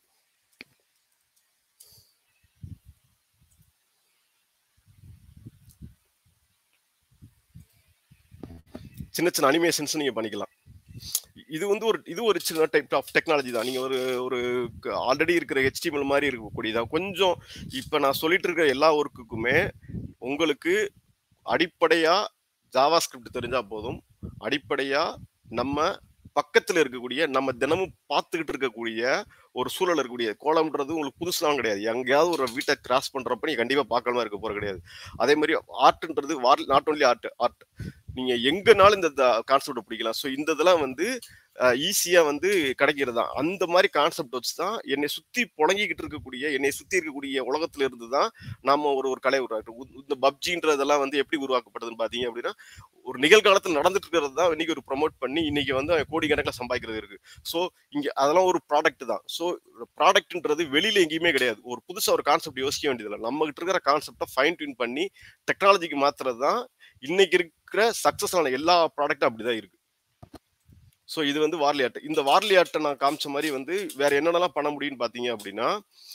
சின்ன சின்ன அனிமேஷன்ஸ் நீங்க பண்ணிக்கலாம். இது வந்து ஒரு சின்ன டைப் ஆஃப் டெக்னாலஜி தான். நீங்க ஒரு ஆல்ரெடி இருக்கிற HTML மாதிரி இருக்கக்கூடியதான். கொஞ்சம் இப்ப நான் சொல்லிட்டு இருக்கிற எல்லா ஒர்க்குக்குமே உங்களுக்கு அடிப்படையா ஜாவா ஸ்கிரிப்ட் தெரிஞ்சா போதும். அடிப்படையா நம்ம பக்கத்துல இருக்கக்கூடிய, நம்ம தினமும் பார்த்துக்கிட்டு இருக்கக்கூடிய ஒரு சூழல் இருக்கக்கூடிய கோலம்ன்றது உங்களுக்கு புதுசுலாம் கிடையாது. எங்கேயாவது ஒரு வீட்டை கிராஸ் பண்றப்ப நீங்க கண்டிப்பா பார்க்காம இருக்க போற கிடையாது. அதே மாதிரி ஆர்ட்ன்றது நாட் ஓன்லி ஆர்ட், நீங்க எங்கனாலும் இந்த கான்செப்ட் பிடிக்கலாம். ஸோ இந்த இதெல்லாம் வந்து ஈஸியா வந்து கிடைக்கிறது தான். அந்த மாதிரி கான்செப்ட் வச்சு தான் என்னை சுத்தி புழங்கிக்கிட்டு இருக்கக்கூடிய, என்னை சுத்தி இருக்கக்கூடிய உலகத்துல இருந்து தான் நாம ஒரு கலை உருவாக்குறோம். இந்த பப்ஜின்றதெல்லாம் வந்து எப்படி உருவாக்கப்பட்டதுன்னு பாத்தீங்க அப்படின்னா, ஒரு நிகழ்காலத்தில் நடந்துட்டு இருக்கிறது தான் இன்னைக்கு ஒரு ப்ரொமோட் பண்ணி இன்னைக்கு வந்து கோடிக்கணக்கில் சம்பாதிக்கிறது இருக்கு. ஸோ இங்க அதெல்லாம் ஒரு ப்ராடக்ட் தான். ஸோ ப்ராடக்ட்ன்றது வெளியில எங்கேயுமே கிடையாது. ஒரு புதுசா ஒரு கான்செப்ட் யோசிக்க வேண்டியதில்லை. நம்ம கிட்ட இருக்கிற கான்செப்டை ஃபைன் டியூன் பண்ணி டெக்னாலஜிக்கு மாத்துறது தான் இன்னைக்கு இருக்கிற சக்சஸ் ஆன எல்லா ப்ராடக்டும் அப்படிதான் இருக்கு. ஸோ இது வந்து வார்லி ஆர்ட். இந்த வார்லி ஆர்ட்டை நான் காமிச்ச மாதிரி வந்து வேற என்னென்னலாம் பண்ண முடியும்னு பார்த்தீங்க அப்படின்னா,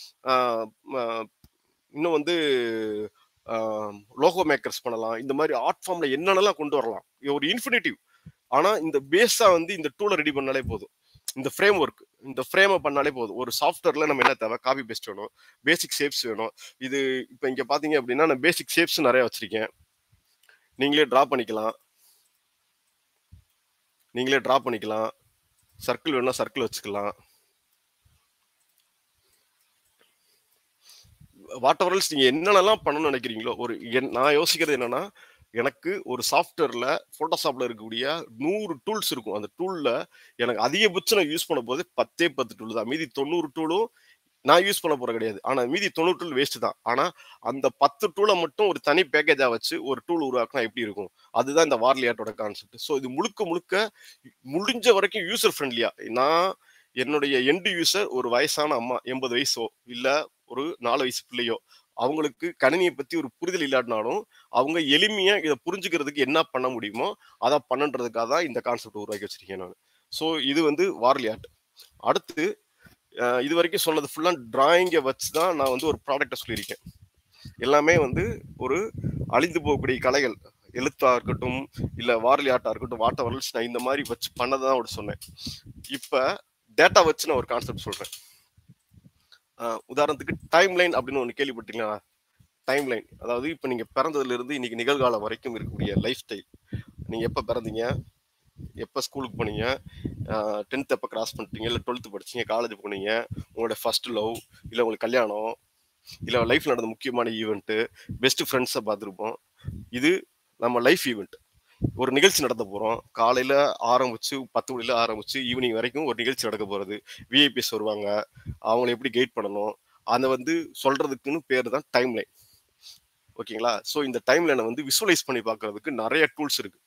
இன்னும் வந்து லோகோ மேக்கர்ஸ் பண்ணலாம். இந்த மாதிரி ஆர்ட் ஃபார்ம்ல என்னென்னலாம் கொண்டு வரலாம், ஒரு இன்ஃபினிட்டிவ். ஆனா இந்த பேஸா வந்து இந்த டூலை ரெடி பண்ணாலே போதும். இந்த ஃப்ரேம் ஒர்க், இந்த ஃப்ரேமை பண்ணாலே போதும். ஒரு சாஃப்ட்வேர்ல நம்ம என்ன தேவை, காப்பி பேஸ்ட் வேணும், பேசிக் ஷேப்ஸ் வேணும். இது இப்போ இங்க பாத்தீங்க அப்படின்னா நான் பேசிக் ஷேப்ஸ் நிறைய வச்சிருக்கேன். நீங்களே டிரா பண்ணிக்கலாம். சர்க்கிள் வேணும்னா சர்க்கிள் வச்சுக்கலாம். வாட் எவர் எல்ஸ் நீங்க என்னென்னலாம் பண்ணணும்னு நினைக்கிறீங்களோ, நான் யோசிக்கிறது என்னன்னா, எனக்கு ஒரு சாஃப்ட்வேர்ல போட்டோஷாப்ல இருக்கக்கூடிய 100 டூல்ஸ் இருக்கும். அந்த டூல்ல எனக்கு அதிகபட்சம் நான் யூஸ் பண்ண போது 10 டூல் தான். மீதி 90 டூலும் நான் யூஸ் பண்ண போற கிடையாது. ஆனா மீதி 90 டூல் வேஸ்ட் தான். ஆனா அந்த 10 டூலை மட்டும் ஒரு தனி பேக்கேஜா வச்சு ஒரு டூல் உருவாக்குனா எப்படி இருக்கும், அதுதான் இந்த வார்லி ஆர்ட்டோட கான்செப்ட். ஸோ இது முழுக்க முடிஞ்ச வரைக்கும் யூசர் ஃப்ரெண்ட்லியா, நான் என்னுடைய எண்ட் யூசர் ஒரு வயசான அம்மா, 80 வயசோ இல்ல ஒரு 4 வயசு பிள்ளையோ, அவங்களுக்கு கணினியை பத்தி ஒரு புரிதல் இல்லாட்டினாலும் அவங்க எளிமையா இதை புரிஞ்சுக்கிறதுக்கு என்ன பண்ண முடியுமோ அதை பண்ணுன்றதுக்காக தான் இந்த கான்செப்ட் உருவாக்கி வச்சிருக்கேன் நான். ஸோ இது வந்து வார்லி ஆர்ட். அடுத்து இது வரைக்கும் சொன்னது ஃபுல்லா டிராயிங்கை வச்சு தான் நான் வந்து ஒரு ப்ராடக்டை சொல்லியிருக்கேன். எல்லாமே வந்து ஒரு அழிந்து போகக்கூடிய கலைகள், எழுத்தா இருக்கட்டும் இல்ல வார்லி ஆர்ட்டா இருக்கட்டும், வாட்ட வரல்ஸ், நான் இந்த மாதிரி வச்சு பண்ணதான் ஒரு சொன்னேன். இப்ப டேட்டா வச்சு நான் ஒரு கான்செப்ட் சொல்றேன். உதாரணத்துக்கு டைம் லைன் அப்படின்னு ஒன்று கேள்விப்பட்டீங்களா? டைம் லைன் அதாவது இப்போ நீங்க பிறந்ததுல இருந்து இன்னைக்கு நிகழ்காலம் வரைக்கும் இருக்கக்கூடிய லைஃப் ஸ்டைல். நீங்க எப்ப பிறந்தீங்க, எப்போ ஸ்கூலுக்கு போனீங்க, 10th எப்போ கிராஸ் பண்ணிட்டீங்க, இல்லை 12th படிச்சீங்க, காலேஜ் போனீங்க, உங்களோட ஃபர்ஸ்ட் லவ், இல்லை உங்களுக்கு கல்யாணம், இல்லை லைஃப்ல நடந்த முக்கியமான ஈவெண்ட்டு, பெஸ்ட் ஃப்ரெண்ட்ஸை பார்த்துருப்போம். இது நம்ம லைஃப் ஈவெண்ட். ஒரு நிகழ்ச்சி நடத்த போறோம். காலையில ஆரம்பிச்சு 10 மணில ஆரம்பிச்சு ஈவினிங் வரைக்கும் ஒரு நிகழ்ச்சி நடக்க போறது. விஐபிஸ் வருவாங்க. அவங்கள எப்படி கைட் பண்ணணும், அதை வந்து சொல்றதுக்குன்னு பேர் தான் டைம்லைன். ஓகேங்களா? ஸோ இந்த டைம்லைனை வந்து விசுவலைஸ் பண்ணி பார்க்கறதுக்கு நிறைய டூல்ஸ் இருக்கு.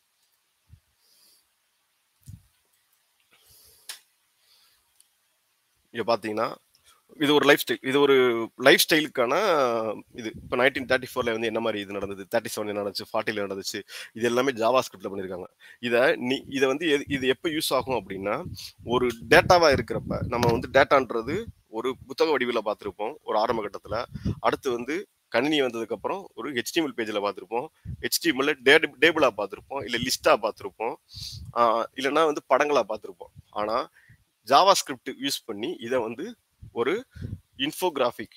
இங்க பாத்தீங்கன்னா இது ஒரு லைஃப் ஸ்டைல், இது ஒரு லைஃப் ஸ்டைலுக்கான இது. இப்போ 1934 வந்து என்ன மாதிரி இது நடந்தது, 37 நடந்துச்சு, 40 நடந்துச்சு, இது எல்லாமே ஜாவா ஸ்கிரிப்ட்ல பண்ணியிருக்காங்க. இதை வந்து இது எப்போ யூஸ் ஆகும் அப்படின்னா, ஒரு டேட்டாவா இருக்கிறப்ப நம்ம வந்து டேட்டான்றது ஒரு புத்தக வடிவில் பார்த்துருப்போம் ஒரு ஆரம்ப கட்டத்தில். அடுத்து வந்து கணினி வந்ததுக்கு அப்புறம் ஒரு HTML பேஜில் பார்த்துருப்போம், HTML டேபிளாக பார்த்துருப்போம், இல்லை லிஸ்டாக பார்த்துருப்போம், இல்லைன்னா வந்து படங்களாக பார்த்துருப்போம். ஆனால் ஜாவா ஸ்கிரிப்ட் யூஸ் பண்ணி இதை வந்து ஒரு இன்ஃபோகிராஃபிக்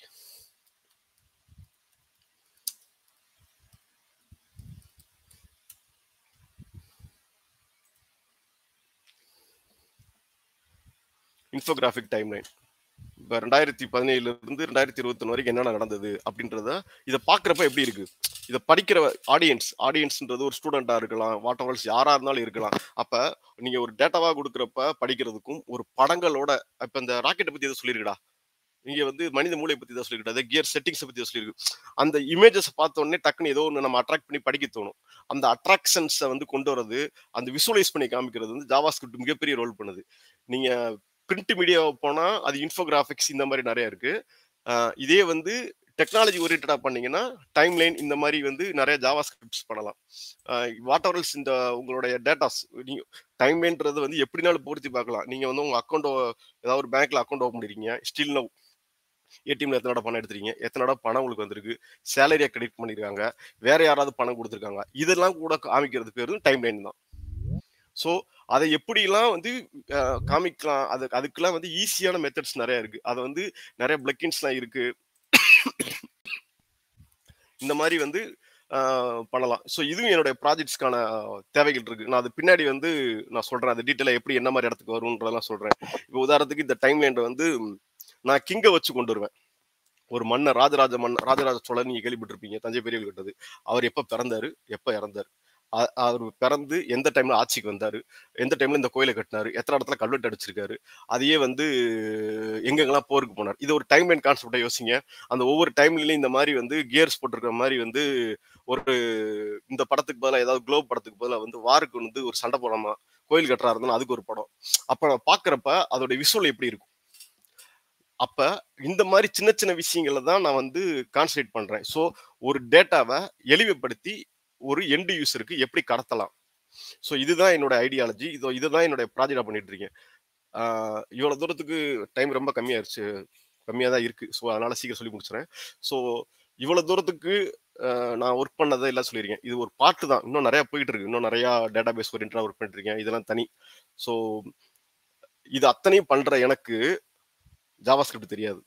டைம்லைன் இப்போ 2017 இருந்து 2021 வரைக்கும் என்னென்ன நடந்தது அப்படின்றத இதை பார்க்குறப்ப எப்படி இருக்கு, இதை படிக்கிற ஆடியன்ஸ்ன்றது ஒரு ஸ்டூடெண்டா இருக்கலாம், வாட் எவர்ஸ் யாரா இருந்தாலும் இருக்கலாம். அப்ப நீங்க ஒரு டேட்டாவா கொடுக்குறப்ப படிக்கிறதுக்கும் ஒரு படங்களோட, இப்ப இந்த ராக்கெட்டை பத்தி எதை சொல்லியிருக்கடா, இங்க வந்து மனித மூளை பத்தி தான் சொல்லிக்கிட்டு, கியர் செட்டிங்ஸ் பத்தி தான் சொல்லியிருக்கு. அந்த இமேஜஸ் பார்த்த உடனே டக்குன்னு ஏதோ ஒன்று நம்ம அட்ராக்ட் பண்ணி படிக்க தோணும். அந்த அட்ராக்ஷன்ஸை வந்து கொண்டு வரது, அந்த விசுவலைஸ் பண்ணி காமிக்கிறது வந்து ஜாவா ஸ்கிரிப்ட் மிகப்பெரிய ரோல் பண்ணுது. நீங்க பிரிண்ட் மீடியாவை போனா அது இன்ஃபோகிராஃபிக்ஸ் இந்த மாதிரி நிறைய இருக்கு. இதே வந்து டெக்னாலஜி ஓரியன்டா பண்ணீங்கன்னா டைம்லைன் இந்த மாதிரி வந்து நிறைய ஜாவா ஸ்கிரிப்ட்ஸ் பண்ணலாம். வாட் எவர்ஸ் இந்த உங்களுடைய டேட்டாஸ் நீங்க டைம்லைன்றது வந்து எப்படினாலும் பூர்த்தி பார்க்கலாம். நீங்க வந்து உங்க அக்கௌண்ட் ஏதாவது ஒரு பேங்க்ல அக்கௌண்ட் ஓப்பன் பண்ணிருக்கீங்க, ஸ்டில் நவ் ஏடிஎம்ல எத்தனை பணம் எடுத்துறீங்க, எத்தனை பணம் உங்களுக்கு வந்திருக்கு, சேலரியா கிரெடிட் பண்ணிருக்காங்க, வேற யாராவது பணம் கொடுத்துருக்காங்க, இதெல்லாம் கூட காமிக்கிறது பேரு டைம்லைன் தான். ஸோ அதை எப்படிலாம் வந்து காமிக்கலாம், அதுக்கெல்லாம் வந்து ஈஸியான மெத்தட்ஸ் நிறைய இருக்கு. அதை வந்து நிறைய பிளக்கின்ஸ்லாம் இருக்கு, இந்த மாதிரி வந்து பண்ணலாம். ஸோ இதுவும் என்னுடைய ப்ராஜெக்ட்ஸ்க்கான தேவைகள் இருக்கு. நான் அது பின்னாடி வந்து நான் சொல்றேன், அது டீட்டெயிலாக எப்படி என்ன மாதிரி இடத்துக்கு வரும்ன்றதெல்லாம் சொல்றேன். இப்போ உதாரணத்துக்கு இந்த டைம்லைன் வந்து நான் கிங்கை வச்சு கொண்டு வருவேன். ஒரு மன்னர், ராஜராஜ சோழன் நீங்க கேள்விப்பட்டிருப்பீங்க, தஞ்சை பெரிய கோயில் கட்டது. அவர் எப்ப பிறந்தாரு, எப்ப இறந்தாரு, அவர் பிறந்து எந்த டைம்ல ஆட்சிக்கு வந்தாரு, எந்த டைம்ல இந்த கோயிலை கட்டினாரு, எத்தனை இடத்துல கல்வெட்டு அடிச்சிருக்காரு, அதையே வந்து எங்கெங்கெல்லாம் போருக்கு போனார், இது ஒரு டைம் லைன் கான்செப்டா யோசிங்க. அந்த ஒவ்வொரு டைம்லயும் இந்த மாதிரி வந்து கியர்ஸ் போட்டிருக்கிற மாதிரி வந்து ஒரு இந்த படத்துக்கு பதிலாக ஏதாவது குளோப் படத்துக்கு பதிலாக வந்து வாருக்கு வந்து ஒரு சண்டை போடாமா கோயில் கட்டுறா இருந்தாலும் அதுக்கு ஒரு படம். அப்ப நான் பாக்குறப்ப அதோட விஷுவல் எப்படி இருக்கும். அப்ப இந்த மாதிரி சின்ன சின்ன விஷயங்களை தான் நான் வந்து கான்சன்ட்ரேட் பண்றேன். ஸோ ஒரு டேட்டாவை எளிமைப்படுத்தி ஒரு எண்ட் யூசருக்கு எப்படி கடத்தலாம். ஸோ இதுதான் என்னோட ஐடியாலஜி, இதுதான் என்னுடைய ப்ராஜெக்டா பண்ணிட்டு இருக்கேன். இவ்வளவு தூரத்துக்கு டைம் ரொம்ப கம்மியாக தான் இருக்கு. ஸோ அதனால சீக்கிரம் சொல்லி முடிச்சுறேன். ஸோ இவ்வளவு தூரத்துக்கு நான் ஒர்க் பண்ணதை எல்லாம் சொல்லியிருக்கேன். இது ஒரு பார்ட்டு தான், இன்னும் நிறைய போயிட்டு இருக்கு, இன்னும் நிறைய டேட்டா பேஸ் ஓரியன்டா ஒர்க் பண்ணிட்டு இருக்கேன், இதெல்லாம் தனி. ஸோ இது அத்தனையும் பண்ற எனக்கு ஜாவா ஸ்கிரிப்ட் தெரியாது.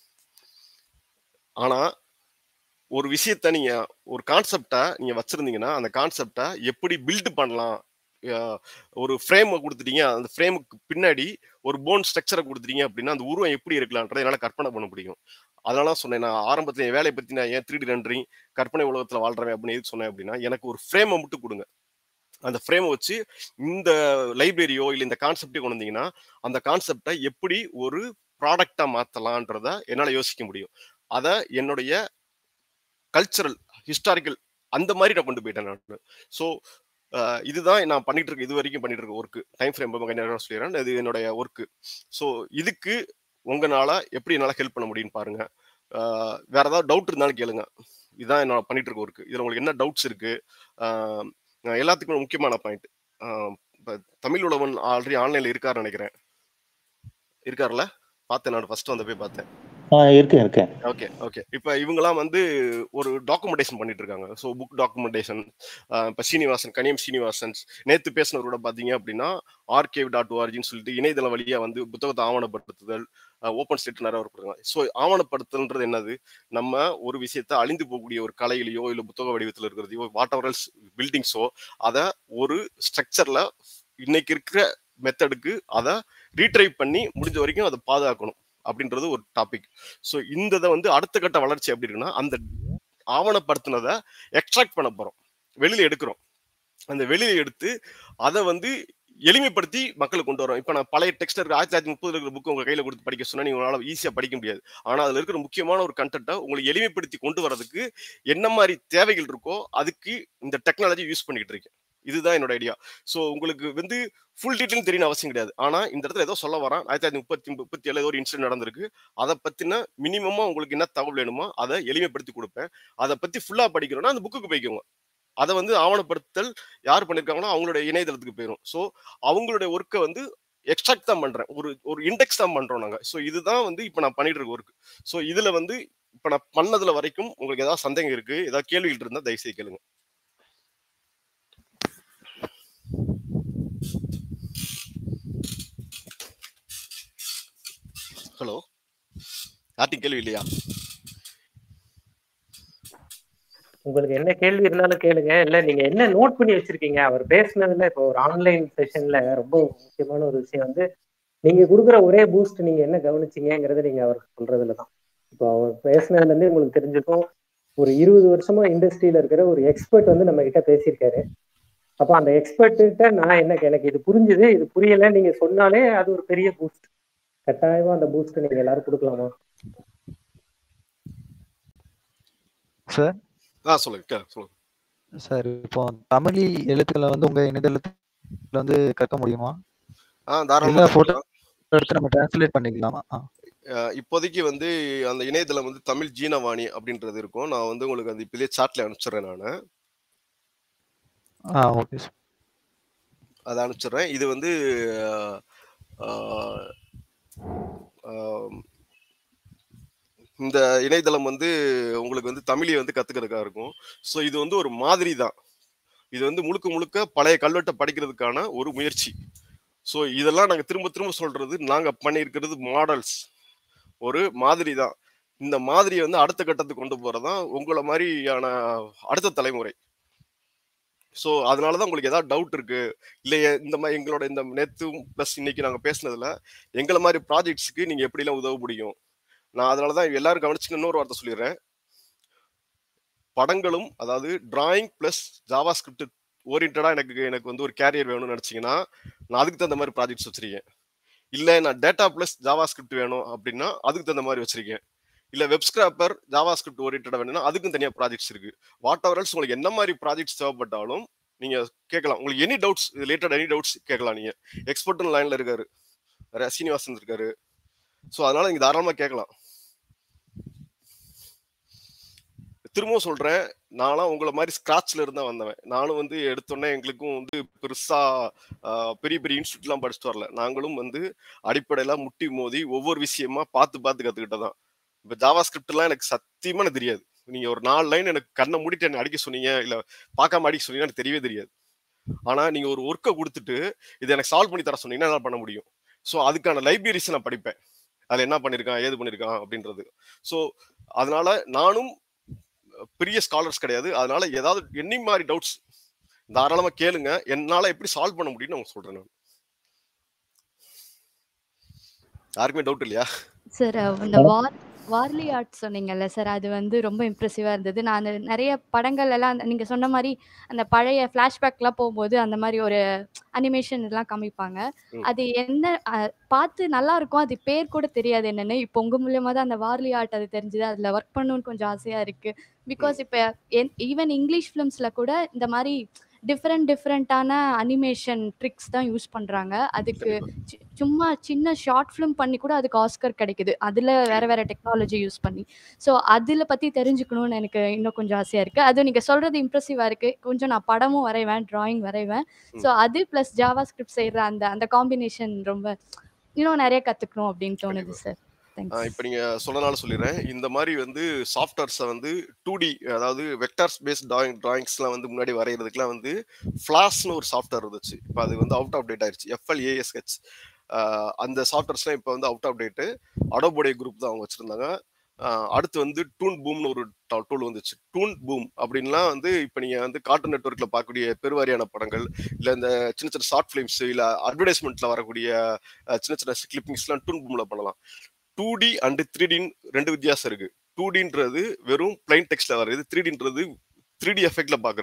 ஆனா ஒரு விஷயத்த நீங்க ஒரு கான்செப்டா நீங்க வச்சிருந்தீங்கன்னா அந்த கான்செப்டை எப்படி பில்ட் பண்ணலாம், ஒரு ஃப்ரேம் கொடுத்துட்டீங்க, அந்த ஃப்ரேமுக்கு பின்னாடி ஒரு போன் ஸ்ட்ரக்சரை கொடுத்துட்டீங்க அப்படின்னா அந்த உருவம் எப்படி இருக்கலாம்ன்றதை என்னால் கற்பனை பண்ண முடியும். அதனால சொன்னேன், நான் ஆரம்பத்தில் என் வேலையை பற்றி நான் ஏன் 3D ரெண்டரிங் கற்பனை உலகத்தில் வாழ்றேன் அப்படின்னு எதுக்கு சொன்னேன் அப்படின்னா, எனக்கு ஒரு ஃப்ரேமை மட்டும் கொடுங்க, அந்த ஃப்ரேமை வச்சு இந்த லைப்ரரியோ இல்லை இந்த கான்செப்டே கொண்டு வந்தீங்கன்னா அந்த கான்செப்டை எப்படி ஒரு ப்ராடக்டா மாத்தலாம்ன்றத என்னால யோசிக்க முடியும். அத என்னுடைய கல்ச்சரல் ஹிஸ்டாரிக்கல் அந்த மாதிரி நான் கொண்டு போயிட்டேன் நான். ஸோ இதுதான் நான் பண்ணிட்டு இருக்கேன், இது வரைக்கும் பண்ணிட்டு இருக்க ஒர்க்கு. டைம் ஃப்ரேம் சொல்லிடுறேன், இது என்னுடைய ஒர்க்கு. ஸோ இதுக்கு உங்களால எப்படி என்னால் ஹெல்ப் பண்ண முடியும்னு பாருங்க. வேற ஏதாவது டவுட் இருந்தாலும் கேளுங்க. இதுதான் நான் பண்ணிட்டு இருக்க ஒர்க்கு. இதுல உங்களுக்கு என்ன டவுட்ஸ் இருக்கு, எல்லாத்துக்குமே முக்கியமான பாயிண்ட். தமிழ் உழவன் ஆல்ரெடி ஆன்லைன்ல இருக்காருன்னு நினைக்கிறேன். இருக்காருல்ல? பார்த்தேன், நான் ஃபர்ஸ்ட் வந்து போய் பார்த்தேன். இருக்கேன். Okay okay. இப்போ இவங்கெல்லாம் வந்து ஒரு டாக்குமெண்டேஷன் பண்ணிட்டு இருக்காங்க. So book documentation. இப்போ கனியம் சீனிவாசன் நேற்று பேசினவரோட பார்த்தீங்க அப்படின்னா archive.orgன்னு சொல்லிட்டு இணையதள வழியாக வந்து புத்தகத்தை ஆவணப்படுத்துதல், ஓப்பன் ஸ்டேட் நிறைய ஒர்க் பண்ணுறாங்க. ஸோ ஆவணப்படுத்துதல்ன்றது என்னது, நம்ம ஒரு விஷயத்த அழிந்து போகக்கூடிய ஒரு கலையிலையோ இல்லை புத்தக வடிவத்தில் இருக்கிறதையோ வாட் எவர் எல்ஸ் பில்டிங்ஸோ அதை ஒரு ஸ்ட்ரக்சர்ல இன்னைக்கு இருக்கிற மெத்தடுக்கு அதை ரீட்ரைவ் பண்ணி முடிஞ்ச வரைக்கும் அதை பாதுகாக்கணும் அப்படின்றது ஒரு டாபிக். ஸோ இந்த வந்து அடுத்த கட்ட வளர்ச்சி எப்படி இருக்குன்னா, அந்த ஆவணப்படுத்தினதை எக்ஸ்ட்ராக்ட் பண்ண போறோம், வெளியில எடுக்கிறோம். அந்த வெளியில எடுத்து அதை வந்து எளிமைப்படுத்தி மக்களுக்கு கொண்டு வரோம். இப்ப நான் பழைய டெக்ஸ்ட் இருக்கு 1930 இருக்கிற புக் உங்க கையில கொடுத்து படிக்க சொன்னா நீங்க உங்களால ஈஸியா படிக்க முடியாது. ஆனா அதுல இருக்கிற முக்கியமான ஒரு கண்டென்ட்டை உங்களுக்கு எளிமைப்படுத்தி கொண்டு வரதுக்கு என்ன மாதிரி தேவைகள் இருக்கோ அதுக்கு இந்த டெக்னாலஜி யூஸ் பண்ணிட்டு இருக்கேன். இதுதான் என்னோட ஐடியா. ஸோ உங்களுக்கு வந்து ஃபுல் டீட்டெயில் தெரியணும் அவசியம் கிடையாது. ஆனா இந்த இடத்துல ஏதோ சொல்ல வரேன், 1937 ஏதோ ஒரு இன்சிடென்ட் நடந்திருக்கு, அதை பத்தின மினிமமா உங்களுக்கு என்ன தகவல் வேணுமோ அதை எளிமைப்படுத்தி கொடுப்பேன். அதை பத்தி ஃபுல்லா படிக்கணும்னா அந்த புக்குக்கு போய்க்கோங்க. அதை வந்து ஆவணப்படுத்தல் யார் பண்ணிருக்காங்களோ அவங்களுடைய இணையதளத்துக்கு போயிடும். ஸோ அவங்களுடைய ஒர்க்கை வந்து எக்ஸ்ட்ராக்ட் தான் பண்றேன், ஒரு இண்டெக்ஸ் தான் பண்றோம் நாங்க. ஸோ இதுதான் வந்து இப்ப நான் பண்ணிட்டு இருக்க ஒர்க். ஸோ இதுல வந்து இப்ப நான் பண்ணதுல வரைக்கும் உங்களுக்கு ஏதாவது சந்தேகம் இருக்கு, ஏதாவது கேள்விகள் இருந்தா தயவுசெய்து கேளுங்க. ஹலோ, யார்ட்டும் கேள்வி இல்லையா? உங்களுக்கு என்ன கேள்வி இருந்தாலும் கேளுங்க. இல்ல நீங்க என்ன நோட் பண்ணி வச்சிருக்கீங்க அவர் பேசுனதுல? இப்போ ஒரு ஆன்லைன் செஷன்ல ரொம்ப முக்கியமான ஒரு விஷயம் வந்து நீங்க கொடுக்குற ஒரே பூஸ்ட் நீங்க என்ன கவனிச்சீங்கிறத நீங்க அவர் சொல்றதுலதான். இப்போ அவர் பேசுனதுல இருந்து உங்களுக்கு தெரிஞ்சிருக்கும், ஒரு 20 வருஷமா இண்டஸ்ட்ரியில இருக்கிற ஒரு எக்ஸ்பர்ட் வந்து நம்ம கிட்ட பேசியிருக்காரு. அப்போ அந்த எக்ஸ்பர்ட் கிட்ட நான் என்ன, எனக்கு இது புரிஞ்சுது, இது புரியல நீங்க சொன்னாலே அது ஒரு பெரிய பூஸ்ட். கட்டாயமா அந்த பூஸ்ட் நீங்க எல்லாரும் கொடுக்கலாமா சார்? சொல்லுங்க சொல்லுங்க சார். இப்போ தமிழ் எழுத்துக்களை வந்து உங்க இணையதளத்துல வந்து கற்க முடியுமா? தாராளமா போட்டோ எடுத்து நம்ம டிரான்ஸ்லேட் பண்ணிக்கலாமா? இப்போதைக்கு வந்து அந்த இணையதளம் வந்து தமிழ் ஜீனவாணி அப்படின்றது இருக்கும். நான் வந்து உங்களுக்கு அந்த இப்போதே சாட்ல அனுப்பிச்சிடுறேன். நான் ஓகே சார், அதை அனுப்பிச்சிடுறேன். இது வந்து இந்த இணையதளம் வந்து உங்களுக்கு வந்து தமிழை வந்து கத்துக்கிறதுக்காக இருக்கும். ஸோ இது வந்து ஒரு மாதிரி தான். இது வந்து முழுக்க முழுக்க பழைய கல்வெட்டை படிக்கிறதுக்கான ஒரு முயற்சி. ஸோ இதெல்லாம் நாங்கள் திரும்ப திரும்ப சொல்றது, நாங்கள் பண்ணியிருக்கிறது மாடல்ஸ், ஒரு மாதிரி தான். இந்த மாதிரியை வந்து அடுத்த கட்டத்துக்கு கொண்டு போறதான் உங்களை மாதிரியான அடுத்த தலைமுறை. ஸோ அதனாலதான் உங்களுக்கு ஏதாவது டவுட் இருக்கு இல்லையே, இந்த மாதிரி எங்களோட இந்த நேத்து பிளஸ் இன்னைக்கு நாங்கள் பேசுனதுல எங்களை மாதிரி ப்ராஜெக்ட்ஸ்க்கு நீங்க எப்படிலாம் உதவ முடியும், நான் அதனாலதான் எல்லாரும் கவனிச்சுக்க இன்னொரு வார்த்தை சொல்லிடுறேன். படங்களும், அதாவது டிராயிங் பிளஸ் ஜாவா ஸ்கிரிப்ட் ஓரியன்டா எனக்கு வந்து ஒரு கேரியர் வேணும்னு நினைச்சீங்கன்னா நான் அதுக்கு தகுந்த மாதிரி ப்ராஜெக்ட்ஸ் வச்சிருக்கேன். இல்லை நான் டேட்டா பிளஸ் ஜாவா ஸ்கிரிப்ட் வேணும் அப்படின்னா அதுக்கு தகுந்த மாதிரி வச்சிருக்கேன். இல்லை வெப் ஸ்கிராப்பர் ஜாவா ஸ்கிரிப்ட் ஓரியன்டா வேணும்னா அதுக்கும் தனியாக ப்ராஜெக்ட்ஸ் இருக்கு. வாட் எவர் எல்ஸ் உங்களுக்கு என்ன மாதிரி ப்ராஜெக்ட்ஸ் தேவைப்பட்டாலும் நீங்க கேட்கலாம். உங்களுக்கு any doubts related any doubts கேட்கலாம். நீங்க எக்ஸ்பர்ட்னு லைன்ல இருக்காரு, சீனிவாசன் இருக்காரு. ஸோ அதனால நீங்க தாராளமா கேட்கலாம். திரும்பவும் சொல்றேன், நானும் உங்களை மாதிரி ஸ்கிராட்ச்ல இருந்தா வந்தவன். நானும் வந்து எடுத்தோன்னே எங்களுக்கும் வந்து பெருசா பெரிய பெரிய இன்ஸ்டியூட்லாம் படிச்சுட்டு வரல. நாங்களும் வந்து அடிப்படையில முட்டி மோதி ஒவ்வொரு விஷயமா பார்த்து கத்துக்கிட்டதான். இப்ப ஜாவா ஸ்கிரிப்ட்லாம் எனக்கு சத்தியமா எனக்கு தெரியாது. நீங்க ஒரு 4 லைன் எனக்கு கண்ணை மூடிட்டு என்ன அடிக்க சொன்னீங்க, இல்ல பார்க்காம அடிக்க சொன்னீங்கன்னா எனக்கு தெரியவே தெரியாது. ஆனா நீங்க ஒரு ஒர்க்கை கொடுத்துட்டு இதை எனக்கு சால்வ் பண்ணி தர சொன்னீங்கன்னா என்ன பண்ண முடியும். ஸோ அதுக்கான லைப்ரரிஸ் நான் படிப்பேன், அதுல என்ன பண்ணிருக்கான் ஏது பண்ணிருக்கான் அப்படின்றது. ஸோ அதனால நானும் பெரிய ஸ்காலர்ஸ் கிடையாது. அதனால ஏதாவது என்ன மாதிரி டவுட்ஸ் தாராளமா கேளுங்க, என்னால எப்படி சால்வ் பண்ண முடியும்னு அவங்க சொல்றேன். நான் யாருக்குமே டவுட் இல்லையா சார்? இந்த வார்லி ஆர்ட் சொன்னீங்கல்ல சார், அது வந்து ரொம்ப இம்ப்ரெசிவா இருந்தது. நான் நிறைய படங்கள் எல்லாம் நீங்க சொன்ன மாதிரி அந்த பழைய ஃபிளாஷ்பேக்லாம் போகும்போது அந்த மாதிரி ஒரு அனிமேஷன் இதெல்லாம் காமிப்பாங்க. அது என்ன பார்த்து நல்லா இருக்கும், அது பேர் கூட தெரியாது என்னன்னு. இப்போ உங்க மூலியமா தான் அந்த வார்லி ஆர்ட் அது தெரிஞ்சது. அதுல ஒர்க் பண்ணணும்னு கொஞ்சம் ஆசையா இருக்கு. பிகாஸ் இப்போ ஈவன் இங்கிலீஷ் ஃபிலிம்ஸ்ல கூட இந்த மாதிரி டிஃப்ரெண்டான அனிமேஷன் ட்ரிக்ஸ் தான் யூஸ் பண்றாங்க. அதுக்கு சும்மா சின்ன ஷார்ட் ஃபிலிம் பண்ணி கூட அதுக்கு ஆஸ்கர் கிடைக்குது, அதுல வேற டெக்னாலஜி யூஸ் பண்ணி. ஸோ அதுல பத்தி தெரிஞ்சுக்கணும்னு எனக்கு இன்னும் கொஞ்சம் ஆசையா இருக்கு. அது நீங்க சொல்றது இம்ப்ரெசிவா இருக்கு. கொஞ்சம் நான் படமும் வரைவேன், டிராயிங் வரைவேன். ஸோ அது பிளஸ் ஜாவா ஸ்கிரிப்ட் செய்யற அந்த காம்பினேஷன் ரொம்ப இன்னும் நிறைய கத்துக்கணும் அப்படின்னு தோணுது சார். இப்போ நீங்க சொன்னனால சொல்லிடுறேன். இந்த மாதிரி வந்து சாஃப்ட்வேர்ஸை வந்து 2D, அதாவது வெக்டார்ஸ் பேஸ்ட் டிராயிங்ஸ்லாம் வந்து முன்னாடி வரைகிறதுக்குலாம் வந்து ஃபிளாஷ்னு ஒரு சாஃப்ட்வேர் இருந்துச்சு. இப்போ அது வந்து அவுட் ஆஃப் டேட் ஆயிடுச்சு. FLASH அந்த சாஃப்ட்வேர்ஸ்லாம் இப்போ வந்து அவுட் ஆஃப் டேட்டு. அடோபோடைய குரூப் தான் அவங்க வச்சிருந்தாங்க. அடுத்து வந்து டூன் பூம்னு ஒரு டூல் வந்துச்சு. டூன் பூம் அப்படின்லாம் வந்து இப்போ நீங்கள் வந்து கார்ட்டூன் நெட்வொர்க்கில் பார்க்கக்கூடிய பெருவாரியான படங்கள், இல்லை இந்த சின்ன சின்ன ஷார்ட் ஃபிலிம்ஸ், இல்லை அட்வர்டைஸ்மெண்ட்டில் வரக்கூடிய சின்ன சின்ன கிளிப்பிங்ஸ்லாம் டூன் பூமில் பண்ணலாம். 2D அண்ட் 3Dன்னு 2 வித்தியாசம் இருக்கு. 2Dன்றது வெறும் பிளைன் டெக்ஸ்ட்ல வர்றது, 3Dன்றது 3D எஃபெக்ட்ல பாக்குறது.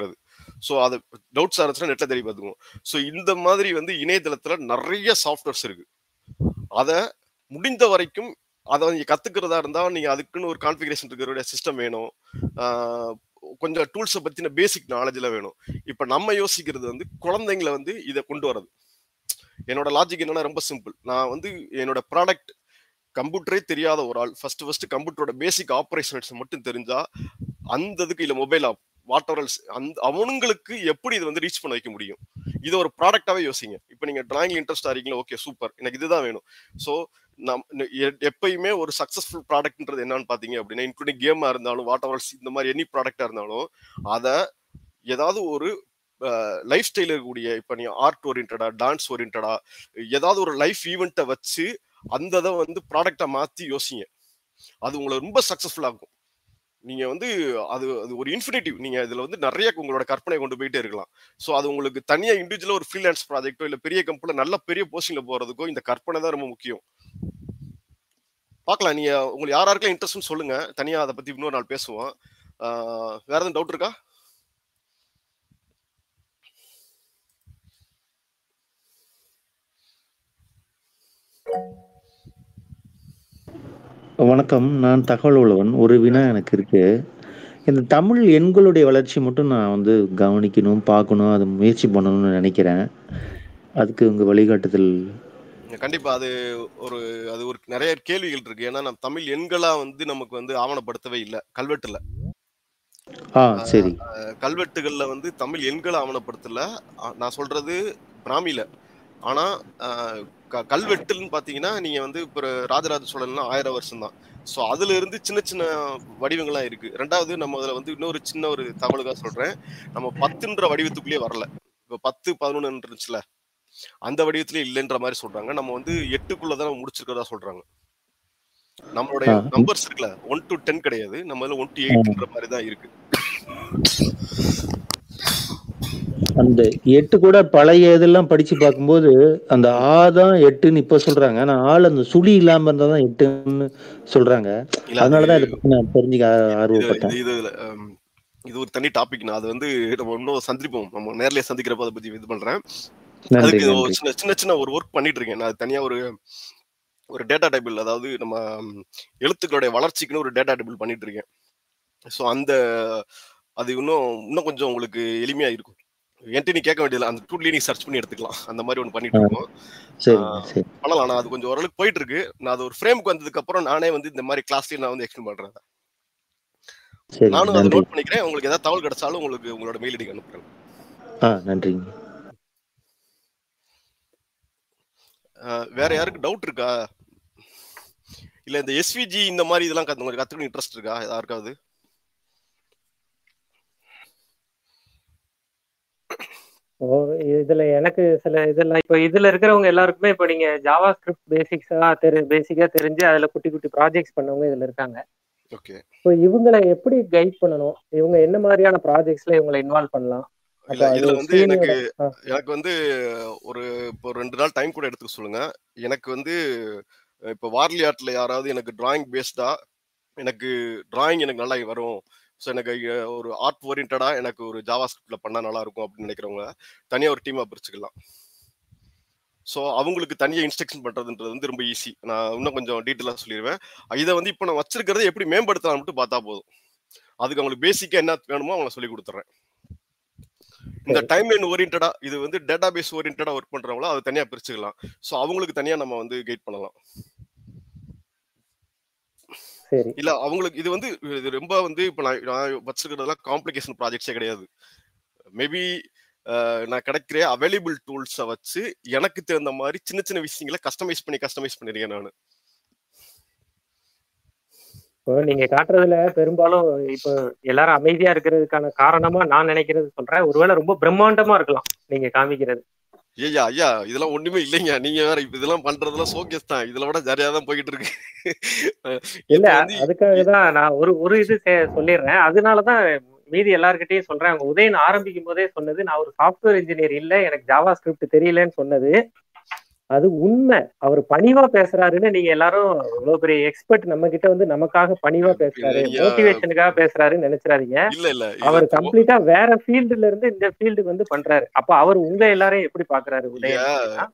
ஸோ அது டவுட்ஸ் இருந்துச்சுன்னா நெட்ல தேடி பார்த்துக்குவோம். ஸோ இந்த மாதிரி வந்து இணையதளத்துல நிறைய சாஃப்ட்வேர்ஸ் இருக்கு. அதை முடிந்த வரைக்கும் அதை நீங்க கத்துக்கிறதா இருந்தா நீங்க அதுக்குன்னு ஒரு கான்ஃபிகரேஷன் இருக்கிற சிஸ்டம் வேணும். கொஞ்சம் டூல்ஸை பத்தின பேசிக் நாலேஜ்ல வேணும். இப்ப நம்ம யோசிக்கிறது வந்து குழந்தைங்களை வந்து இதை கொண்டு வரது. என்னோட லாஜிக் என்னன்னா ரொம்ப சிம்பிள். நான் வந்து என்னோட ப்ராடக்ட் கம்ப்யூட்டரே தெரியாத ஒரு ஆள் ஃபர்ஸ்ட் கம்ப்யூட்டரோட பேசிக் ஆப்ரேஷன்ஸ் மட்டும் தெரிஞ்சா அந்த இதுக்கு இல்ல மொபைல் ஆப் வாட் எவர் அந்த அவனுங்களுக்கு எப்படி இது வந்து ரீச் பண்ண வைக்க முடியும்? இது ஒரு ப்ராடக்டாவே யோசிங்க. இப்போ நீங்க டிராயிங் இன்ட்ரெஸ்ட் ஆறீங்களா, ஓகே சூப்பர், எனக்கு இதுதான் வேணும். ஸோ எப்பயுமே ஒரு சக்சஸ்ஃபுல் ப்ராடக்ட்ன்றது என்னன்னு பாத்தீங்க அப்படின்னா, இன்க்ளூடிங் கேமா இருந்தாலும் வாட் எவர் இந்த மாதிரி எனி ப்ராடக்டா இருந்தாலும் அதை ஏதாவது ஒரு லைஃப் ஸ்டைல் இருக்கக்கூடிய, இப்போ நீங்க ஆர்ட் ஓரியன்டா, டான்ஸ் ஓரியன்டா, ஏதாவது ஒரு லைஃப் ஈவெண்ட்டை வச்சு அந்த இதை வந்து ப்ராடக்டா மாத்தி யோசிங்க. அது உங்களை ரொம்ப சக்சஸ்ஃபுல்லா இருக்கும். நீங்க வந்து அது அது ஒரு இன்ஃபினிட்டிவ். நீங்க இதுல வந்து நிறைய உங்களோட கற்பனை கொண்டு போயிட்டே இருக்கலாம். ஸோ அது உங்களுக்கு தனியா இண்டிவிஜுவலா ஒரு ஃப்ரீலான்ஸ் ப்ராஜெக்டோ இல்ல பெரிய கம்பெனில நல்ல பெரிய போஸ்டிங்ல போறதுக்கோ இந்த கற்பனை தான் ரொம்ப முக்கியம். பார்க்கலாம். நீங்க உங்களுக்கு யாருக்கெல்லாம் இன்ட்ரெஸ்ட்னு சொல்லுங்க. தனியா அதை பத்தி இன்னொரு நாள் பேசுவோம். வேற எதுவும் டவுட் இருக்கா? வணக்கம். நான் தகவல் உழவன். ஒரு வினா எனக்கு இருக்கு. இந்த தமிழ் எண்களுடைய வளர்ச்சி மட்டும் நான் வந்து கவனிக்கணும், பார்க்கணும், அதை முயற்சி பண்ணணும்னு நினைக்கிறேன். அதுக்கு உங்க வழிகாட்டுதல்? கண்டிப்பா. அது ஒரு நிறைய கேள்விகள் இருக்கு. ஏன்னா நம்ம தமிழ் எண்களா வந்து நமக்கு வந்து ஆவணப்படுத்தவே இல்லை கல்வெட்டுல. சரி. கல்வெட்டுகள்ல வந்து தமிழ் எண்களை ஆவணப்படுத்தல. நான் சொல்றது பிராமில. ஆனா கல்வெட்டுன்னு பாத்தீங்கன்னா நீங்க வந்து இப்ப ராஜராஜ சோழன்லாம் 1000 வருஷம் தான். ஸோ அதுல இருந்து சின்ன சின்ன வடிவங்கள்லாம் இருக்கு. ரெண்டாவது நம்ம அதுல வந்து இன்னொரு சின்ன ஒரு தகவலுக்காக சொல்றேன். நம்ம 10ன்ற வடிவத்துக்குள்ளேயே வரல. இப்ப 10, 11 இருந்துச்சுல, அந்த வடிவத்திலே இல்லைன்ற மாதிரி சொல்றாங்க. நம்ம வந்து 8க்குள்ளதான் முடிச்சிருக்கிறதா சொல்றாங்க. நம்மளுடைய நம்பர்ஸ் இருக்குல்ல 1 to 10 கிடையாது. நம்ம 1 to 8ன்ற மாதிரி தான் இருக்கு. அந்த 8 கூட பழைய இதெல்லாம் படிச்சு பார்க்கும்போது அந்த தான் 8ன்னு இப்ப சொல்றாங்க. ஆனா அந்த சுழி இல்லாம இருந்தாதான் 8ன்னு சொல்றாங்க. அதனாலதான் இதை பத்தி நான் தெரிஞ்சுக்க ஆர்வப்பட்டேன். இது ஒரு தனி டாபிக். நான் அது வந்து நம்ம இன்னும் சந்திப்போம். நம்ம நேர்லயே சந்திக்கிறப்ப அதை பத்தி இது பண்றேன். நன்றி, அதுக்கு நன்றி. சின்ன சின்ன ஒரு ஒர்க் பண்ணிட்டு இருக்கேன். நான் தனியா ஒரு டேட்டா டேபிள், அதாவது நம்ம எழுத்துக்களுடைய வளர்ச்சிக்குன்னு ஒரு டேட்டா டேபிள் பண்ணிட்டு இருக்கேன். ஸோ அது இன்னும் கொஞ்சம் உங்களுக்கு எளிமையா இருக்கும். என்கிட்ட நீ கேட்க வேண்டியதில்லை, அந்த டூல்லேயே நீ சர்ச் பண்ணி எடுத்துக்கலாம். அந்த மாதிரி ஒன்று பண்ணிட்டு இருக்கோம். பண்ணலாம். நான் அது கொஞ்சம் ஓரளவுக்கு போயிட்டு இருக்கு. நான் அது ஒரு ஃப்ரேமுக்கு வந்ததுக்கு அப்புறம் நானே வந்து இந்த மாதிரி கிளாஸ்லயே நான் வந்து எக்ஸ்பிளைன் பண்றேன். நானும் அதை நோட் பண்ணிக்கிறேன். உங்களுக்கு ஏதாவது தகவல் கிடைச்சாலும் உங்களுக்கு உங்களோட மெயில் ஐடிக்கு அனுப்புறேன். நன்றி. வேற யாருக்கு டவுட் இருக்கா? இல்ல இந்த எஸ்விஜி இந்த மாதிரி இதெல்லாம் கத்துக்கணும் இன்ட்ரெஸ்ட் இருக்கா யாருக்காவது? இதுல எனக்கு சில இதெல்லாம் இப்போ இதுல இருக்கிறவங்க எல்லாருக்குமே இப்போ நீங்க ஜாவா ஸ்கிரிப்ட் பேசிக்கா தெரிஞ்சு அதுல குட்டி குட்டி ப்ராஜெக்ட்ஸ் பண்ணவங்க இதுல இருக்காங்க. ஓகே. இப்போ இவங்களை எப்படி கைட் பண்ணணும்? இவங்க என்ன மாதிரியான ப்ராஜெக்ட்ஸ்ல இவங்களை இன்வால்வ் பண்ணலாம்? இதுல வந்து எனக்கு வந்து இப்போ 2 நாள் டைம் கூட எடுத்துக்க சொல்லுங்க. எனக்கு வந்து இப்போ வார்லி ஆர்ட்ல யாராவது எனக்கு டிராயிங் பேஸ்டா எனக்கு நல்லா வரும், ஸோ எனக்கு ஒரு ஆர்ட் ஓரியன்டா எனக்கு ஒரு ஜாவா ஸ்கிரிப்ட்ல பண்ணா நல்லா இருக்கும் அப்படின்னு நினைக்கிறவங்க தனியா ஒரு டீமா பிரிச்சுக்கலாம். ஸோ அவங்களுக்கு தனியாக இன்ஸ்ட்ரக்ஷன் பண்றதுன்றது வந்து ரொம்ப ஈஸி. நான் இன்னும் கொஞ்சம் டீட்டெயிலாக சொல்லிடுவேன். இதை வந்து இப்போ நான் வச்சிருக்கிறத எப்படி மேம்படுத்தலாம் மட்டும் பார்த்தா போதும். அதுக்கு அவங்களுக்கு பேசிக்கா என்ன வேணுமோ அவங்களை சொல்லி கொடுத்துறேன். இந்த டைம் லைன் ஓரியன்டா, இது வந்து டேட்டா பேஸ் ஓரியன்டா ஒர்க் பண்றவங்களோ அது தனியா பிரிச்சுக்கலாம். ஸோ அவங்களுக்கு தனியா நம்ம வந்து கைட் பண்ணலாம். இல்ல அவங்களுக்கு இது வந்து ரொம்ப வந்து இப்போ நான் வச்சிருக்கிறதுலாம் காம்ப்ளிகேஷன் ப்ராஜெக்ட்ஸே கிடையாது. மேபி நான் கிடைக்கிற அவைலபிள் டூல்ஸை வச்சு எனக்கு தகுந்த மாதிரி சின்ன சின்ன விஷயங்களை கஸ்டமைஸ் பண்ணிருக்கேன் நான். இப்போ நீங்க காட்டுறதுல பெரும்பாலும் இப்போ எல்லாரும் அமைதியா இருக்கிறதுக்கான காரணமா நான் நினைக்கிறது சொல்றேன். ஒருவேளை ரொம்ப பிரம்மாண்டமா இருக்கலாம் நீங்க காமிக்கிறது. ஐயா இதெல்லாம் ஒண்ணுமே இல்லைங்க. நீங்க வேற இதெல்லாம் பண்றதுலாம் சோகேஸ் தான். இதுல விட ஜாலியா தான் போயிட்டு இருக்கு. இல்ல அதுக்காக தான் நான் ஒரு இது சொல்லிடுறேன். அதனாலதான் மீதி எல்லார்கிட்டையும் சொல்றேன். அவங்க உதயன் ஆரம்பிக்கும் போதே சொன்னது, நான் ஒரு சாஃப்ட்வேர் இன்ஜினியர் இல்ல, எனக்கு ஜாவா ஸ்கிரிப்ட் தெரியலன்னு சொன்னது. அது உண்மை. அவர் பணிவா பேசுறாருன்னு நீங்க எல்லாரும் இவ்வளவு பெரிய எக்ஸ்பர்ட் நம்ம கிட்ட வந்து நமக்காக பணிவா பேசுறாரு, மோட்டிவேஷனுக்காக பேசுறாருன்னு நினைச்சிடாதீங்க. அவர் கம்ப்ளீட்டா வேற ஃபீல்டுல இருந்து இந்த ஃபீல்டுக்கு வந்து பண்றாரு. அப்ப அவர் உங்க எல்லாரையும் எப்படி பாக்குறாரு உதயன்?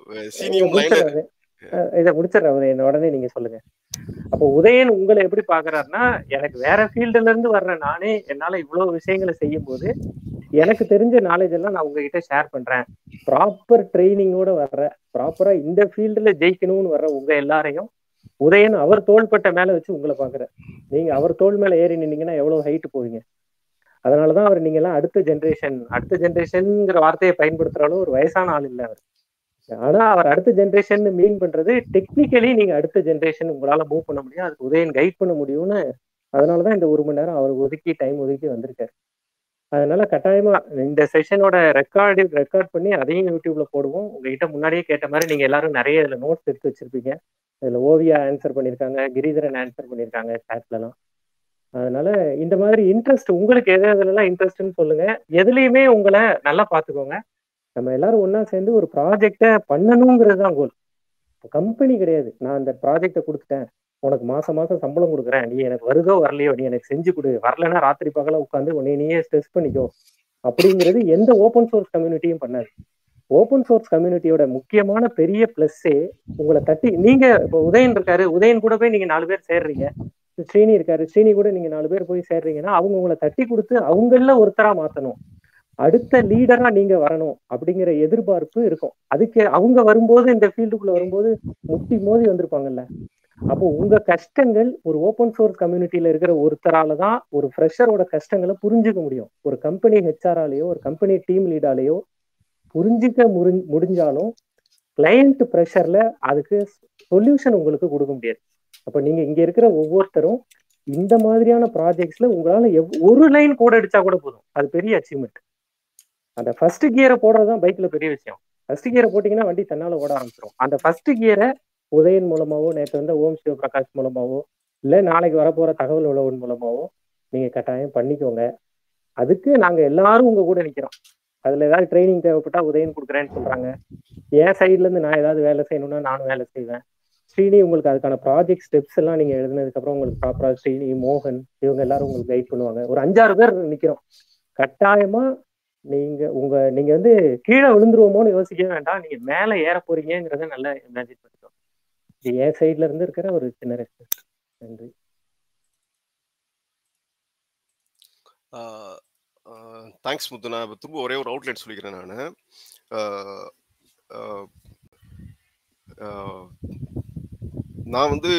இதை முடிச்சிடுறேன் உதயன், உடனே நீங்க சொல்லுங்க. அப்போ உதயன் உங்களை எப்படி பாக்குறாருன்னா, எனக்கு வேற ஃபீல்டுல இருந்து வர்ற நானே என்னால இவ்வளவு விஷயங்களை செய்யும் போது எனக்கு தெரிஞ்ச நாலேஜ் எல்லாம் நான் உங்ககிட்ட ஷேர் பண்றேன். ப்ராப்பர் ட்ரைனிங்கோட வர்ற, ப்ராப்பரா இந்த ஃபீல்டுல ஜெயிக்கணும்னு வர்ற உங்க எல்லாரையும் உதயன் அவர் தோள்பட்ட மேல வச்சு உங்களை பாக்குற. நீங்க அவர் தோள் மேல ஏறி நின்னீங்கன்னா எவ்வளவு ஹைட் போவீங்க. அதனாலதான் அவர் நீங்க எல்லாம் அடுத்த ஜென்ரேஷன்ங்கிற வார்த்தையை பயன்படுத்துறாலும் ஒரு வயசான ஆள் இல்லை அவர். ஆனா அவர் அடுத்த ஜென்ரேஷன் மீன் பண்றது டெக்னிக்கலி நீங்க அடுத்த ஜென்ரேஷன் உங்களால மூவ் பண்ண முடியும், அதுக்கு உதயன் கைட் பண்ண முடியும்னு. அதனாலதான் இந்த 1 மணி நேரம் அவர் டைம் ஒதுக்கி வந்திருக்காரு. அதனால கட்டாயமா இந்த செஷனோட ரெக்கார்ட் பண்ணி அதையும் யூடியூப்ல போடுவோம். உங்ககிட்ட முன்னாடியே கேட்ட மாதிரி நீங்க எல்லாரும் நிறைய இதுல நோட்ஸ் எடுத்து வச்சிருப்பீங்க. இதுல ஓவியா ஆன்சர் பண்ணியிருக்காங்க, கிரிதரன் ஆன்சர் பண்ணியிருக்காங்க சாட்லலாம். அதனால இந்த மாதிரி இன்ட்ரெஸ்ட் உங்களுக்கு எதுலாம் இன்ட்ரெஸ்ட்னு சொல்லுங்க. எதுலையுமே உங்களை நல்லா பார்த்துக்கோங்க. நம்ம எல்லாரும் ஒன்னா சேர்ந்து ஒரு ப்ராஜெக்டை பண்ணணுங்கிறது தான் கோல். கம்பெனி கிடையாது. நான் அந்த ப்ராஜெக்டை கொடுத்துட்டேன், உனக்கு மாசம் சம்பளம் கொடுக்குறேன், நீ எனக்கு வருதோ வரலையோ நீ எனக்கு செஞ்சு கொடு, வரலன்னா ராத்திரி பகல உட்காந்து உன்னையே ஸ்ட்ரெஸ் பண்ணிக்கோ அப்படிங்கிறது எந்த ஓப்பன் சோர்ஸ் கம்யூனிட்டியும் பண்ணாது. ஓப்பன் சோர்ஸ் கம்யூனிட்டியோட முக்கியமான பெரிய பிளஸ்ஸே உங்களை தட்டி, நீங்க இப்போ உதயன் இருக்காரு, உதயன் கூட போய் நீங்க 4 பேர் சேர்றீங்க, ஸ்ரீனி இருக்காரு, ஸ்ரீனி கூட நீங்க 4 பேர் போய் சேர்றீங்கன்னா அவங்க உங்களை தட்டி கொடுத்து அவங்கள ஒருத்தரா மாத்தணும், அடுத்த லீடரா நீங்க வரணும் அப்படிங்கிற எதிர்பார்ப்பு இருக்கும். அதுக்கு அவங்க வரும்போது இந்த ஃபீல்டுக்குள்ள வரும்போது முட்டி மோதி வந்திருப்பாங்கல்ல. அப்போ உங்க கஷ்டங்கள் ஒரு ஓப்பன் சோர்ஸ் கம்யூனிட்டியில இருக்கிற ஒருத்தரால தான் ஒரு ஃப்ரெஷரோட கஷ்டங்களை புரிஞ்சுக்க முடியும். ஒரு கம்பெனி ஹெச்ஆராலேயோ ஒரு கம்பெனி டீம் லீடாலேயோ புரிஞ்சுக்க முடிஞ்சாலும் கிளையண்ட் ப்ரெஷர்ல அதுக்கு சொல்யூஷன் உங்களுக்கு கொடுக்க முடியாது. அப்ப நீங்க இங்க இருக்கிற ஒவ்வொருத்தரும் இந்த மாதிரியான ப்ராஜெக்ட்ஸ்ல உங்களால ஒரு லைன் கோட் அடிச்சா கூட போதும், அது பெரிய அச்சீவ்மெண்ட். அந்த ஃபர்ஸ்ட் கியரை போடுறதுதான் பைக்ல பெரிய விஷயம். ஃபர்ஸ்ட் கியரை போட்டீங்கன்னா வண்டி தன்னால ஓட ஆரம்பிச்சிடும். அந்த ஃபர்ஸ்ட் கியரை உதயன் மூலமாவோ, நேற்று வந்து ஓம் சிவபிரகாஷ் மூலமாவோ, இல்ல நாளைக்கு வரப்போற தகவல் உழவன் மூலமாவோ நீங்க கட்டாயம் பண்ணிக்கோங்க. அதுக்கு நாங்க எல்லாரும் உங்க கூட நிக்கிறோம். அதுல ஏதாவது ட்ரைனிங் தேவைப்பட்டா உதயன் கொடுக்குறேன்னு சொல்றாங்க. என் சைட்ல இருந்து நான் ஏதாவது வேலை செய்யணும்னா நானும் வேலை செய்வேன். ஸ்ரீனி உங்களுக்கு அதுக்கான ப்ராஜெக்ட் ஸ்டெப்ஸ் எல்லாம் நீங்க எழுதுனதுக்கு அப்புறம் உங்களுக்கு ப்ராப்பரா ஸ்ரீனி, மோகன் இவங்க எல்லாரும் உங்களுக்கு கைட் பண்ணுவாங்க. ஒரு 5-6 பேர் நிக்கிறோம். கட்டாயமா நீங்க வந்து கீழே விழுந்துருவோமோன்னு யோசிக்கவே வேண்டாம், நீங்க மேல ஏற போறீங்கிறத நல்லா இமேஜின் பண்ணிக்கோ. இது என் சைட்ல இருந்து இருக்கிற ஒரு சின்ன ரெக்வெஸ்ட். நன்றி. தேங்க்ஸ் முத்து. நான் திரும்ப ஒரே ஒரு அவுட்லைன் சொல்லிக்கிறேன். நான் வந்து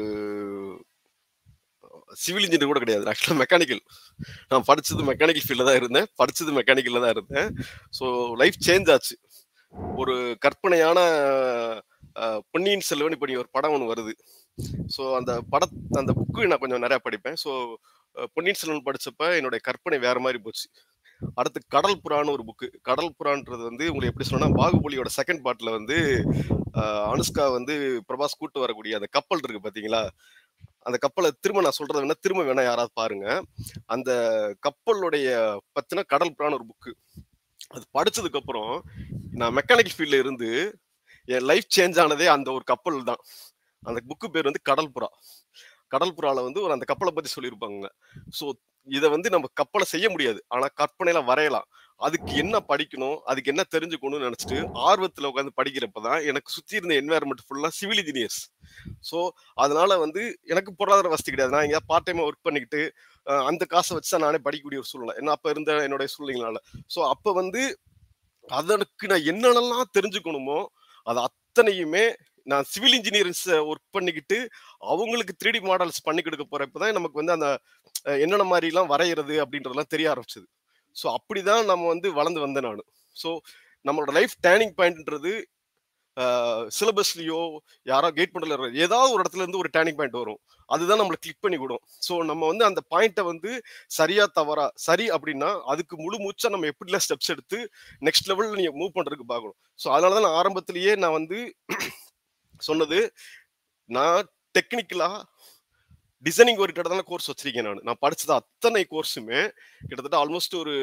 சிவில் இன்ஜினியர் கூட கிடையாது, ஆக்சுவலாக மெக்கானிக்கல். நான் படிச்சது மெக்கானிக்கல் ஃபீல்டில் தான் இருந்தேன், படிச்சது மெக்கானிக்கலில் தான் இருந்தேன். ஸோ லைஃப் சேஞ்ச் ஆச்சு. ஒரு கற்பனையான பொன்னியின் செல்வன் இப்போ ஒரு படம் ஒன்று வருது. ஸோ அந்த புக்கு நான் கொஞ்சம் நிறையா படிப்பேன். ஸோ பொன்னியின் செல்வன் படிச்சப்ப என்னுடைய கற்பனை வேற மாதிரி போச்சு. அடுத்து கடல் புறான்னு ஒரு புக்கு. கடல் புறான்றது வந்து உங்களுக்கு எப்படி சொன்னா, பாகுபலியோட செகண்ட் பார்ட்ல வந்து அனுஷ்கா வந்து பிரபாஸ் கூட்டு வரக்கூடிய அந்த கப்பல் இருக்கு பாத்தீங்களா, அந்த கப்பலை திரும்ப நான் சொல்றது வேணா திரும்ப வேணா யாராவது பாருங்க. அந்த கப்பலுடைய பத்தின கடல் புறான்னு ஒரு புக்கு. அது படிச்சதுக்கு அப்புறம் நான் மெக்கானிக்கல் ஃபீல்ட்ல இருந்து என் லைஃப் சேஞ்ச் ஆனதே அந்த ஒரு கப்பல் தான். அந்த புக்கு பேர் வந்து கடல் புறா. கடல் புறால வந்து ஒரு அந்த கப்பலை பத்தி சொல்லியிருப்பாங்க. ஸோ இதை வந்து நம்ம கப்பலை செய்ய முடியாது, ஆனா கற்பனையில வரையலாம். அதுக்கு என்ன படிக்கணும், அதுக்கு என்ன தெரிஞ்சுக்கணும்னு நினைச்சிட்டு ஆர்வத்துல உட்காந்து படிக்கிறப்பதான் எனக்கு சுத்தி இருந்த என்வாயர்மெண்ட் ஃபுல்லா சிவில் இன்ஜினியர்ஸ். ஸோ அதனால வந்து எனக்கு பொருளாதார வசதி கிடையாது. நான் எங்கேயாவது பார்ட் டைமா ஒர்க் பண்ணிக்கிட்டு அந்த காசை வச்சுதான் நானே படிக்கக்கூடிய ஒரு சூழ்நிலை, ஏன்னா அப்ப இருந்த என்னுடைய சூழ்நிலைகளால. ஸோ அப்ப வந்து அதற்கு நான் என்னென்னலாம் தெரிஞ்சுக்கணுமோ அது அத்தனையுமே நான் சிவில் இன்ஜினியரிங்ஸ் ஒர்க் பண்ணிக்கிட்டு அவங்களுக்கு 3D மாடல்ஸ் பண்ணி கொடுக்க போறப்பதான் நமக்கு வந்து அந்த என்னென்ன மாதிரி எல்லாம் வரைகிறது அப்படின்றதெல்லாம் தெரிய ஆரம்பிச்சது. ஸோ அப்படிதான் நம்ம வந்து வளர்ந்து வந்தேன் நான். ஸோ நம்மளோட லைஃப் டேர்னிங் பாயிண்ட்ன்றது சிலபஸ்லயோ யாரோ கைட் பண்றதுல ஏதாவது ஒரு இடத்துல இருந்து ஒரு டேர்னிங் பாயிண்ட் வரும், அதுதான் நம்மளை கிளிக் பண்ணி விடும். ஸோ நம்ம வந்து அந்த பாயிண்ட்டை வந்து சரியா தவறா, சரி அப்படின்னா அதுக்கு முழு மூச்சா நம்ம எப்படிலாம் ஸ்டெப்ஸ் எடுத்து நெக்ஸ்ட் லெவலில் நீங்க மூவ் பண்றதுக்கு பார்க்கணும். ஸோ அதனாலதான் நான் ஆரம்பத்திலேயே நான் வந்து சொன்னது, நான் டெக்னிக்கலா டிசைனிங் ஓரியன்டடான கோர்ஸ் வச்சிருக்கேன். நான் படிச்சது அத்தனை கோர்ஸுமே கிட்டத்தட்ட ஆல்மோஸ்ட் ஒரு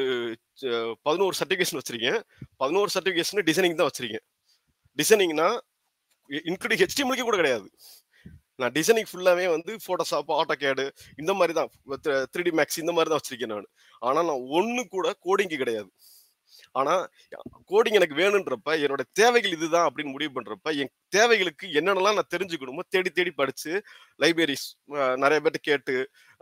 11 சர்டிஃபிகேஷன் வச்சிருக்கேன். 11 சர்டிஃபிகேஷன் டிசைனிங் தான் வச்சிருக்கேன். டிசைனிங்னா இன்க்ளூடிங் HTML கூட கிடையாது. நான் டிசைனிங் ஃபுல்லாவே வந்து போட்டோஷாப், ஆட்டோகேடு இந்த மாதிரி தான், 3D மேக்ஸ் இந்த மாதிரி தான் வச்சிருக்கேன் நான். ஆனா நான் ஒண்ணு கூட கோடிங் கிடையாது. ஆனா கோடிங் எனக்கு வேணுன்றப்ப, என்னோட தேவைகள் இதுதான் அப்படின்னு முடிவு பண்றப்ப, என் தேவைகளுக்கு என்னென்னலாம் நான் தெரிஞ்சுக்கணுமோ தேடி தேடி படிச்சு, லைப்ரரிஸ் நிறைய பேர்ட்ட கேட்டு,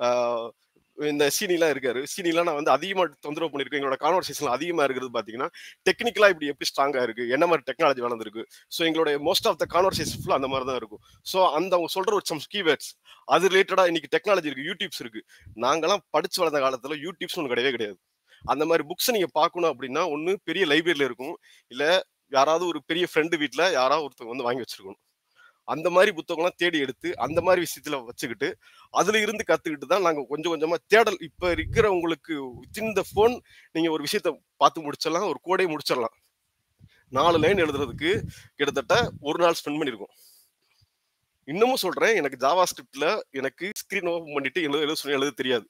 இந்த சீனிலாம் இருக்காரு, சீனிலாம் நான் வந்து அதிகமா தொந்தரவு பண்ணிருக்கேன். எங்களோட கான்வர்சேஷன் அதிகமா இருக்கிறது பாத்தீங்கன்னா, டெக்னிக்கலா இப்படி எப்படி ஸ்ட்ராங்கா இருக்கு, என்ன மாதிரி டெக்னாலஜி வளர்ந்துருக்கு. ஸோ எங்களோட மோஸ்ட் ஆஃப் த கான்வர்சேஷன் ஃபுல்லா அந்த மாதிரி தான் இருக்கும். ஸோ அவங்க சொல்ற ஒரு சம் கீவேர்ட்ஸ் அது ரிலேட்டடா இன்னைக்கு டெக்னாலஜி இருக்கு, யூடியூப்ஸ் இருக்கு. நாங்கெல்லாம் படிச்சு வளர்ந்த காலத்துல யூடியூப்ஸ் ஒன்று கிடையவே கிடையாது. அந்த மாதிரி புக்ஸ் நீங்க பார்க்கணும் அப்படின்னா ஒண்ணு பெரிய லைப்ரரியில இருக்கும், இல்ல யாராவது ஒரு பெரிய ஃப்ரெண்டு வீட்டுல யாராவது ஒருத்தவங்க வந்து வாங்கி வச்சிருக்கணும். அந்த மாதிரி புத்தகம்லாம் தேடி எடுத்து அந்த மாதிரி விஷயத்துல வச்சுக்கிட்டு அதுல இருந்து கத்துக்கிட்டு தான் நாங்க கொஞ்சம் கொஞ்சமா தேடல். இப்ப இருக்கிற உங்களுக்கு வித்தின் த போன் நீங்க ஒரு விஷயத்த பார்த்து முடிச்சிடலாம், ஒரு கோடை முடிச்சிடலாம். 4 லைன் எழுதுறதுக்கு கிட்டத்தட்ட ஒரு நாள் ஸ்பெண்ட் பண்ணிருக்கோம். இன்னமும் சொல்றேன், எனக்கு ஜாவா ஸ்கிரிப்ட்ல எனக்கு ஸ்கிரீன் ஓபன் பண்ணிட்டு எழுத தெரியாது.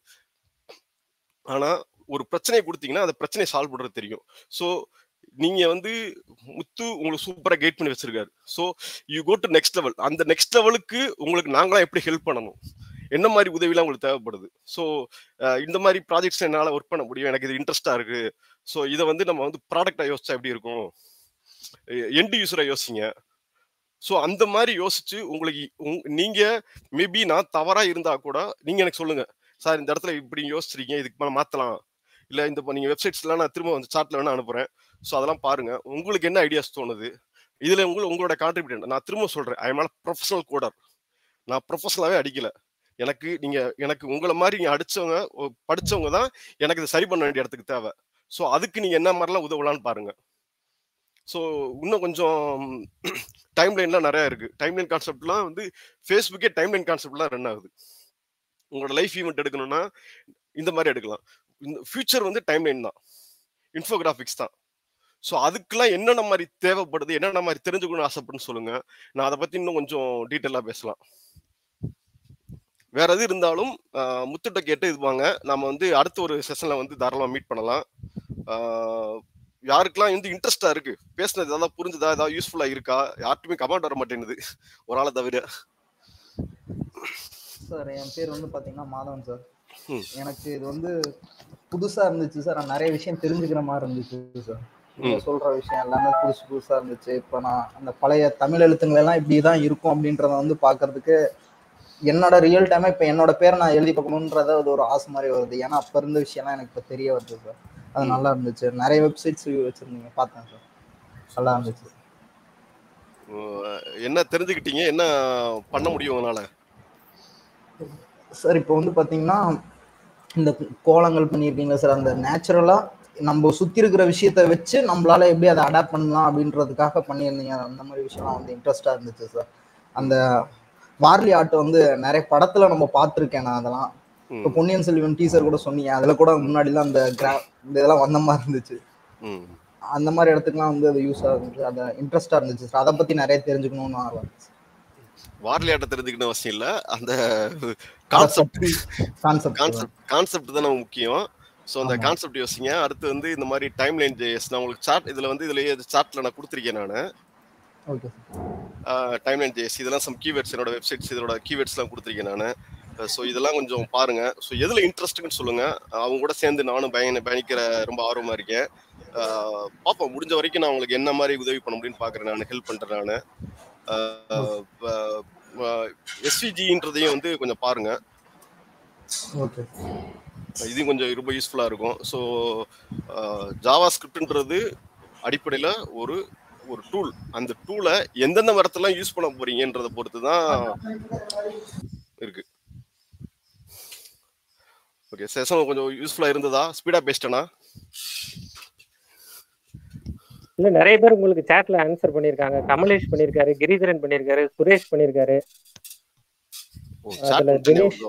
ஆனா ஒரு பிரச்சனையை கொடுத்தீங்கன்னா அந்த பிரச்சனையை சால்வ் பண்றது தெரியும். ஸோ நீங்க வந்து முத்து உங்களுக்கு சூப்பரா கைட் பண்ணி வச்சிருக்காரு. So you go to next level. அந்த நெக்ஸ்ட் லெவலுக்கு உங்களுக்கு நாங்களாம் எப்படி ஹெல்ப் பண்ணணும், என்ன மாதிரி உதவிலாம் உங்களுக்கு தேவைப்படுது. ஸோ இந்த மாதிரி ப்ராஜெக்ட்ஸ் என்னால் ஒர்க் பண்ண முடியும், எனக்கு இது இன்ட்ரெஸ்டா இருக்கு. ஸோ இதை வந்து நம்ம வந்து ப்ராடக்டா யோசிச்சா எப்படி இருக்கும், எண்ட் யூசரா யோசிங்க. ஸோ அந்த மாதிரி யோசிச்சு உங்களுக்கு நீங்க மேபி நான் தவறா இருந்தா கூட நீங்க எனக்கு சொல்லுங்க, சார் இந்த இடத்துல இப்படி யோசிச்சிருக்கீங்க, இதுக்கு மேலே மாத்தலாம், இல்லை இந்த நீங்க வெப்சைட்ஸ்லாம் நான் திரும்ப வந்து சார்ட்ல வேணா அனுப்புறேன். ஸோ அதெல்லாம் பாருங்க, உங்களுக்கு என்ன ஐடியாஸ் தோணுது, இதுல உங்களோட கான்ட்ரிபியூட். நான் திரும்ப சொல்றேன், I am not professional coder. நான் ப்ரொஃபஷனலாவே அடிக்கல. எனக்கு உங்களை மாதிரி நீங்க அடிச்சவங்க படிச்சவங்க தான் எனக்கு இதை சரி பண்ண வேண்டிய இடத்துக்கு தேவை. ஸோ அதுக்கு நீங்க என்ன மாதிரிலாம் உதவலான்னு பாருங்க. ஸோ இன்னும் கொஞ்சம் டைம்லைன்லாம் நிறைய இருக்கு. டைம்லைன் கான்செப்ட்லாம் வந்து ஃபேஸ்புக்கே டைம்லைன் கான்செப்ட்லாம் ரன் ஆகுது. உங்களோட லைஃப் ஈவெண்ட் எடுக்கணும்னா இந்த மாதிரி எடுக்கலாம். இந்த ஃபியூச்சர் வந்து டைம்லைன் தான், இன்ஃபோகிராஃபிக்ஸ் தான். ஸோ அதுக்கெல்லாம் என்னென்ன மாதிரி தேவைப்படுது, என்னென்ன மாதிரி தெரிஞ்சுக்கணும்னு ஆசைப்படுன்னு சொல்லுங்க, நான் அதை பத்தி இன்னும் கொஞ்சம் டீட்டெயிலாக பேசலாம். வேற எது இருந்தாலும் முத்துட்ட கேட்டு இது வாங்க, நம்ம வந்து அடுத்த ஒரு செஷன்ல வந்து தாராளமாக மீட் பண்ணலாம். யாருக்கெல்லாம் வந்து இன்ட்ரெஸ்டா இருக்கு, பேசினது ஏதாவது புரிஞ்சுதா, ஏதாவது யூஸ்ஃபுல்லா இருக்கா, யார்ட்டுமே கமெண்ட் வர மாட்டேங்குது ஒரு ஆளை தவிர. சார் என் பேர் வந்து பாத்தீங்கன்னா மாதவன் சார். எனக்கு இது வந்து புதுசா இருந்துச்சு சார். நான் நிறைய விஷயம் தெரிஞ்சுக்கிற மாதிரி இருந்துச்சு சார். நீங்க சொல்ற விஷயம் எல்லாமே புதுசா இருந்துச்சு. இப்ப நான் அந்த பழைய தமிழ் எழுத்துங்கள் எல்லாம் இப்படிதான் இருக்கும் அப்படின்றத வந்து பாக்குறதுக்கு என்னோட ரியல் டைமா இப்ப என்னோட பேரை நான் எழுதி பார்க்கணுன்றத அது ஒரு ஆசை மாதிரி வருது. ஏன்னா அப்ப இருந்த விஷயம்லாம் எனக்கு இப்ப தெரிய வருது சார். அது நல்லா இருந்துச்சு. நிறைய வெப்சைட்ஸ் வச்சிருந்தீங்க, பார்த்தேன் சார், நல்லா இருந்துச்சு. என்ன தெரிஞ்சுக்கிட்டீங்க, என்ன பண்ண முடியும் உங்களால? சார் இப்போ வந்து பாத்தீங்கன்னா இந்த கோலங்கள் பண்ணியிருக்கீங்க சார், அந்த நேச்சுரலா நம்ம சுத்தி இருக்கிற விஷயத்த வச்சு நம்மளால எப்படி அதை அடாப்ட் பண்ணலாம் அப்படின்றதுக்காக பண்ணியிருந்தீங்க. அந்த மாதிரி விஷயம்லாம் வந்து இன்ட்ரெஸ்டா இருந்துச்சு சார். அந்த வார்லி ஆர்ட் வந்து நிறைய படத்துல நம்ம பார்த்துருக்கேன் நான். அதெல்லாம் இப்போ பொன்னியின் செல்வன் டீசர் கூட சொன்னீங்க, அதுல கூட முன்னாடிலாம் அந்த இதெல்லாம் வந்த மாதிரி இருந்துச்சு. அந்த மாதிரி இடத்துக்குலாம் வந்து அது யூஸா இருந்துச்சு, அது இன்ட்ரெஸ்டா இருந்துச்சு சார். அதை பத்தி நிறைய தெரிஞ்சுக்கணும்னு ஆர்வம். வார்லி ஆர்ட் தெரிஞ்சுக்கணும் அவசியம் இல்லை, அந்த கான்செப்ட் தான் நம்ம முக்கியம். ஸோ அந்த கான்செப்ட் யோசிங்க. அடுத்து வந்து இந்த மாதிரி டைம்லைன் ஜேஎஸ் நான் உங்களுக்கு சார்ட் இதில் வந்து இதுலேயே சார்ட்டில் நான் கொடுத்துருக்கேன். நான் டைம்லைன் ஜேஎஸ் இதெல்லாம் சம் கீவேர்ட்ஸ், என்னோட வெப்சைட்ஸ் இதோட கீவேர்ட்ஸ்லாம் கொடுத்துருக்கேன் நான். ஸோ இதெல்லாம் கொஞ்சம் பாருங்க. ஸோ எதில் இன்ட்ரெஸ்ட்டுன்னு சொல்லுங்க, அவங்க கூட சேர்ந்து நானும் பயணிக்கிற ரொம்ப ஆர்வமாக இருக்கேன். பார்ப்போம், முடிஞ்ச வரைக்கும் நான் உங்களுக்கு என்ன மாதிரி உதவி பண்ண முடியும்னு பார்க்குறேன், நான் ஹெல்ப் பண்ணுறேன். நான் எஸ்விஜின்றதையும் வந்து கொஞ்சம் பாருங்க, இது கொஞ்சம் ரொம்ப யூஸ்ஃபுல்லாக இருக்கும். ஸோ ஜாவா ஸ்கிரிப்ட்ன்றது அடிப்படையில் ஒரு டூல். அந்த டூலை எந்தெந்த இடத்துல யூஸ் பண்ண போறீங்கன்றதை பொறுத்து தான் இருக்கு. ஓகே, செஷன் கொஞ்சம் யூஸ்ஃபுல்லாக இருந்ததா? ஸ்பீடாக பேசிட்டேனா? இல்லை, நிறைய பேர் உங்களுக்கு சாட்ல ஆன்சர் பண்ணியிருக்காங்க. கமலேஷ் பண்ணியிருக்காரு, கிரிதரன் பண்ணியிருக்காரு, சுரேஷ் பண்ணியிருக்காரு, அதுல தினேஷ்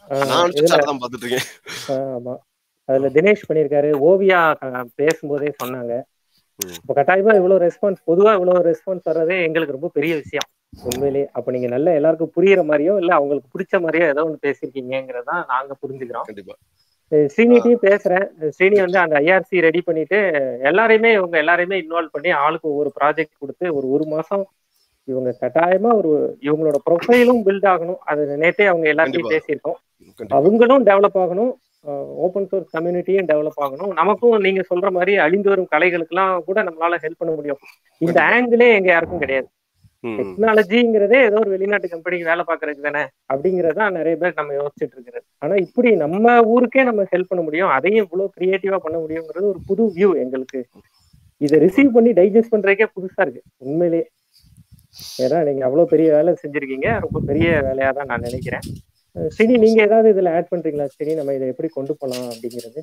ஆமா அதுல தினேஷ் பண்ணியிருக்காரு. ஓவியா பேசும்போதே சொன்னாங்க. இப்போ கட்டாயமா இவ்வளவு ரெஸ்பான்ஸ், பொதுவா இவ்வளவு ரெஸ்பான்ஸ் வர்றதே எங்களுக்கு ரொம்ப பெரிய விஷயம் உண்மையிலேயே. அப்ப நீங்க நல்ல எல்லாருக்கும் புரியுற மாதிரியோ இல்ல அவங்களுக்கு பிடிச்ச மாதிரியோ ஏதோ ஒன்று பேசியிருக்கீங்கிறதா நாங்க புரிஞ்சுக்கிறோம். ஸ்ரீனிட்டையும் பேசுறேன். ஸ்ரீனி வந்து அந்த ஐஆர்சி ரெடி பண்ணிட்டு இவங்க எல்லாரையுமே இன்வால்வ் பண்ணி ஆளுக்கு ஒவ்வொரு ப்ராஜெக்ட் கொடுத்து ஒரு மாசம் இவங்க கட்டாயமா இவங்களோட ப்ரொஃபைலும் பில்ட் ஆகணும். அது நேத்தே அவங்க எல்லாத்தையும் கண்டிப்பா பேசியிருக்கோம். கண்டிப்பா அவங்களும் டெவலப் ஆகணும், ஓப்பன் சோர்ஸ் கம்யூனிட்டியும் டெவலப் ஆகணும். நமக்கும் நீங்க சொல்ற மாதிரி அழிந்து வரும் கலைகளுக்கெல்லாம் கூட நம்மளால ஹெல்ப் பண்ண முடியும். இந்த கண்டிப்பா ஆங்கிளே எங்க யாருக்கும் கிடையாது. ம் டெக்னாலஜிங்கிறதே ஏதோ ஒரு வெளிநாட்டு கம்பெனிக்கு வேலை பார்க்கறதுக்கு தானே அப்படிங்கறதா நிறைய பேர் நம்ம யோசிச்சுட்டு இருக்கிறது. ஆனா இப்படி நம்ம ஊருக்கே நம்ம ஹெல்ப் பண்ண முடியும், அதையும் இவ்வளவு கிரியேட்டிவா பண்ண முடியுங்கிறது ஒரு புது வியூ எங்களுக்கு. இதை ரிசீவ் பண்ணி டைஜஸ்ட் பண்றதுக்கே புதுசா இருக்கு உண்மையிலேயே. ஏன்னா நீங்க அவ்வளவு பெரிய வேலை செஞ்சிருக்கீங்க, ரொம்ப பெரிய வேலையா தான் நான் நினைக்கிறேன். ஸ்ரீனி, நீங்க ஏதாவது இதுல ஆட் பண்றீங்களா? ஸ்ரீனி, நம்ம இதை எப்படி கொண்டு போகலாம் அப்படிங்கிறது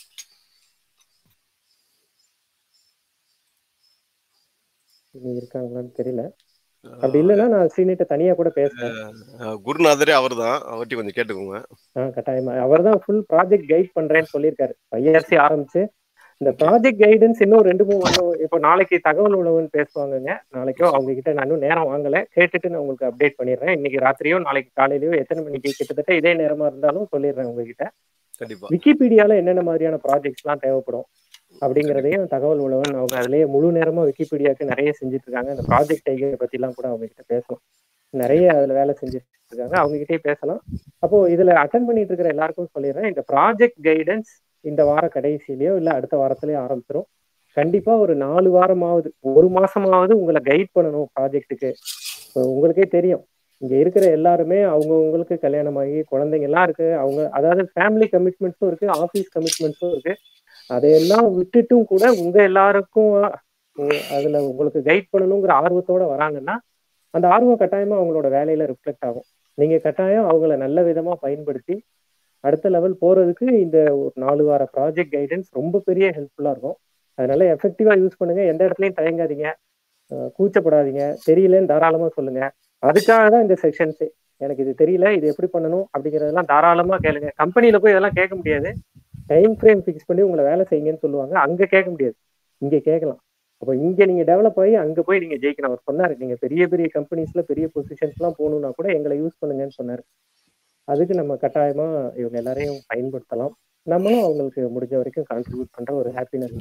நீங்க இருக்காங்களான்னு தெரியல. அப்படி இல்லைன்னா நான் ஸ்ரீனிட்ட தனியா கூட பேசுறேன். குருநாதரே அவர் தான், அவர்கிட்ட கொஞ்சம் கேட்டுக்கோங்க. கட்டாயமா அவர் தான் ஃபுல் ப்ராஜெக்ட் கைட் பண்றேன்னு சொல்லியிருக்காரு. ஐஆர்சி ஆரம்பிச்சு இந்த ப்ராஜெக்ட் கைடன்ஸ் இன்னும் 2-3 இப்போ நாளைக்கு தகவல் உழவுன்னு பேசுவாங்கங்க. நாளைக்கோ அவங்க கிட்ட நான் இன்னும் நேரம் வாங்கல, கேட்டுட்டு நான் உங்களுக்கு அப்டேட் பண்ணிடுறேன். இன்னைக்கு ராத்திரியோ நாளைக்கு காலையிலயோ எத்தனை மணிக்கு கிட்டத்தட்ட இதே நேரமா இருந்தாலும் சொல்லிடுறேன் உங்ககிட்ட. கண்டிப்பா விக்கிபீடியால என்னென்ன மாதிரியான ப்ராஜெக்ட்ஸ் எல்லாம் தேவைப்படும் அப்படிங்கிறதையும் தகவல் உழவன் அவங்க அதுலயே முழு நேரமா விக்கிபீடியாவுக்கு நிறைய செஞ்சுட்டு இருக்காங்க. இந்த ப்ராஜெக்ட் டைகரை பத்தி எல்லாம் கூட அவங்க கிட்ட பேசணும். நிறைய அதுல வேலை செஞ்சுட்டு இருக்காங்க, அவங்க கிட்டே பேசலாம். அப்போ இதுல அட்டன் பண்ணிட்டு இருக்கிற எல்லாருக்கும் சொல்லிடுறேன், இந்த ப்ராஜெக்ட் கைடன்ஸ் இந்த வார கடைசியிலயோ இல்ல அடுத்த வாரத்திலயோ ஆரம்பிச்சிடும். கண்டிப்பா ஒரு 4 வாரமாவது 1 மாசமாவது உங்களை கைட் பண்ணணும் ப்ராஜெக்ட்டுக்கு. உங்களுக்கே தெரியும், இங்க இருக்கிற எல்லாருமே அவங்களுக்கு கல்யாணம் ஆகி குழந்தைங்க எல்லாம் இருக்கு. அவங்க அதாவது ஃபேமிலி கமிட்மெண்ட்ஸும் இருக்கு, ஆபீஸ் கமிட்மெண்ட்ஸும் இருக்கு. அதையெல்லாம் விட்டுட்டும் கூட உங்க எல்லாருக்கும் அதுல உங்களுக்கு கைட் பண்ணணுங்கிற ஆர்வத்தோட வராங்கன்னா அந்த ஆர்வம் கட்டாயமா அவங்களோட வேலையில ரிஃப்ளெக்ட் ஆகும். நீங்க கட்டாயம் அவங்கள நல்ல விதமா பயன்படுத்தி அடுத்த லெவல் போறதுக்கு இந்த ஒரு 4 வார ப்ராஜெக்ட் கைடன்ஸ் ரொம்ப பெரிய ஹெல்ப்ஃபுல்லா இருக்கும். அதனால எஃபெக்டிவா யூஸ் பண்ணுங்க, எந்த இடத்துலயும் தயங்காதீங்க, கூச்சப்படாதீங்க, தெரியலன்னு தாராளமா சொல்லுங்க. அதுக்காக தான் இந்த செக்ஷன்ஸே. எனக்கு இது தெரியல, இது எப்படி பண்ணணும் அப்படிங்கறதெல்லாம் தாராளமா கேளுங்க. கம்பெனில போய் இதெல்லாம் கேட்க முடியாது, டைம் ஃப்ரேம் ஃபிக்ஸ் பண்ணி உங்களை வேலை செய்யுங்கன்னு சொல்லுவாங்க, அங்க கேட்க முடியாது, இங்க கேட்கலாம். அப்போ இங்க நீங்க டெவலப் ஆகி அங்க போய் நீங்க ஜெயிக்கணும். அவர் சொன்னாரு, நீங்க பெரிய பெரிய கம்பெனிஸ்ல பெரிய பொசிஷன்ஸ் எல்லாம் போகணும்னா கூட எங்களை யூஸ் பண்ணுங்கன்னு சொன்னாரு. அதுக்கு நம்ம கட்டாயமா இவங்க எல்லாரையும் பயன்படுத்தலாம். நம்மளும் அவங்களுக்கு முடிஞ்ச வரைக்கும் கான்ட்ரிபியூட் பண்ற ஒரு ஹாப்பினஸ்.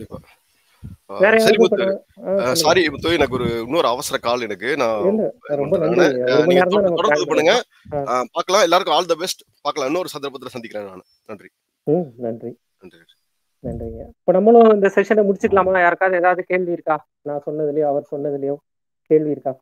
வேற சரி யாருக்கும் முத்து, சாரி முத்து, எனக்கு இன்னொரு அவசர கால். எனக்கு நான் ரொம்ப நன்றி. ஒரு மணி நேரம் தான் நம்ம தொடர்பு பண்ணுங்க, பார்க்கலாம். எல்லாருக்கும் ஆல் தி பெஸ்ட். பார்க்கலாம், இன்னொரு சந்தர்ப்பத்துல சந்திக்கிறேன் நான். நன்றி. நன்றி நன்றி நன்றிங்க. இப்போ நம்மளும் இந்த செஷனை முடிச்சுக்கலாமா? யாருக்காவது ஏதாவது கேள்வி இருக்கா? நான் சொன்னதுலயோ அவர் சொன்னதுலயோ கேள்வி இருக்கா?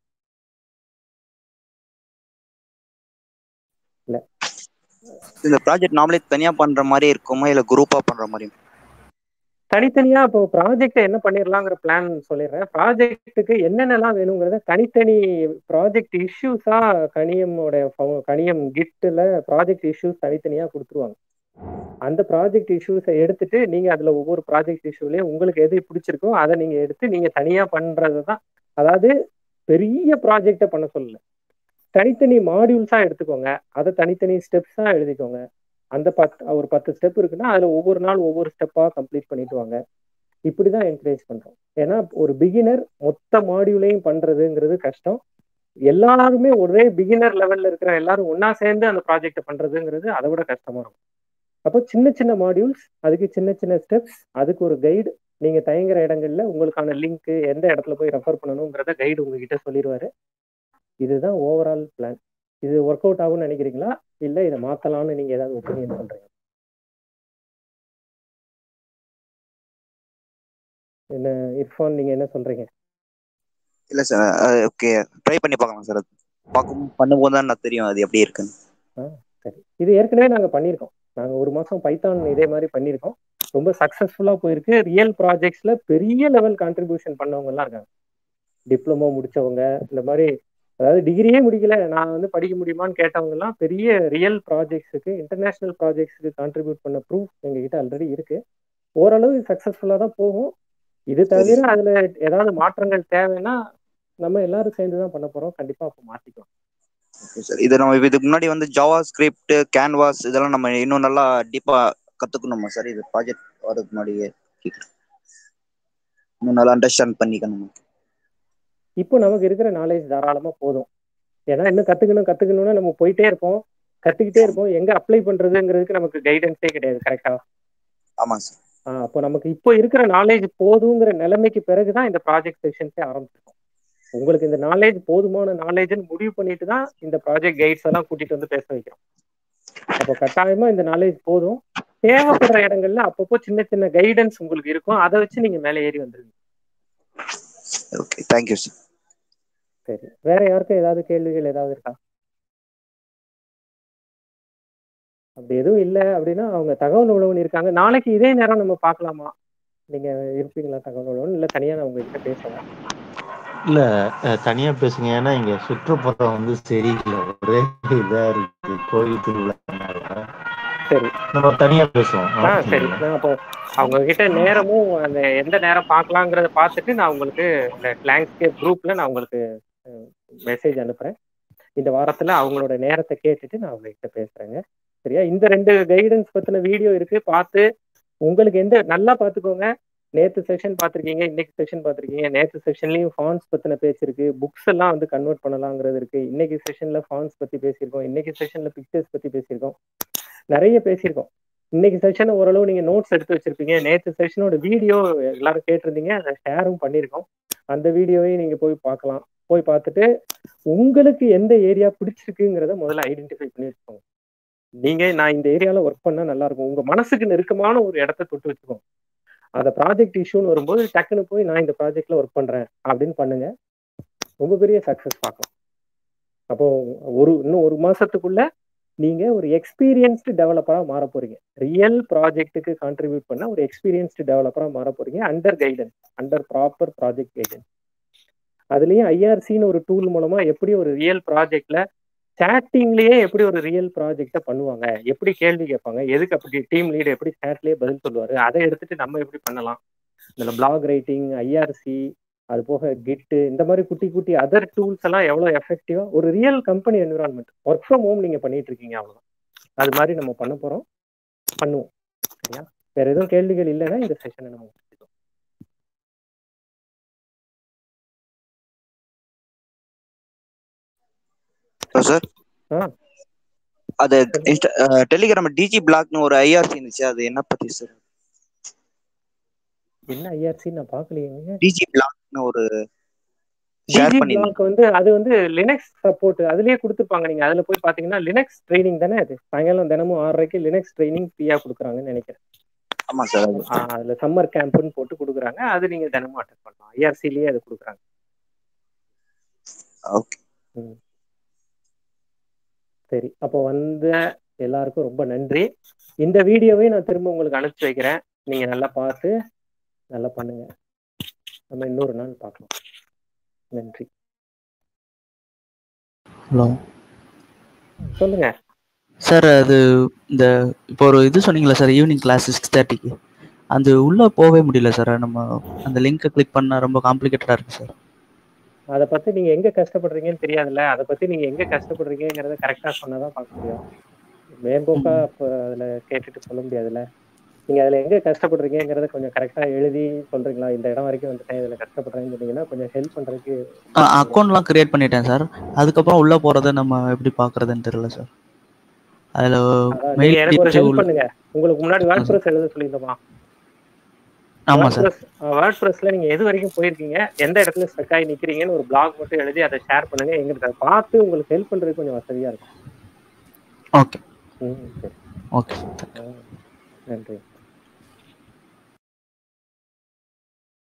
இல்ல. இந்த ப்ராஜெக்ட் நாமளே தனியா பண்ற மாதிரி இருக்குமா இல்ல குரூப்பா பண்ற மாதிரி? தனித்தனியா இப்போ ப்ராஜெக்ட் என்ன பண்ணிடலாங்கிற பிளான் சொல்லிடுறேன். ப்ராஜெக்ட்டுக்கு என்னென்னலாம் வேணுங்கிறத தனித்தனி ப்ராஜெக்ட் இஷ்யூஸா கணியம் கிட்ல ப்ராஜெக்ட் இஷ்யூஸ் தனித்தனியா கொடுத்துருவாங்க. அந்த ப்ராஜெக்ட் இஷ்யூஸை எடுத்துட்டு நீங்க அதுல ஒவ்வொரு ப்ராஜெக்ட் இஷ்யூலயும் உங்களுக்கு எது பிடிச்சிருக்கோ அதை நீங்க எடுத்து நீங்க தனியா பண்றது தான். அதாவது பெரிய ப்ராஜெக்டை பண்ண சொல்லல, தனித்தனி மாடியூல்ஸா எடுத்துக்கோங்க, அதை தனித்தனி ஸ்டெப்ஸா எழுதிக்கோங்க. அந்த ஒரு 10 ஸ்டெப் இருக்குன்னா அதுல ஒவ்வொரு நாள் ஒவ்வொரு ஸ்டெப்பா கம்ப்ளீட் பண்ணிட்டு வாங்க. இப்படிதான் என்கரேஜ் பண்றோம். ஏன்னா ஒரு பிகினர் மொத்த மாடியூலையும் பண்றதுங்கிறது கஷ்டம். எல்லாருமே ஒரே பிகினர் லெவல்ல இருக்கிற எல்லாரும் ஒன்னா சேர்ந்து அந்த ப்ராஜெக்ட் பண்றதுங்கிறது அதை விட கஷ்டமா இருக்கும். அப்போ சின்ன சின்ன மாடியூல்ஸ், அதுக்கு சின்ன சின்ன ஸ்டெப்ஸ், அதுக்கு ஒரு கைடு. நீங்க தயங்குற இடங்கள்ல உங்களுக்கான லிங்க் எந்த இடத்துல போய் ரெஃபர் பண்ணணுங்கிறத கைடு உங்ககிட்ட சொல்லிடுவாரு. இதுதான் ஓவரால் பிளான். இது ஒர்க் அவுட் ஆகும்னு நினைக்கிறீங்களா இல்ல இதை மாத்தலாம்னு நீங்க ஏதாவது ஒப்பீனியன் பண்றீங்க? என்ன இர்ஃபான், நீங்க என்ன சொல்றீங்க? இல்ல சார், ஓகே, ட்ரை பண்ணி பார்க்கலாம் சார். பண்ணும்போது தான் நான் தெரியும் அது எப்படி இருக்குன்னு. சரி, இது ஏற்கனவே நாங்க பண்ணியிருக்கோம். நாங்க 1 மாசம் பைத்தான் இதே மாதிரி பண்ணியிருக்கோம், ரொம்ப சக்சஸ்ஃபுல்லா போயிருக்கு. ரியல் ப்ராஜெக்ட்ஸ்ல பெரிய லெவல் கான்ட்ரிபியூஷன் பண்ணவங்க எல்லாம் இருக்காங்க. டிப்ளமோ முடிச்சவங்க, இந்த மாதிரி அதாவது டிகிரியே முடிக்கல நான் படிக்க முடியுமான்னு கேட்டவங்க எல்லாம் பெரிய ரியல் ப்ராஜெக்ட்ஸுக்கு, இன்டர்நேஷனல் ப்ராஜெக்ட்ஸுக்கு கான்ட்ரிபியூட் பண்ண ப்ரூஃப் எங்ககிட்ட ஆல்ரெடி இருக்கு. ஓரளவு சக்சஸ்ஃபுல்லா தான் போகும். இது தவிர அதுல ஏதாவது மாற்றங்கள் தேவைன்னா நம்ம எல்லாரும் சேர்ந்துதான் பண்ண போறோம். கண்டிப்பா அப்போ மாத்திக்கலாம். இதை நம்ம இதுக்கு முன்னாடி ஜாவா ஸ்கிரிப்ட், கேன்வாஸ் இதெல்லாம் நம்ம இன்னும் நல்லா டீப்பா கத்துக்கணுமா சார்? இது ப்ராஜெக்ட் வரதுக்கு முன்னாடியே இன்னும் நல்லா அண்டர்ஸ்டாண்ட் பண்ணிக்கணும். இப்போ நமக்கு இருக்கிற நாலேஜ் தாராளமா போதும். ஏன்னா இன்னும் கத்துக்கணும்னா நம்ம போயிட்டே இருப்போம், கத்துக்கிட்டே இருப்போம். எங்க அப்ளை பண்றதுங்கிறதுக்கு நமக்கு கைடன்ஸே கிடையாது. கரெக்டா? ஆமா சார். அப்போ நமக்கு இப்போ இருக்கிற நாலேஜ் போதுங்கிற நிலைமைக்கு பிறகுதான் இந்த ப்ராஜெக்ட் செஷன்ஸே ஆரம்பிச்சிருக்கோம். உங்களுக்கு இந்த நாலேஜ் போதுமான நாலேஜ்னு முடிவு பண்ணிட்டு தான் இந்த ப்ராஜெக்ட் கைட்ஸ் எல்லாம் கூட்டிட்டு வந்து பேச வைக்கிறோம். அப்போ கட்டாயமா இந்த நாலேஜ் போதும். தேவைப்படுற இடங்கள்ல அப்பப்போ சின்ன சின்ன கைடன்ஸ் உங்களுக்கு இருக்கும், அதை வச்சு நீங்க மேலே ஏறி வந்துருங்க. Okay, thank you sir. சரி, வேற யாருக்கும் ஏதாவது கேள்விகள் ஏதாவது இருக்கா? அப்படி எதுவும் இல்லை அப்படின்னா அவங்க தகவல் உழவுன்னு இருக்காங்க. நாளைக்கு இதே நேரம் நம்ம பார்க்கலாமா? நீங்க இருப்பீங்களா தகவல் உழவுன்னு? இல்லை தனியா நான் உங்ககிட்ட பேசலாம். இல்ல தனியா பேசுங்க. ஏன்னா இங்க சுற்றுப்புறம் வந்து சரியில்லை, ஒரே இதா இருக்கு கோயில் திருவிழா. சரி, நம்ம தனியா பேசுவோம். சரி. நான் அப்போ அவங்க கிட்ட நேரமும் அந்த எந்த நேரம் பார்க்கலாங்கிறத பார்த்துட்டு நான் உங்களுக்கு இந்த லேண்ட்ஸ்கேப் குரூப்ல நான் உங்களுக்கு மெசேஜ் அனுப்புறேன். இந்த வாரத்துல அவங்களோட நேரத்தை கேட்டுட்டு நான் உங்ககிட்ட பேசுறேங்க. சரியா? இந்த 2 கைடன்ஸ் பத்தின வீடியோ இருக்கு, பார்த்து உங்களுக்கு எந்த நல்லா பார்த்துக்கோங்க. நேற்று செஷன் பார்த்துருக்கீங்க, இன்னைக்கு செஷன் பார்த்துருக்கீங்க. நேற்று செஷன்லயும் ஃபான்ஸ் பத்தின பேச்சு இருக்கு, புக்ஸ் எல்லாம் வந்து கன்வெர்ட் பண்ணலாங்கிறது இருக்கு. இன்னைக்கு செஷன்ல ஃபான்ஸ் பத்தி பேசியிருக்கோம், இன்னைக்கு செஷன்ல பிக்சர்ஸ் பத்தி பேசியிருக்கோம், நிறைய பேசியிருக்கோம். இன்னைக்கு செஷனை ஓரளவு நீங்க நோட்ஸ் எடுத்து வச்சிருப்பீங்க. நேற்று செஷனோட வீடியோ எல்லாரும் கேட்டிருந்தீங்க, அதை ஷேரும் பண்ணியிருக்கோம். அந்த வீடியோவையும் நீங்க போய் பார்க்கலாம். போய் பார்த்துட்டு உங்களுக்கு எந்த ஏரியா பிடிச்சிருக்குங்கிறத முதல்ல ஐடென்டிஃபை பண்ணி வச்சுக்கோங்க. நீங்க நான் இந்த ஏரியால ஒர்க் பண்ணா நல்லா இருக்கும், உங்க மனசுக்கு நெருக்கமான ஒரு இடத்த தொட்டு வச்சுக்கோங்க. அந்த ப்ராஜெக்ட் இஷ்யூன்னு வரும்போது டக்குன்னு போய் நான் இந்த ப்ராஜெக்ட்ல ஒர்க் பண்றேன் அப்படின்னு பண்ணுங்க, ரொம்ப பெரிய சக்சஸ் பார்க்கலாம். அப்போ இன்னும் 1 மாசத்துக்குள்ள நீங்க ஒரு எக்ஸ்பீரியன்ஸ்டு டெவலப்பரா மாற போறீங்க. ரியல் ப்ராஜெக்ட்டுக்கு கான்ட்ரிபியூட் பண்ண ஒரு எக்ஸ்பீரியன்ஸ்டு டெவலப்பரா மாற போறீங்க, under guidance, under proper project guidance. அதுலயும் ஐஆர்சின்னு ஒரு டூல் மூலமா எப்படி ஒரு ரியல் ப்ராஜெக்ட்ல சாட்டிங்லயே எப்படி ஒரு ரியல் ப்ராஜெக்டை பண்ணுவாங்க, எப்படி கேள்வி கேட்பாங்க, எதுக்கு அப்படி டீம் லீடர் எப்படி சாட்லயே பதில் சொல்லுவாரு, அதை எடுத்துட்டு நம்ம எப்படி பண்ணலாம். இதுல பிளாக் ரைட்டிங், ஐஆர்சி, அது போக கிட்டு, இந்த மாதிரி குட்டி குட்டி அதர் டூல்ஸ் எல்லாம் எவ்வளவு எஃபெக்டிவா ஒரு real company environment, work from home நீங்க பண்ணிட்டு இருக்கீங்க, அவ்வளவுதான். அது மாதிரி நம்ம பண்ண போறோம், பண்ணுவோம். சரியா? வேற எதுவும் கேள்விகள் இல்லைன்னா இந்த செஷனை நம்ம முடிச்சுக்கலாம். சார் அது டெலிகிராம் டிஜி பிளாக்னு ஒரு ஐஆர்சி இருந்துச்சு, அது என்ன பத்தி சார்? என்ன ஐஆர்சி நான் பார்க்கலையே. டிஜி பிளாக்னு ஒரு டிஜி பிளாக் வந்து அது வந்து லினக்ஸ் சப்போர்ட் அதுலயே கொடுத்துருப்பாங்க. நீங்க அதுல போய் பாத்தீங்கன்னா லினக்ஸ் ட்ரைனிங் தானே அது. சாயங்காலம் தினமும் 6:30க்கு லினக்ஸ் ட்ரைனிங் ஃப்ரீயா கொடுக்குறாங்கன்னு நினைக்கிறேன். ஆமா சார். அதுல சம்மர் கேம்ப்னு போட்டு கொடுக்குறாங்க, அது நீங்க தினமும் அட்டெண்ட் பண்ணலாம். ஐஆர்சிலேயே அது கொடுக்குறாங்க. ஓகே, சரி. அப்போ வந்த எல்லாருக்கும் ரொம்ப நன்றி. இந்த வீடியோவை நான் திரும்ப உங்களுக்கு அனுப்பிச்சு வைக்கிறேன், நீங்க நல்லா பார்த்து நல்லா பண்ணுங்க. நம்ம இன்னொரு நாள் பார்க்கலாம். நன்றி. ஹலோ, சொல்லுங்க சார். அது இந்த இப்போ ஒரு இது சொன்னீங்களா சார், ஈவினிங் கிளாஸ் 6:30க்கு, அது உள்ள போகவே முடியல சார். நம்ம அந்த லிங்கை கிளிக் பண்ணால் ரொம்ப காம்ப்ளிகேட்டடாக இருக்கு சார். அதை பத்தி நீங்க எங்க கஷ்டப்படுறீங்கன்னு தெரியாதுல்ல. அதை பத்தி நீங்க எங்க கஷ்டப்படுறீங்கிறத கரெக்டா சொன்னாதான் பார்க்க முடியும். மேம்போக்கா இப்போ அதுல கேட்டுட்டு சொல்ல முடியாதுல்ல. நீங்க அதுல எங்க கஷ்டப்படுறீங்கிறத கொஞ்சம் கரெக்டா எழுதி சொல்றீங்களா? இந்த இடம் வரைக்கும் வந்துட்டேன், இதுல கஷ்டப்படுறேன்னு சொன்னீங்கன்னா கொஞ்சம் ஹெல்ப் பண்றதுக்கு. அக்கௌண்ட்லாம் கிரியேட் பண்ணிட்டேன் சார். அதுக்கப்புறம் உள்ள போறதை நம்ம எப்படி பாக்குறதுன்னு தெரியல சார். அதுல நீங்க எனக்கு ஒரு ஹெல்ப் பண்ணுங்க. உங்களுக்கு முன்னாடி வேர்ட்பிரஸ் எழுத சொல்லியிருந்தோமா? ஆமா சார். வேர்ட்பிரஸ்ல நீங்க எது வரைக்கும் போயிருக்கீங்க, எந்த இடத்துல ஸ்டக் ஆகி நிக்கிறீங்கன்னு ஒரு பிளாக் மட்டும் எழுதி அதை ஷேர் பண்ணுங்க. எங்களுக்கு அதை பார்த்து உங்களுக்கு ஹெல்ப் பண்றதுக்கு கொஞ்சம் வசதியா இருக்கும். ஓகே. சரி. ஓகே. நன்றி.